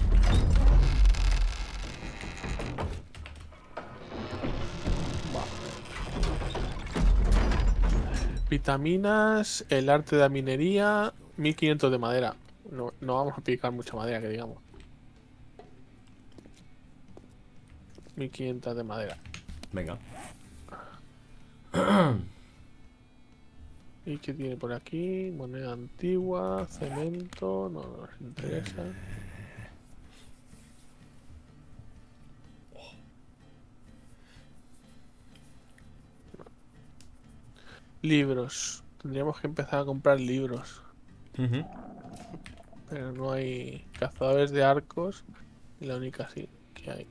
Vitaminas, el arte de la minería, 1500 de madera. No, no vamos a picar mucha madera, que digamos. 1500 de madera. Venga. ¿Y qué tiene por aquí? Moneda antigua, cemento, no nos interesa. Libros. Tendríamos que empezar a comprar libros. Ujú. Pero no hay cazadores de arcos. Y la única sí que hay.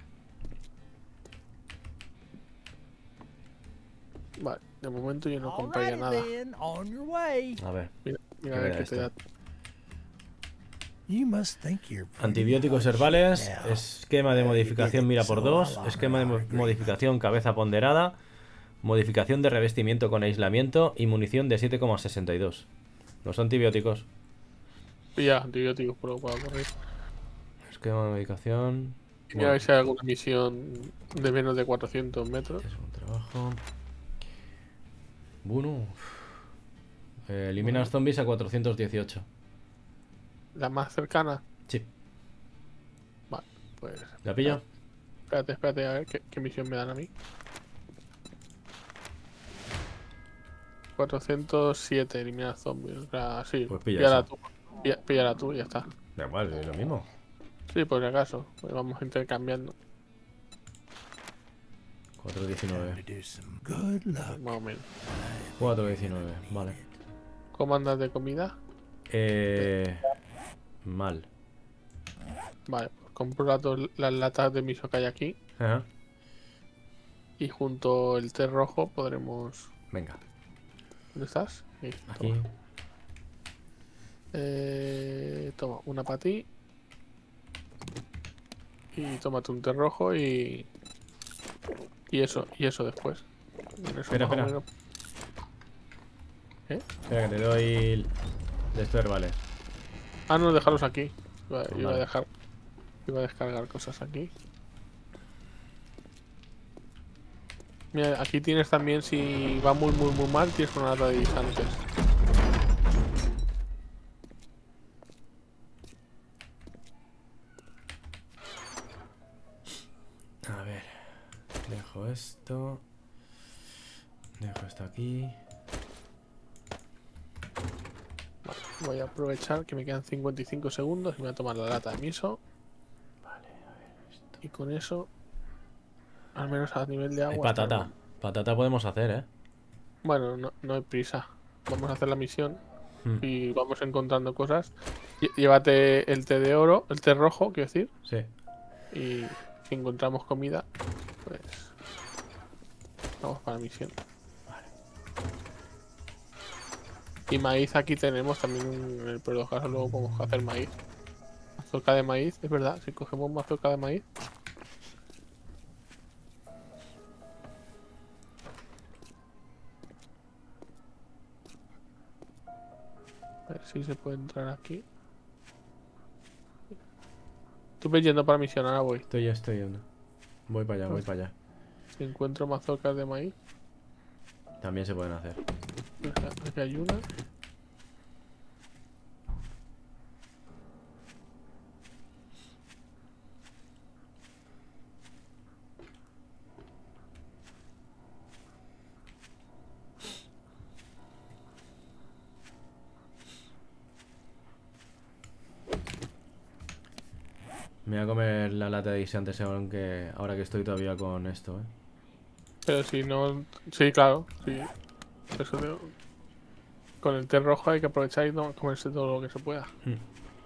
Vale, de momento yo no compraría Alrighty nada. then, on your way. A ver. Mira a ¿Qué ver era qué te da. esto? You must think you're pretty Antibióticos hot herbales, shit now. esquema de modificación mira por 2, esquema de modificación cabeza ponderada, modificación de revestimiento con aislamiento y munición de 7,62. Los antibióticos. Pilla antibióticos para correr. Esquema de modificación. Y mira a ver si hay alguna misión de menos de 400 metros. Es un trabajo. Bueno. Eliminar zombies a 418. La más cercana. Sí. Vale, pues. ¿La pillo? Espérate, a ver qué misión me dan a mí. 407, eliminar zombies. O sea, sí. Pues pilla píllala esa. tú. Píllala tú y ya está. Da igual, es lo mismo. Sí, por si acaso. Pues vamos intercambiando. 419. To do some good luck. Más o menos. 419, vale. ¿Cómo andas de comida? Mal. Vale, pues compro las latas de miso que hay aquí. Ajá. Y junto el té rojo podremos. Venga, ¿Dónde estás? Ahí, aquí. toma una para ti. Y tómate un té rojo y eso después. Con eso Espera, más o espera. menos. Espera, que te doy de estos herbales. Ah, no, dejarlos aquí. Iba a Vale. dejar. Iba a descargar cosas aquí. Mira, aquí tienes también, si va muy mal, tienes una lata de guisantes. A ver. Dejo esto. Dejo esto aquí. Vale, voy a aprovechar que me quedan 55 segundos y me voy a tomar la lata de miso. Vale, a ver esto. Y con eso, al menos a nivel de Hay agua. patata. estamos- Patata podemos hacer, ¿eh? Bueno, no hay prisa. Vamos a hacer la misión Hmm. y vamos encontrando cosas. Llévate el té de oro, el té rojo, quiero decir. Sí. Y si encontramos comida, pues vamos para la misión. Y maíz aquí tenemos también en el peor de los casos, luego podemos hacer maíz. Mazorca de maíz, es verdad, si cogemos mazorca de maíz. A ver si se puede entrar aquí. Tú ves yendo para misión, ahora voy. Estoy yendo. Voy para allá, voy para allá. Si encuentro mazorcas de maíz, También se pueden hacer. aquí hay una. Me voy a comer la lata de guisantes ahora que estoy todavía con esto, ¿eh? Pero si no. Sí, claro, sí. Eso con el té rojo hay que aprovechar y no comerse todo lo que se pueda. Hmm.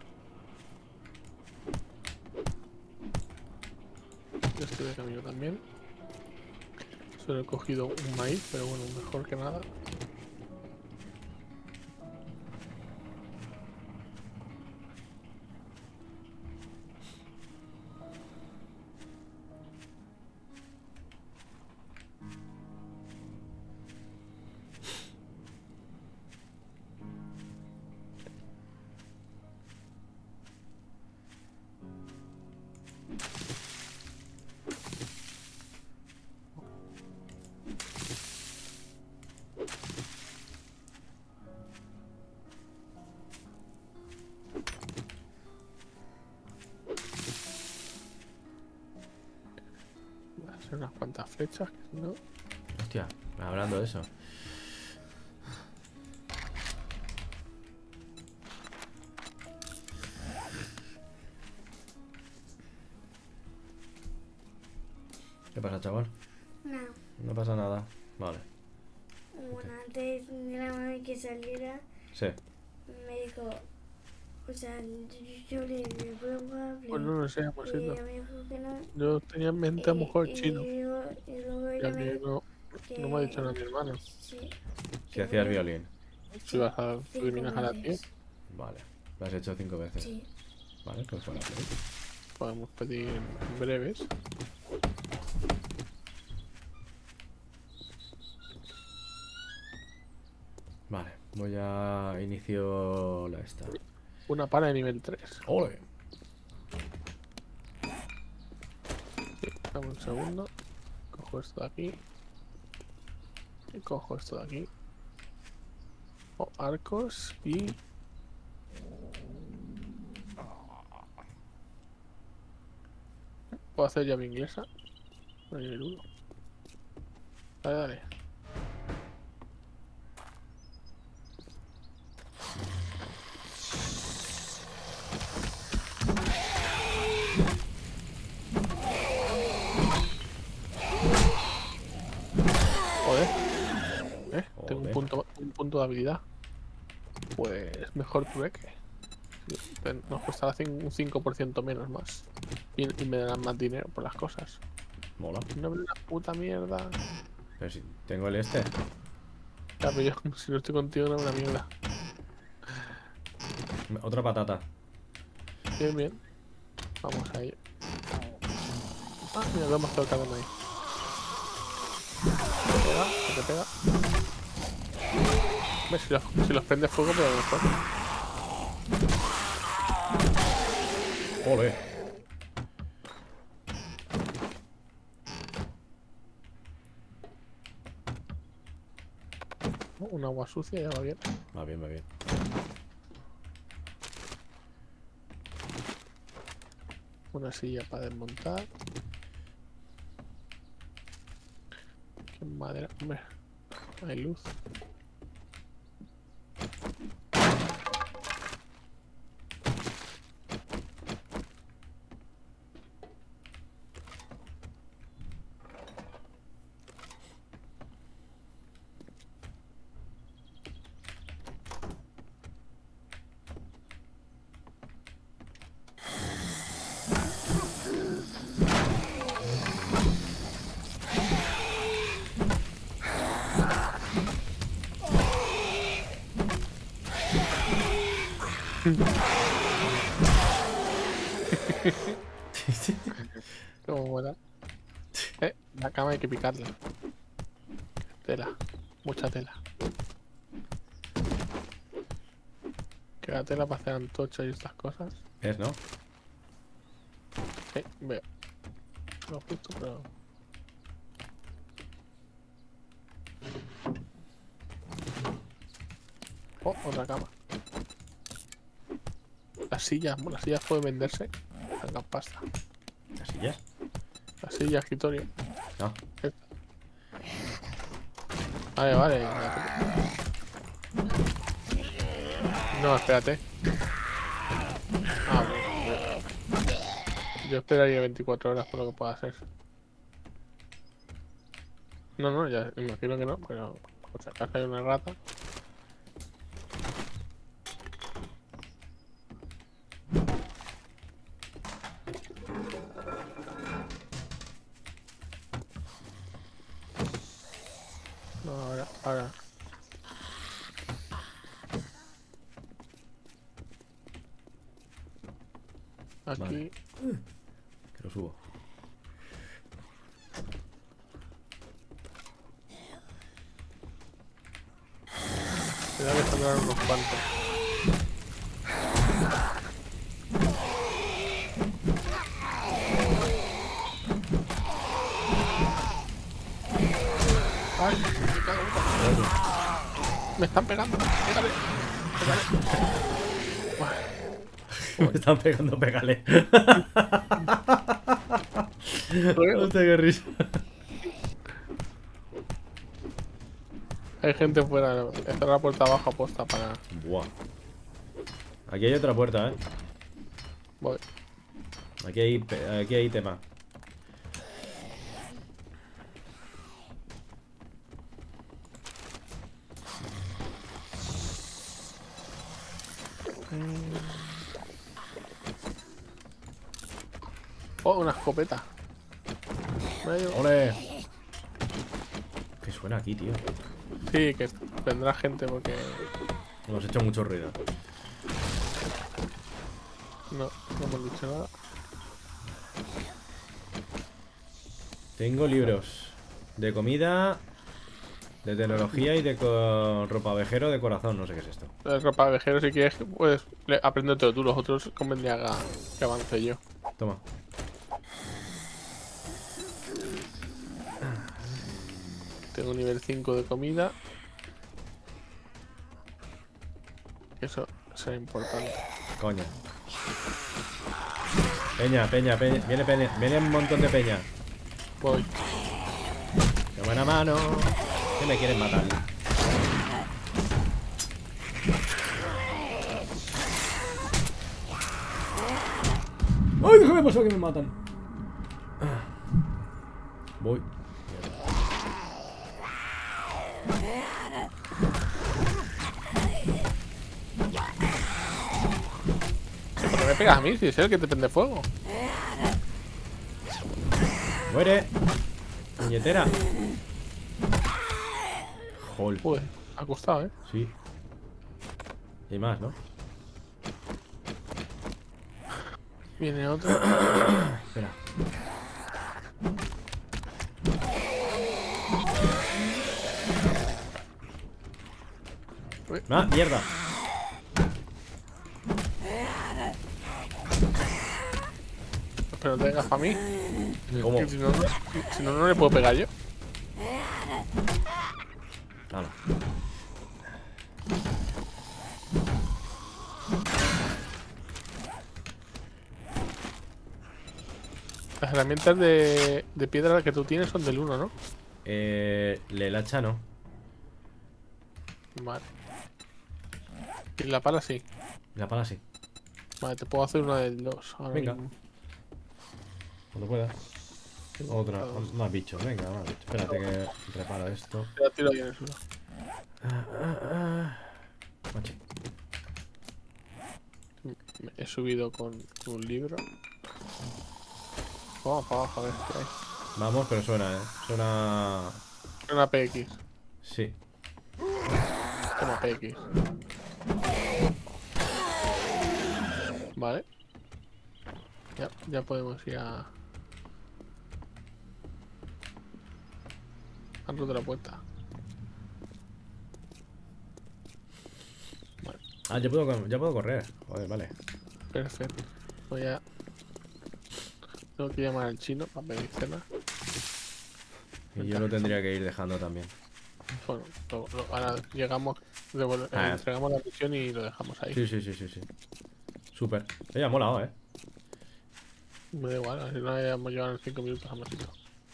Yo estoy de camino también. Solo he cogido un maíz, pero bueno, mejor que nada. Voy a hacer unas cuantas flechas, que si no. Hostia, hablando de eso. ¿Qué pasa, chaval? No, No pasa nada. Vale. bueno, antes de la mami que saliera, Sí. me dijo, O sea, yo le probable. Pues no lo sé, por Y cierto. ella me dijo que no. Yo tenía en mente a lo mejor chino. Y luego ella Ya me que dijo no me ha dicho nada mi hermano. Sí. Si hacías violín. Si vas a terminar a las 10, Vale. Lo has hecho 5 veces. Sí. Vale, pues para play. podemos pedir en breves. Vale, voy a inicio la esta. Una para de nivel 3. ¡Ole! Dame un segundo. Cojo esto de aquí. Y cojo esto de aquí. Arcos y... Puedo hacer llave inglesa. A nivel 1. Dale, dale. Joder. Tengo un punto de habilidad. Pues mejor trueque. Nos costará un 5% menos más. Y me darán más dinero por las cosas. Mola. No veo una puta mierda. Pero si tengo el este. Ya, pero yo, si no estoy contigo, no es una mierda. Otra patata. Bien, bien. Vamos a ir. Ah, mira, lo hemos tocado ahí. Se te pega. ¿Ves? Si los prende fuego, pero mejor. ¡Ole! Un agua sucia ya va bien. Va bien, va bien. Una silla para desmontar. Qué madera. Hombre, hay luz. Como buena. La cama hay que picarla. Tela. Mucha tela. Que la tela para hacer antorchas y estas cosas. ¿Ves, no? Sí, veo. No justo, pero... Oh, otra cama. Las sillas pueden venderse. Hagan pasta. ¿Las sillas? La silla, escritorio. No. Vale, vale. No, espérate. Ah, bueno. Yo esperaría 24 horas por lo que pueda hacer. No, ya me imagino que no, pero por si acaso hay una rata. No, ahora. Aquí. Vale. Que lo subo. Cuidado que saldrán unos cuantos. Ay, me cago en todo. Me están pegando. Pégale. Me están pegando, pégale. Hostia, qué risa. Hay gente fuera. Esta es la puerta abajo aposta para... Buah. Aquí hay otra puerta, Voy. Aquí hay tema. Oh, una escopeta. ¡Ole! ¿Qué suena aquí, tío? Sí, que vendrá gente porque... Hemos hecho mucho ruido. No hemos dicho nada. Tengo libros de comida, de tecnología y de ropavejero de corazón. No sé qué es esto. La ropa de vejero, si quieres, pues apréndetelo tú. Los otros convendría que avance yo. Toma. Tengo nivel 5 de comida. Eso será importante. Coño. Peña. Viene un montón de peña. Voy. ¡Qué buena mano! Que me quieren matar. ¡Ay, déjame pasar que me matan! Voy. ¿Por qué me pegas a mí? Si es el que te prende fuego. ¡Muere! ¡Puñetera! ¡Jol! Uy, ha costado, ¿eh? Sí. Y hay más, ¿no? Viene otro. Espera. Uy. ¡Ah, mierda! Pero no te vengas para mí. ¿Cómo? Que si no, no le puedo pegar yo. Hala. Las herramientas de piedra que tú tienes son del 1, ¿no? El hacha no. Vale. Y la pala sí. La pala sí. Vale, te puedo hacer una del 2. Venga. Cuando puedas. Otra. Más bichos. Venga, más bichos. Espérate que preparo esto. Te la tiro ahí en el suelo. Macho. He subido con un libro. Vamos para abajo a ver qué hay. Vamos, pero suena, Suena. Una PX. Sí. Toma PX. Vale. Ya podemos ir a... Han roto la puerta. Vale, Ah, ya puedo correr. Joder, vale. perfecto. Voy a... Tengo que llamar al chino para pedir cena. Y yo lo tendría que ir dejando también. Bueno, ahora llegamos, entregamos la misión y lo dejamos ahí. Sí. Súper. Ha molado, Me da igual, así no hemos llegado en 5 minutos a México.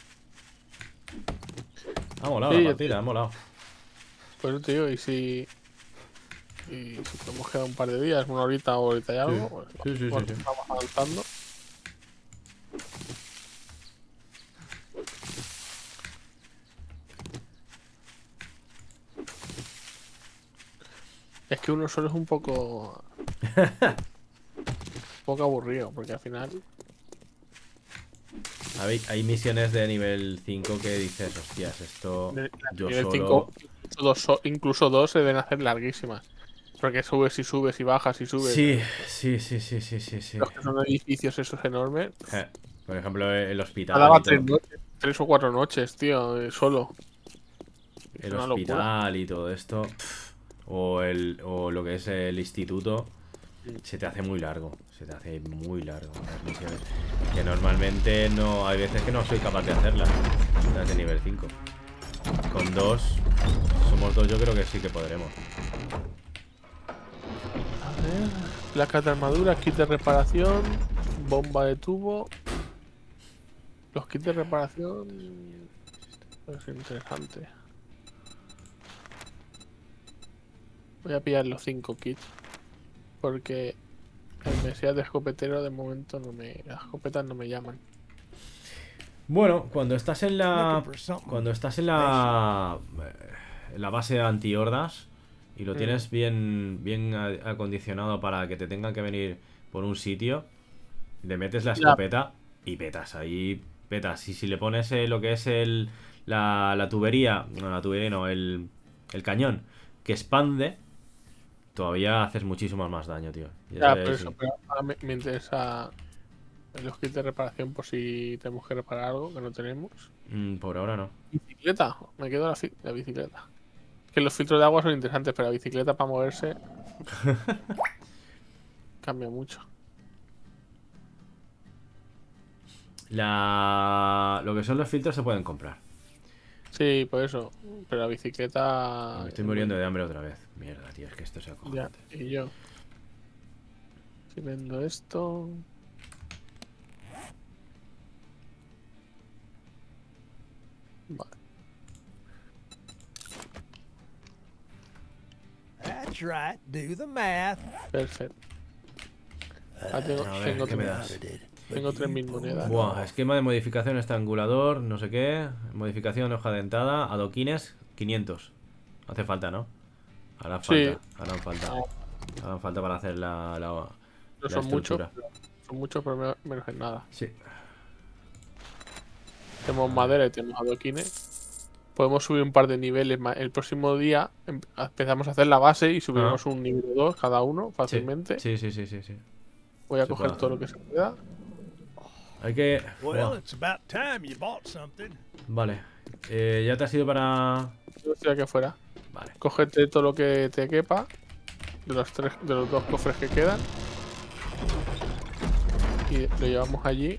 Ha molado Sí, la partida, ha molado. Pues te digo, y si podemos quedar un par de días, una horita o horita y algo, pues, Sí. vamos avanzando. Es que uno solo es un poco aburrido, porque al final Hay misiones de nivel 5 que dices, hostias, esto yo nivel solo... 5, incluso 2 se deben hacer larguísimas. Porque subes y bajas y subes. Sí. Los que son edificios esos enormes. Por ejemplo, el hospital. Daba y todo. 3 o 4 noches, tío, solo. Es El una locura. hospital y todo esto. O lo que es el instituto. Se te hace muy largo. Las misiones. Que normalmente no. Hay veces que no soy capaz de hacerlas. Las de nivel 5. Con 2. Somos 2, yo creo que sí que podremos. A ver. Placas de armadura, kit de reparación, bomba de tubo. Los kits de reparación. Es interesante. Voy a pillar los 5 kits. Porque el Mesías de escopetero de momento las escopetas no me llaman. Bueno, cuando estás en la. Looking for something. Cuando estás en la base anti-hordas y lo tienes bien acondicionado para que te tengan que venir por un sitio, le metes la escopeta y petas, ahí petas. Y si le pones lo que es la tubería, no, la tubería no, el cañón, que expande, todavía haces muchísimo más daño, tío. Y Ya, ese por sí. eso, pero ahora me interesa los kits de reparación por si tenemos que reparar algo que no tenemos. Por ahora no. Bicicleta, me quedo la bicicleta. Que los filtros de agua son interesantes, pero la bicicleta para moverse cambia mucho. Lo que son los filtros se pueden comprar. Sí, por eso. Pero la bicicleta. Me estoy muriendo de hambre otra vez. Mierda, tío, es que esto se Ya, acojonante. y yo. Si vendo esto. Vale. That's right. Do the math. Perfecto. Ah, tengo, A ver, tengo, ¿qué me tres- das? tengo 3.000 monedas. Buah, esquema de modificación estrangulador, no sé qué. Modificación de hoja dentada, adoquines, 500. Hace falta, ¿no? Harán Sí. falta, harán falta. Harán falta para hacer la No estructura. son muchos, son muchos, pero menos en nada. Sí. Tenemos madera y tenemos adoquines. Podemos subir un par de niveles más. El próximo día empezamos a hacer la base y subiremos un nivel 2 cada uno fácilmente. Sí. Voy a Se coger puede todo hacer. lo que se pueda. Hay que... Well, Buah, it's about time you bought something. vale. Ya te has ido para... Yo estoy aquí afuera. Vale. Cógete todo lo que te quepa. De los dos cofres que quedan. Y lo llevamos allí.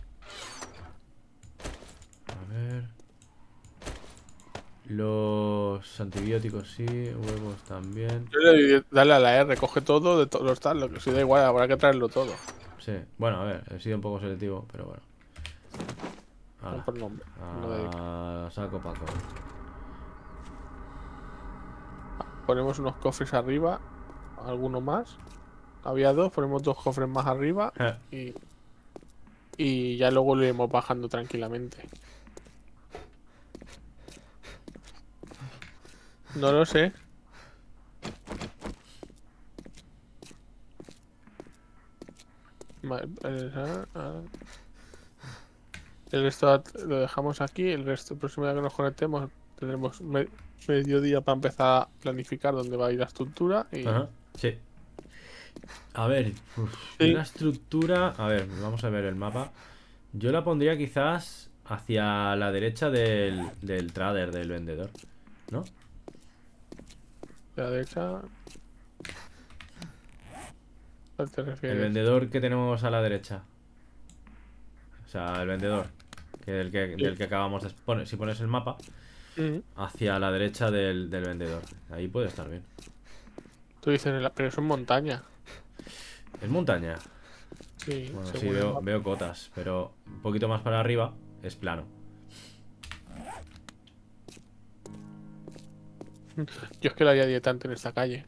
A ver... Los antibióticos sí, huevos también. Yo le doy, dale a la R, coge todo de todos los tal, lo que si da igual, habrá que traerlo todo. Sí, bueno, a ver, he sido un poco selectivo, pero bueno. No Hala. por nombre. No de- Saco Paco. Ponemos unos cofres arriba, alguno más. Había dos, ponemos dos cofres más arriba y ya luego lo iremos bajando tranquilamente. No lo sé. Vale, el resto lo dejamos aquí. El resto, el próximo día que nos conectemos, tendremos medio día para empezar a planificar dónde va a ir la estructura. Y Ajá, sí. A ver, Sí. la estructura... A ver, vamos a ver el mapa. Yo la pondría quizás hacia la derecha del trader, del vendedor, ¿no? de la derecha. ¿Cuál te El refieres? vendedor que tenemos a la derecha. O sea, el vendedor. Del que acabamos de poner. Si pones el mapa Mm. hacia la derecha del vendedor. Ahí puede estar bien. Tú dices, pero eso es montaña. Es montaña. Sí, Bueno, sí, según el mapa. veo cotas. Pero un poquito más para arriba es plano. Yo es que lo haría dietante en esta calle.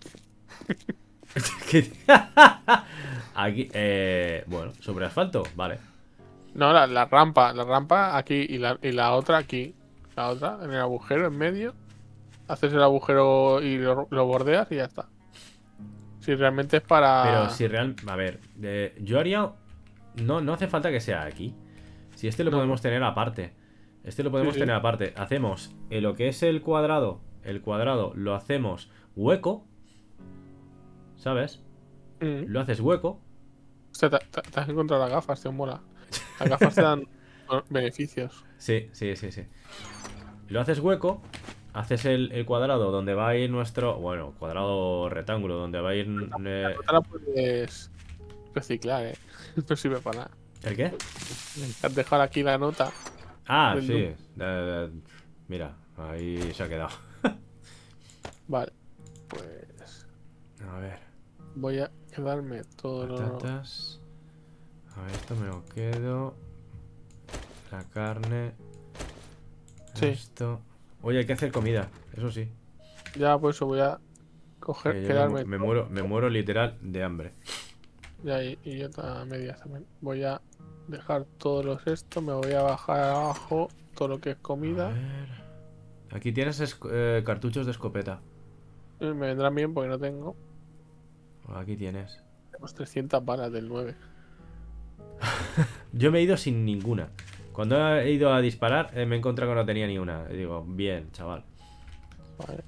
Aquí, bueno, sobre asfalto, vale. No, la rampa aquí y la otra aquí. La otra, en el agujero en medio. Haces el agujero y lo bordeas y ya está. Si realmente es para. Pero si a ver, yo haría. No hace falta que sea aquí. Si este lo No. podemos tener aparte. Este lo podemos Sí. tener aparte. Hacemos lo que es el cuadrado. El cuadrado lo hacemos hueco. ¿Sabes? Lo haces hueco. Hostia, te has encontrado las gafas, te mola. Las gafas te dan beneficios. Sí. Lo haces hueco. Haces el cuadrado donde va a ir nuestro. Bueno, cuadrado rectángulo. Donde va a ir. Ahora puedes reciclar, No sirve para nada. ¿El qué? Has dejado aquí la nota. Ah, Del sí. Mira, ahí se ha quedado. Vale. Pues. A ver. Voy a quedarme todo lo. Patatas. A ver, esto me lo quedo. La carne. Sí. Esto. Oye, hay que hacer comida, eso sí. Ya, pues eso voy a coger, Que yo quedarme. me muero literal de hambre. Ya, y yo a medias también. Voy a dejar todos los esto. Me voy a bajar abajo todo lo que es A comida. ver. Aquí tienes cartuchos de escopeta. Me vendrán bien porque no tengo. Aquí tienes. Tenemos 300 balas del 9. Yo me he ido sin ninguna. Cuando he ido a disparar, me he encontrado que no tenía ni una. Y digo, bien, chaval. Vale.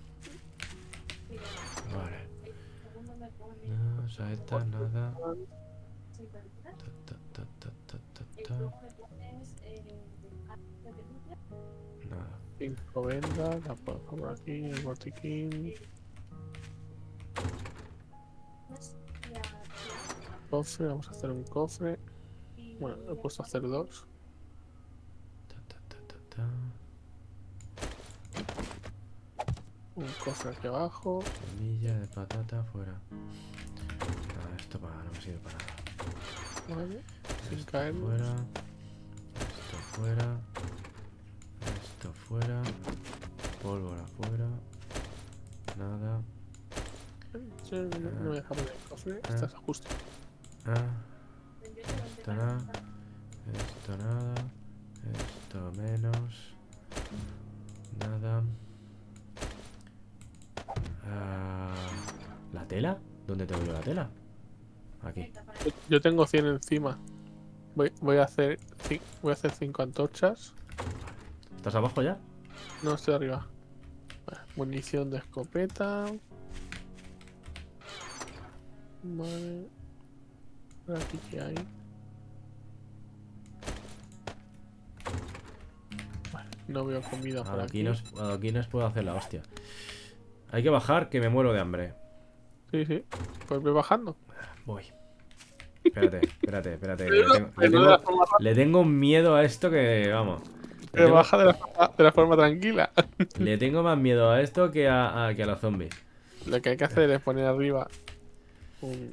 Vale. No, saeta, nada. Nada. 5 vendas, la puedo por aquí, el botiquín. Cofre, vamos a hacer un cofre. Bueno, he puesto a hacer 2. Un cofre aquí abajo. Semilla de patata fuera. Nada, esto no me sirve para nada. Vale, sin Esto caer. fuera. Esto fuera. Esto fuera. Pólvora fuera. Nada. No me deja poner el cofre. Estás justo. Esto nada. Esto nada. Esto menos. Nada. ¿La tela? ¿Dónde tengo yo la tela? Aquí. Yo tengo 100 encima. Voy a hacer 5 antorchas. ¿Estás abajo ya? No, estoy arriba. Vale, munición de escopeta. Vale. Por aquí que hay. Vale, no veo comida por aquí. Aquí nos puedo hacer la hostia. Hay que bajar, que me muero de hambre. Sí, sí. Pues voy bajando. Voy. Espérate. Le tengo un miedo a esto que, vamos. Pero baja de la forma tranquila. Le tengo más miedo a esto que a los zombies. Lo que hay que hacer es poner arriba un...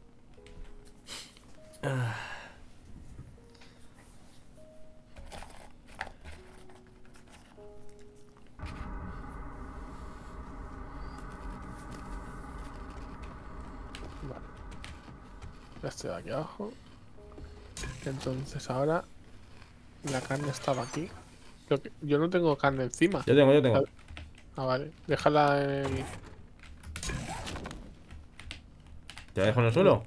Vale. Ya estoy aquí abajo. Entonces ahora la carne estaba aquí. Yo no tengo carne encima. Yo tengo. Ah, vale. Déjala en el... ¿Te la dejo en el suelo?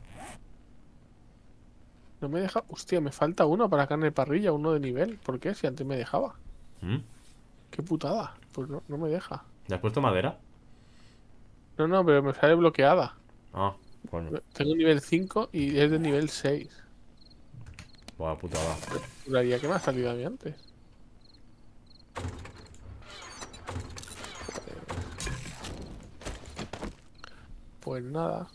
No me deja... Hostia, me falta uno para carne de parrilla, uno de nivel. ¿Por qué? Si antes me dejaba. ¿Mm? Qué putada. Pues no me deja. ¿Le has puesto madera? No, pero me sale bloqueada. Ah, coño. Tengo nivel 5 y es de nivel 6. Buah, putada. Juraría que me ha salido a mí antes. Pues nada.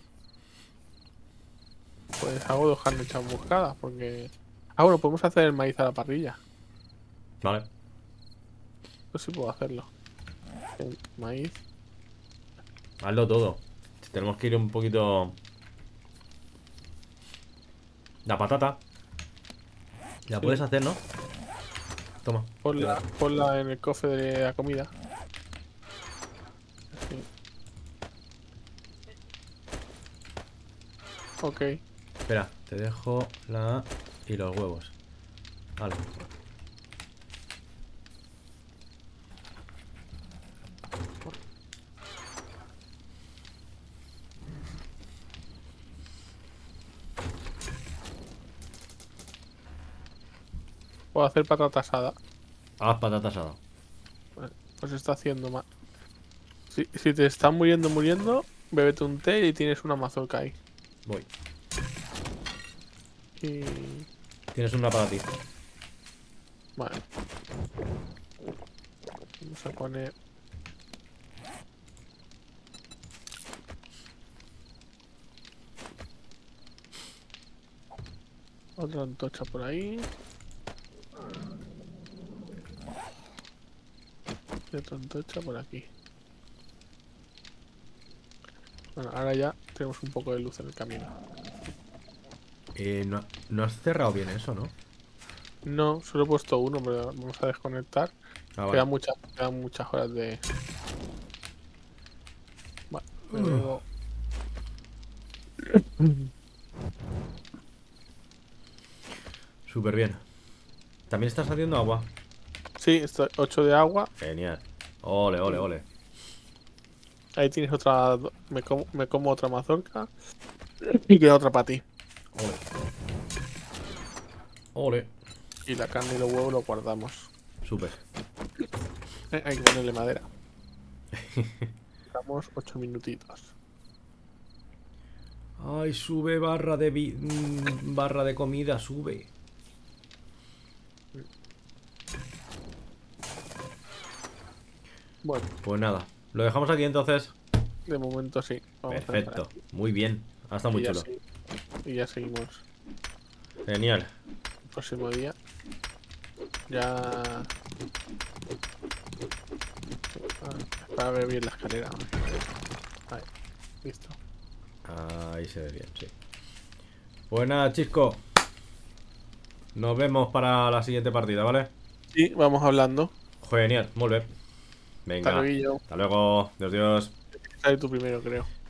Pues hago 2 carnes chamuscadas porque... Ah, bueno, podemos hacer el maíz a la parrilla. Vale. Yo sí puedo hacerlo. El maíz. Hazlo todo. Tenemos que ir un poquito... La patata. La puedes hacer, ¿no? Toma. Ponla en el cofre de la comida. Así. Ok. Espera, te dejo la y los huevos. Vale. Puedo hacer patata asada. Haz patata asada. Vale, pues está haciendo mal. Si te están muriendo, bébete un té y tienes una mazorca ahí. Voy. Y... Tienes una para ti. Vale. Vamos a poner... Otra antorcha por ahí. Y otra antorcha por aquí. Bueno, ahora ya tenemos un poco de luz en el camino. No has cerrado bien eso, ¿no? No, solo he puesto uno, pero vamos a desconectar. Ah, vale. Quedan muchas horas de... Vale, me bebo. Súper bien. ¿También estás haciendo agua? Sí, 8 de agua. Genial. Ole, ole, ole. Ahí tienes otra... Me como otra mazorca. Y queda otra para ti. Ole. Ole. Y la carne y los huevos los guardamos. Súper. Hay que ponerle madera. Estamos 8 minutitos. Ay, sube barra de barra de comida, sube. Bueno, Pues nada, lo dejamos aquí entonces. de momento sí. Vamos a Perfecto, entrar. muy bien. Ha estado muy Y ya chulo. y ya seguimos Genial. el próximo día. Ya. Para ver bien la escalera. Ahí, listo. Ahí se ve bien, sí. Pues nada, Chisco. Nos vemos para la siguiente partida, ¿vale? Sí, vamos hablando. Genial, muy bien. Venga. Hasta luego. Hasta luego. Dios, Dios. Sale tú primero, creo.